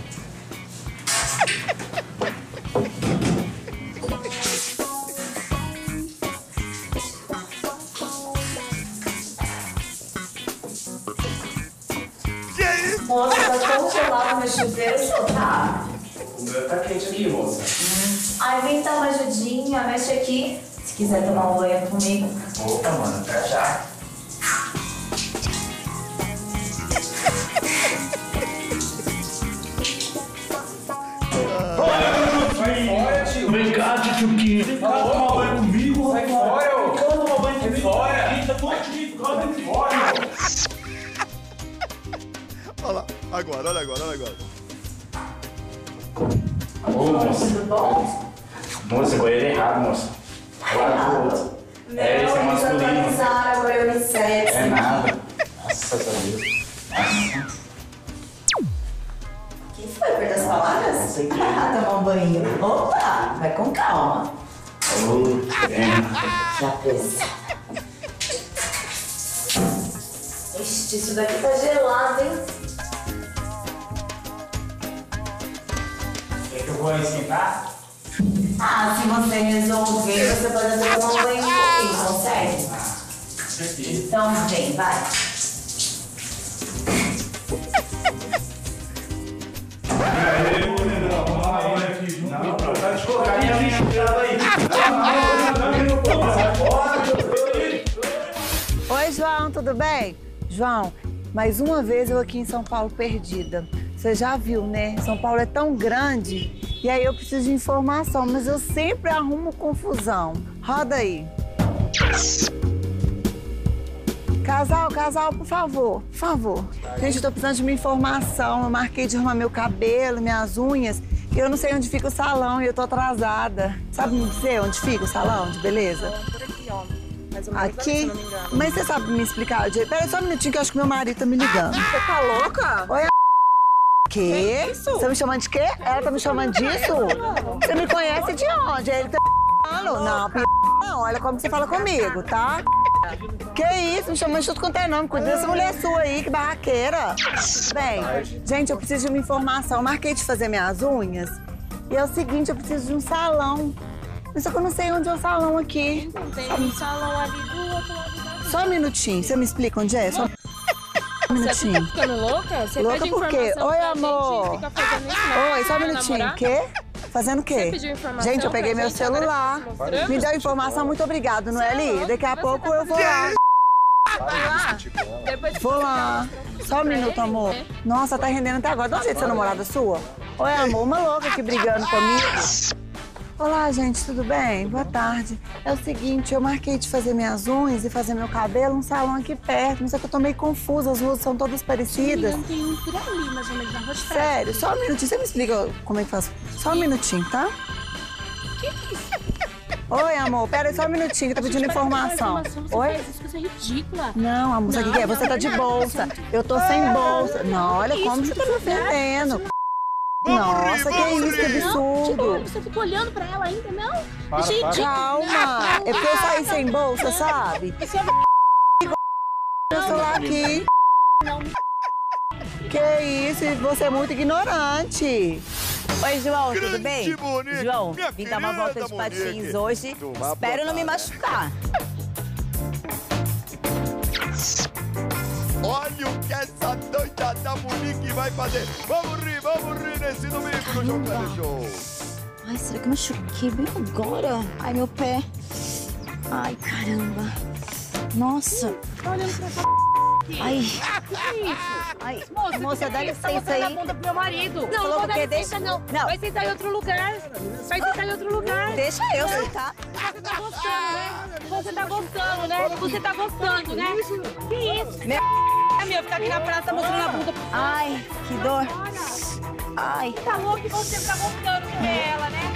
Que é isso? Moça, tá tão gelado no chuveiro, só tá? O meu tá quente aqui, moça. Ai, vem dar uma ajudinha, mexe aqui. Se quiser tomar um banho comigo. Opa, mano, pra já. Sai fora, tio. Vem cá, tio. Vem cá, toma banho comigo. Sai fora, ô. Toma banho comigo. Fora. Eita, tô aqui, vem fora. Olha lá, agora, olha agora, olha agora. Ô, moça. Tudo bom? Moça, banheiro errado, moça. É lá do outro. É, esse é masculino. atualizaram, agora é unissex. É nada. Nossa, Deus. Nossa. O que foi? Perdeu as palavras? Com certeza. Ah, tomar um banho. Opa, vai com calma. Ô, bem. Já fez. Ixi, isso daqui tá gelado, hein? Quer que eu vou esquentar? Ah, se você resolver, você pode até tomar um banho comigo, consegue? Com certeza. Então vem, vai. Oi, João, tudo bem? João, mais uma vez eu aqui em São Paulo perdida. Você já viu, né? São Paulo é tão grande e aí eu preciso de informação, mas eu sempre arrumo confusão. Roda aí. Casal, casal, por favor, por favor. Gente, eu tô precisando de uma informação. Eu marquei de arrumar meu cabelo, minhas unhas, e eu não sei onde fica o salão e eu tô atrasada. Sabe me dizer onde fica o salão de beleza? Por aqui, ó. Mais ou Aqui? menos aqui, se não me engano. Mas você sabe me explicar? Pera só um minutinho que eu acho que meu marido tá me ligando. Você tá louca? Oi, a... Quê? Que isso? Você me chamando de quê? Ela tá me chamando disso? Você me conhece de onde? Ele tá... Não, p... não, olha como você fala comigo, tá? Que isso, me chamando de tudo quanto é nome. Cuida dessa mulher sua aí, que barraqueira. Bem, gente, eu preciso de uma informação. Eu marquei de fazer minhas unhas. E é o seguinte, eu preciso de um salão. Mas só que eu não sei onde é o salão aqui. Tem um salão ali do outro lado da... Só um minutinho, você me explica onde é? Só um minutinho. Você tá ficando louca? Você louca pede por quê? informação Oi, pra amor. gente, fica fazendo isso, não? Oi, só um Pra minutinho. namorar? Quê? Fazendo o quê? Você pediu informação Gente, eu peguei pra meu gente, agora celular. você tá mostrando? Me deu informação, muito obrigado, não é, Eli? Daqui a pouco eu vou lá. Vou lá. Só um minuto, amor. Nossa, tá rendendo até agora. Dá um jeito de ser namorada sua? Oi, amor, uma louca aqui brigando comigo. Olá, gente, tudo bem? Boa tarde. É o seguinte, eu marquei de fazer minhas unhas e fazer meu cabelo num salão aqui perto, mas é que eu tô meio confusa, as ruas são todas parecidas. Não tem um por ali, mais ou menos, na rua de trás. Sério, só um minutinho. Você me explica como é que faz? Só um minutinho, tá? Que isso? Oi, amor, pera aí só um minutinho, que eu tô pedindo informação. Você Oi? faz isso, coisa ridícula. Não, amor, sabe o que que é? Você tá de bolsa. Eu tô sem bolsa. Não, olha como você tá me ofendendo. Nossa, que isso, que absurdo. Você fica olhando pra ela ainda, não? Para, Gente, para. Calma. É porque eu saí sem bolsa, sabe? Isso é Meu celular aqui. Que isso, você é muito ignorante. Oi, João, tudo bem? Monique, João, minha vim dar uma volta de querida patins Monique. hoje. Uma Espero não me machucar. Olha o que essa doida da Monique vai fazer. Vamos rir, vamos rir nesse domingo no João Kleber Show. Ai, será que eu machuquei bem agora? Ai, meu pé. Ai, caramba. Nossa. Tá olhando pra essa Ai. Que isso? Ai, moça, moça, que dá que é isso? Tá licença aí. mostrando a bunda pro meu marido. Não, Falou não vou dar que licença, deixa- não. não. Vai sentar em outro lugar. Vai sentar em outro lugar. Deixa eu sentar. Você tá gostando, né? Você tá gostando, né? Você tá gostando, né? Que isso? Meu... É meu, ficar aqui na praça mostrando a bunda. Ai, que dor. Ai. Tá louco que você tá gostando com ela, né?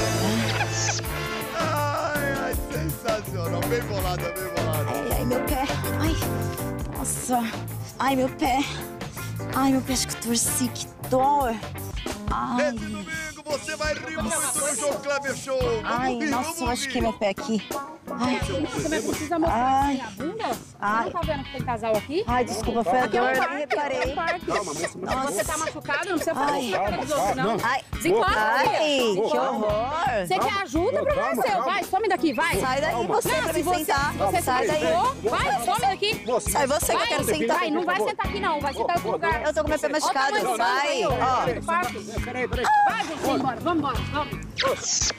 Ai, ai, sensacional. Bem bolada, bem bolada. Ai, ai, meu pé. Ai, nossa. Ai, meu pé. Ai, meu pé, acho que eu torci. Que dor. Ai. Nesse domingo você vai rir muito no João Kleber Show. Vamos Ai, rir, nossa, vamos eu acho rir. que é meu pé aqui. Ai. Você vai precisar mostrar Ai. a bunda? Ai. Você não tá vendo que tem casal aqui? Ai, desculpa, foi a Aqui é um dor, parque, não reparei. é um parque. Nossa. Você tá machucado, não precisa fazer Ai. isso na cara dos outros, não. Ai. Desencosta, Ai, filha. que horror. Você quer ajuda? Problema Calma, seu. calma. Vai, some daqui, vai. Sai daí, você, não, pra se me você, sentar. se você Sai se daí. machucou, vai, some daqui. Sai você que eu Vai, quero sentar. Vai, não vai sentar aqui não, vai sentar em outro lugar. Eu tô com meu pé machucado, Olha o tamanho do sai. tamanho, Ó. do parque. Peraí, peraí. Vai, gente, vamos embora, vamos embora, vamos.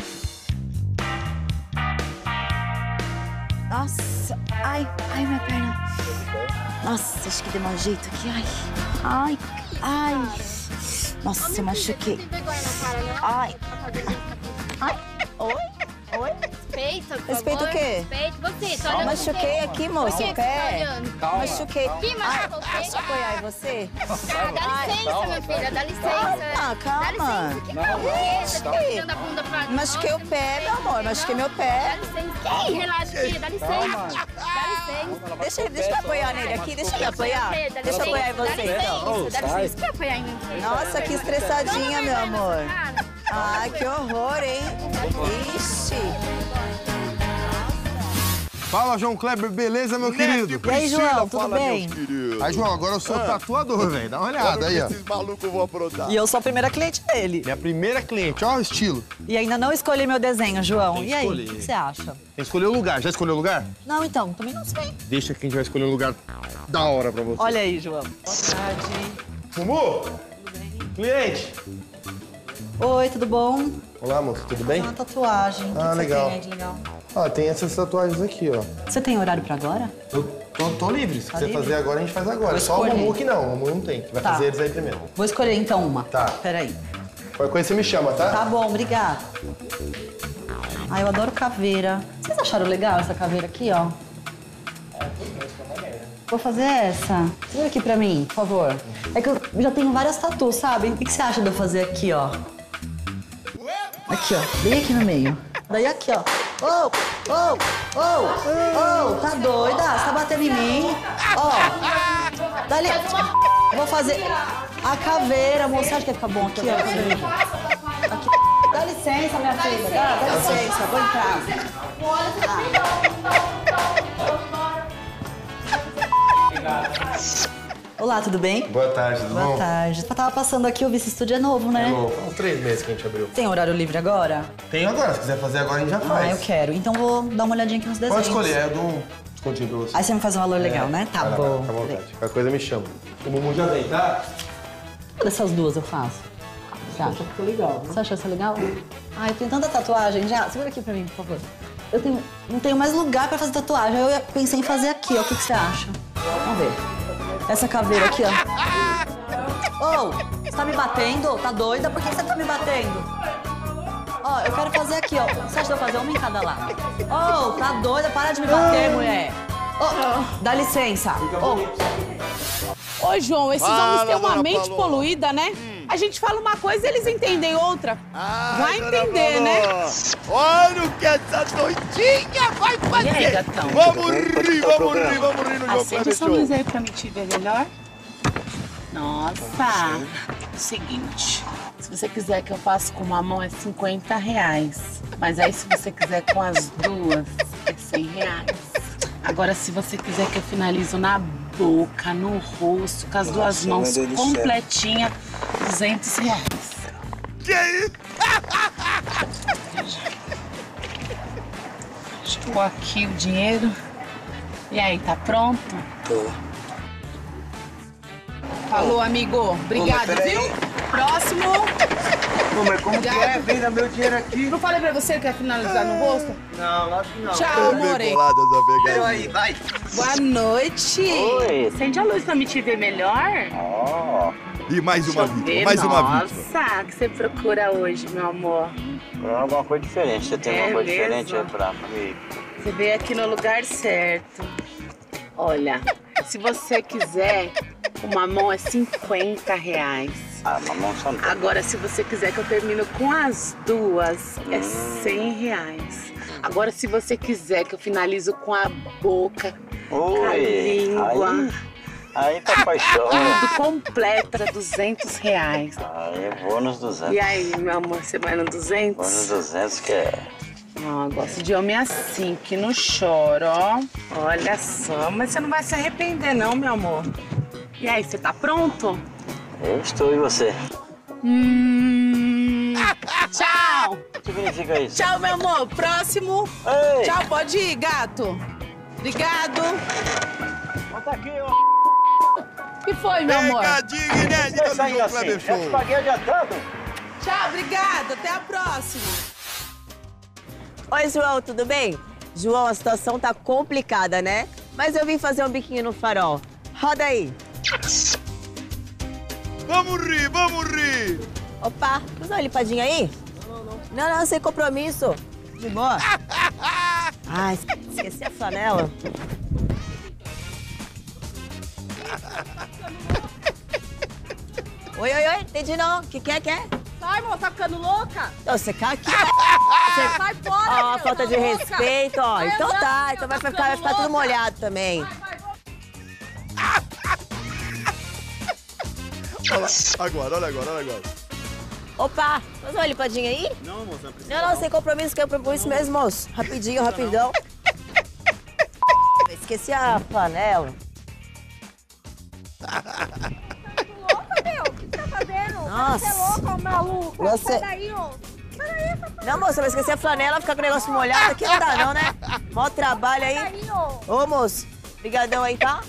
Nossa, ai, ai, minha perna. Nossa, acho que deu mau jeito aqui, ai. Ai, ai. Nossa, eu machuquei. Ai. Ai, oi, oi. Respeita, por Respeita favor. o quê? Respeita você, tô olhando Machuquei pro quê? aqui, moço, Por que o que você tá pé. olhando? Calma. Machuquei. Que machucou Ai, você? posso apoiar em você? Ah, dá licença, minha filha, dá licença. Ah, calma. Dá licença. Que Não, calma, não. você fica tirando a bunda pra Machuquei o pé, meu amor, machuquei meu Dá pé. licença. Ih, relaxa, filha, dá licença. Dá licença. Deixa, deixa eu apoiar nele aqui, deixa eu apoiar. Dá Deixa eu apoiar em licença, você. Dá licença, dá licença. Quer apoiar em mim? Nossa, que estressadinha, meu amor. Ai, que horror, hein? Ixi. Fala, João Kleber, beleza, meu querido? E aí, João, tudo fala, bem? meus queridos. Aí, João, agora eu sou Ah. tatuador, velho. Dá uma olhada Olha o aí, que ó. esses malucos vão aprontar. E eu sou a primeira cliente dele. Minha primeira cliente, ó o estilo. E ainda não escolhi meu desenho, João. Tem que E aí, o escolher. que você acha? Tem que escolher o lugar. Já escolheu o lugar? Não, então, também não sei. Deixa que a gente vai escolher um lugar da hora pra você. Olha aí, João. Boa tarde. Mumu! Cliente! Oi, tudo bom? Olá, moço, tudo bem? Uma tatuagem. O que Ah, que legal. Você tem aí de legal? Ó, tem essas tatuagens aqui, ó. Você tem horário pra agora? Eu tô, tô livre. Se Tá quiser livre? fazer agora, a gente faz agora. Vou Só o escolher. Mumu que não. O Mumu não tem. Vai Tá. fazer eles aí primeiro. Vou escolher então uma. Tá. Peraí. Qualquer coisa você me chama, tá? Tá bom, obrigada. Ai, eu adoro caveira. Vocês acharam legal essa caveira aqui, ó? Vou fazer essa. Tira aqui pra mim, por favor. É que eu já tenho várias tatuas, sabe? O que que você acha de eu fazer aqui, ó? Aqui, ó. Bem aqui no meio. Daí aqui, ó. Ô, ô, ô, ô, tá doida? Você tá batendo em mim? Ó. Dali. Vou fazer a caveira, moça. Você acha que vai ficar bom aqui, ó? Aqui. Dá licença, minha filha. Dá, dá licença, vou entrar. Olá, tudo bem? Boa tarde, tudo Boa bom? tarde. Eu tava passando aqui, eu vi esse estúdio é novo, né? É novo, há uns três meses que a gente abriu. Tem horário livre agora? Tem agora, se quiser fazer agora a gente já faz. Ah, eu quero. Então vou dar uma olhadinha aqui nos desenhos. Pode escolher, eu dou um descontinho pra você. Aí você me faz um valor legal, né? Tá vai lá, bom. Fica à vontade. Qualquer coisa me chama. O Mumu já vem, tá? Dessas duas eu faço. Você acha? Ficou legal, né? Você achou essa legal? Ai, eu tenho tanta tatuagem já. Segura aqui pra mim, por favor. Eu tenho, não tenho mais lugar pra fazer tatuagem. Aí eu pensei em fazer aqui, ó. O que, que você acha? Vamos ver. Essa caveira aqui, ó. Ô, oh, você tá me batendo? Tá doida? Por que você tá me batendo? Ó, oh, eu quero fazer aqui, ó. Você acha que eu vou fazer uma em cada lado? Ô, oh, tá doida? Para de me bater, mulher. Ô, oh, dá licença. Ô, Ô, João, esses Fala, homens têm uma dona mente Paloma. poluída, né? Hum. A gente fala uma coisa e eles entendem outra. Ai, vai dona entender, Paloma. né? Olha o que essa doidinha vai fazer. E aí, gatão? Vamos rir, vamos rir, vamos rir no João Acende Kleber essa Show. luz aí pra me te ver melhor. Nossa, seguinte, se você quiser que eu faça com uma mão é cinquenta reais. Mas aí se você quiser com as duas é cem reais. Agora se você quiser que eu finalizo na boca, no rosto, com as duas mãos completinha, duzentos reais. Que isso? Estou aqui o dinheiro. E aí, tá pronto? Tô. Falou, amigo. Obrigado, Ô, mas viu? Próximo. Pô, mas como Obrigado. que é? Vem dar meu dinheiro aqui. Não falei pra você que quer finalizar no rosto? Não, acho que não. Tchau, amore. Pera aí, vai. Boa noite. Oi. Acende a luz pra me te ver melhor. Ó. E mais uma Deixa eu vítima, ver. mais uma Nossa, vítima. o que você procura hoje, meu amor? Procura alguma coisa diferente. Você tem É alguma coisa mesmo? diferente aí pra mim? Você veio aqui no lugar certo. Olha, se você quiser, uma mão é cinquenta reais. Ah, uma mão só não. Agora, se você quiser que eu termino com as duas, é Hum. cem reais. Agora, se você quiser que eu finalizo com a boca, com a Oi. língua, Aí, aí tá paixão. tudo completo, é duzentos reais. Aí eu vou nos duzentos. E aí, meu amor, você vai no duzentos? Vou nos duzentos que é... Ó, gosto de homem assim, que não chora, ó. Olha só, mas você não vai se arrepender não, meu amor. E aí, você tá pronto? Eu estou e você. Hum... Tchau! O que significa isso? Tchau, meu amor. Próximo. Ei. Tchau, pode ir, gato. Obrigado. Volta aqui, ó. O que foi, meu amor? Pegadinha inédita do João Kleber Show. Eu te paguei adiantado. Tchau, obrigado. Até a próxima. Oi, João, tudo bem? João, a situação tá complicada, né? Mas eu vim fazer um biquinho no farol. Roda aí. Vamos rir, vamos rir. Opa, quer dar uma limpadinha aí? Não, não. Não, não, sem compromisso. De boa. Ai, esqueci a flanela. Oi, oi, oi, entendi não. O que quer, quer? Sai, amor, tá ficando louca? Não, você cai aqui. Você... Sai fora, Ó, meu, falta tá de louca? respeito, ó. Vai Então andando, tá, meu, então vai tá ficar, vai ficando ficar tudo louca. molhado também. Olha lá, agora, olha agora, olha agora. Opa, faz uma limpadinha aí? Não, moça, não precisa. Não, não, sem compromisso, que eu propus isso mesmo, moço. Rapidinho, rapidão. Esqueci a panela. louca, meu? O que você tá fazendo? Nossa. Você é louca, ô maluco? Você- Sai daí, ó. Sai daí, essa Não, moça, vai esquecer a flanela, ficar com o negócio molhado aqui não dá não, né? Mó trabalho aí. daí, ó. Ô, moço, brigadão aí, tá?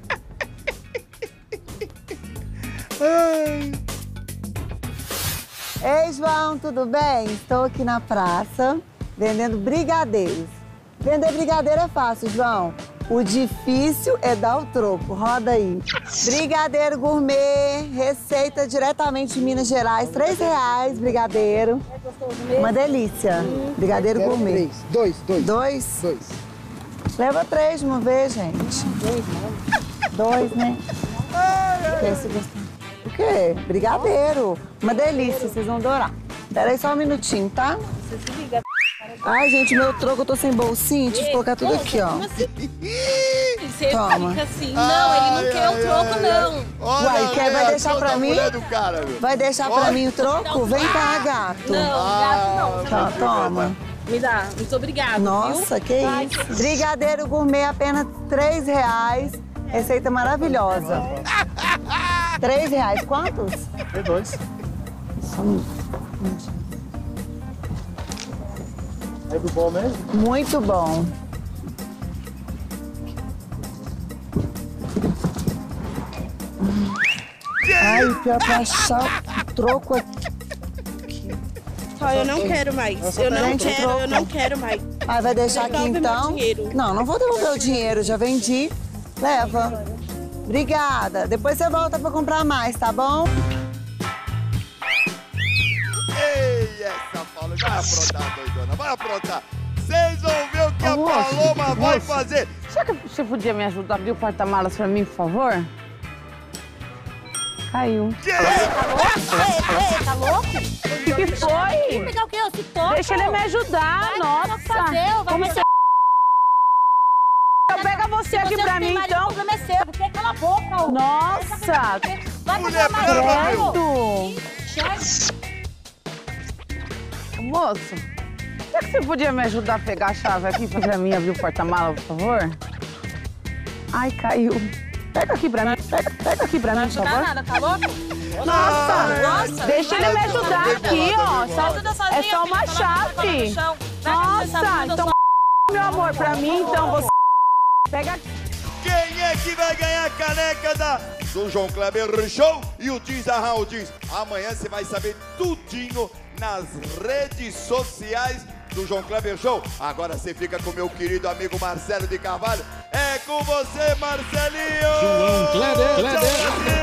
Ei, João, tudo bem? Estou aqui na praça vendendo brigadeiros. Vender brigadeiro é fácil, João. O difícil é dar o troco. Roda aí. Brigadeiro gourmet, receita diretamente de Minas Gerais. Três reais, brigadeiro. Uma delícia. Brigadeiro Quero gourmet. três. Dois, dois. Dois? Dois. Leva três de uma vez, gente. Dois, né? Dois, né? Esse gostou. O quê? Brigadeiro. Uma delícia, vocês vão adorar. Espera aí só um minutinho, tá? Você se liga. Ai, gente, meu troco, eu tô sem bolsinha. Deixa eu colocar tudo aqui, ó. você Toma. fica assim. Não, ele não quer o troco, não. Olha Uai, a quer, vai reação deixar pra da mim? mulher do cara, meu. Vai deixar pra Olha. mim o troco? Vem cá, gato. Não, gato não. Você Tá, vai- toma. Me dá. Muito obrigada, Nossa, viu? que Ai, isso. Brigadeiro gourmet, apenas três reais. Receita maravilhosa. Três reais, quantos? É dois. É do bom mesmo? Muito bom. Ai, pior pra achar o troco aqui. Só, eu não quero mais. Eu não Gente, quero, troco. eu não quero mais. Ah, vai deixar aqui Devolve meu então? dinheiro. Não, não vou devolver o dinheiro, já vendi. Leva. Obrigada. Depois você volta pra comprar mais, tá bom? Ei, essa Paloma vai aprontar, doidona, vai aprontar. Vocês vão ver o que a Moço, Paloma vai moço, fazer. Será que você podia me ajudar a abrir o porta-malas pra mim, por favor? Caiu. Tá louco? Tá louco? O que, que foi? Pegar o quê? Eu se toco. Deixa ele me ajudar, Vai, nossa. Vai fazer, vai Como fazer. você... Então pega você aqui você pra não tem mim, marido, então. O problema é seu. Porque cala a boca, ô. Nossa. Vai Mulher fazer brava, marido. Moço, será que você podia me ajudar a pegar a chave aqui pra mim abrir o porta-mala, por favor? Ai, caiu. Pega aqui pra mim, pega, pega aqui pra mim, por Não dá favor. nada, tá louco? Nossa, Nossa. deixa ele me ajudar aqui, ó. Tá Só, tudo sozinha, é só uma filha, coloca a chave. no chão. Pega essa Nossa, bunda, então, meu amor, pra mim, então, você... Pega aqui. Quem é que vai ganhar a caneca da, do João Kleber Show e o jeans da Raul Jeans? Amanhã você vai saber tudinho nas redes sociais do João Kleber Show. Agora você fica com meu querido amigo Marcelo de Carvalho. É com você, Marcelinho! João Kleber, Tchau, Kleber. Marcelinho!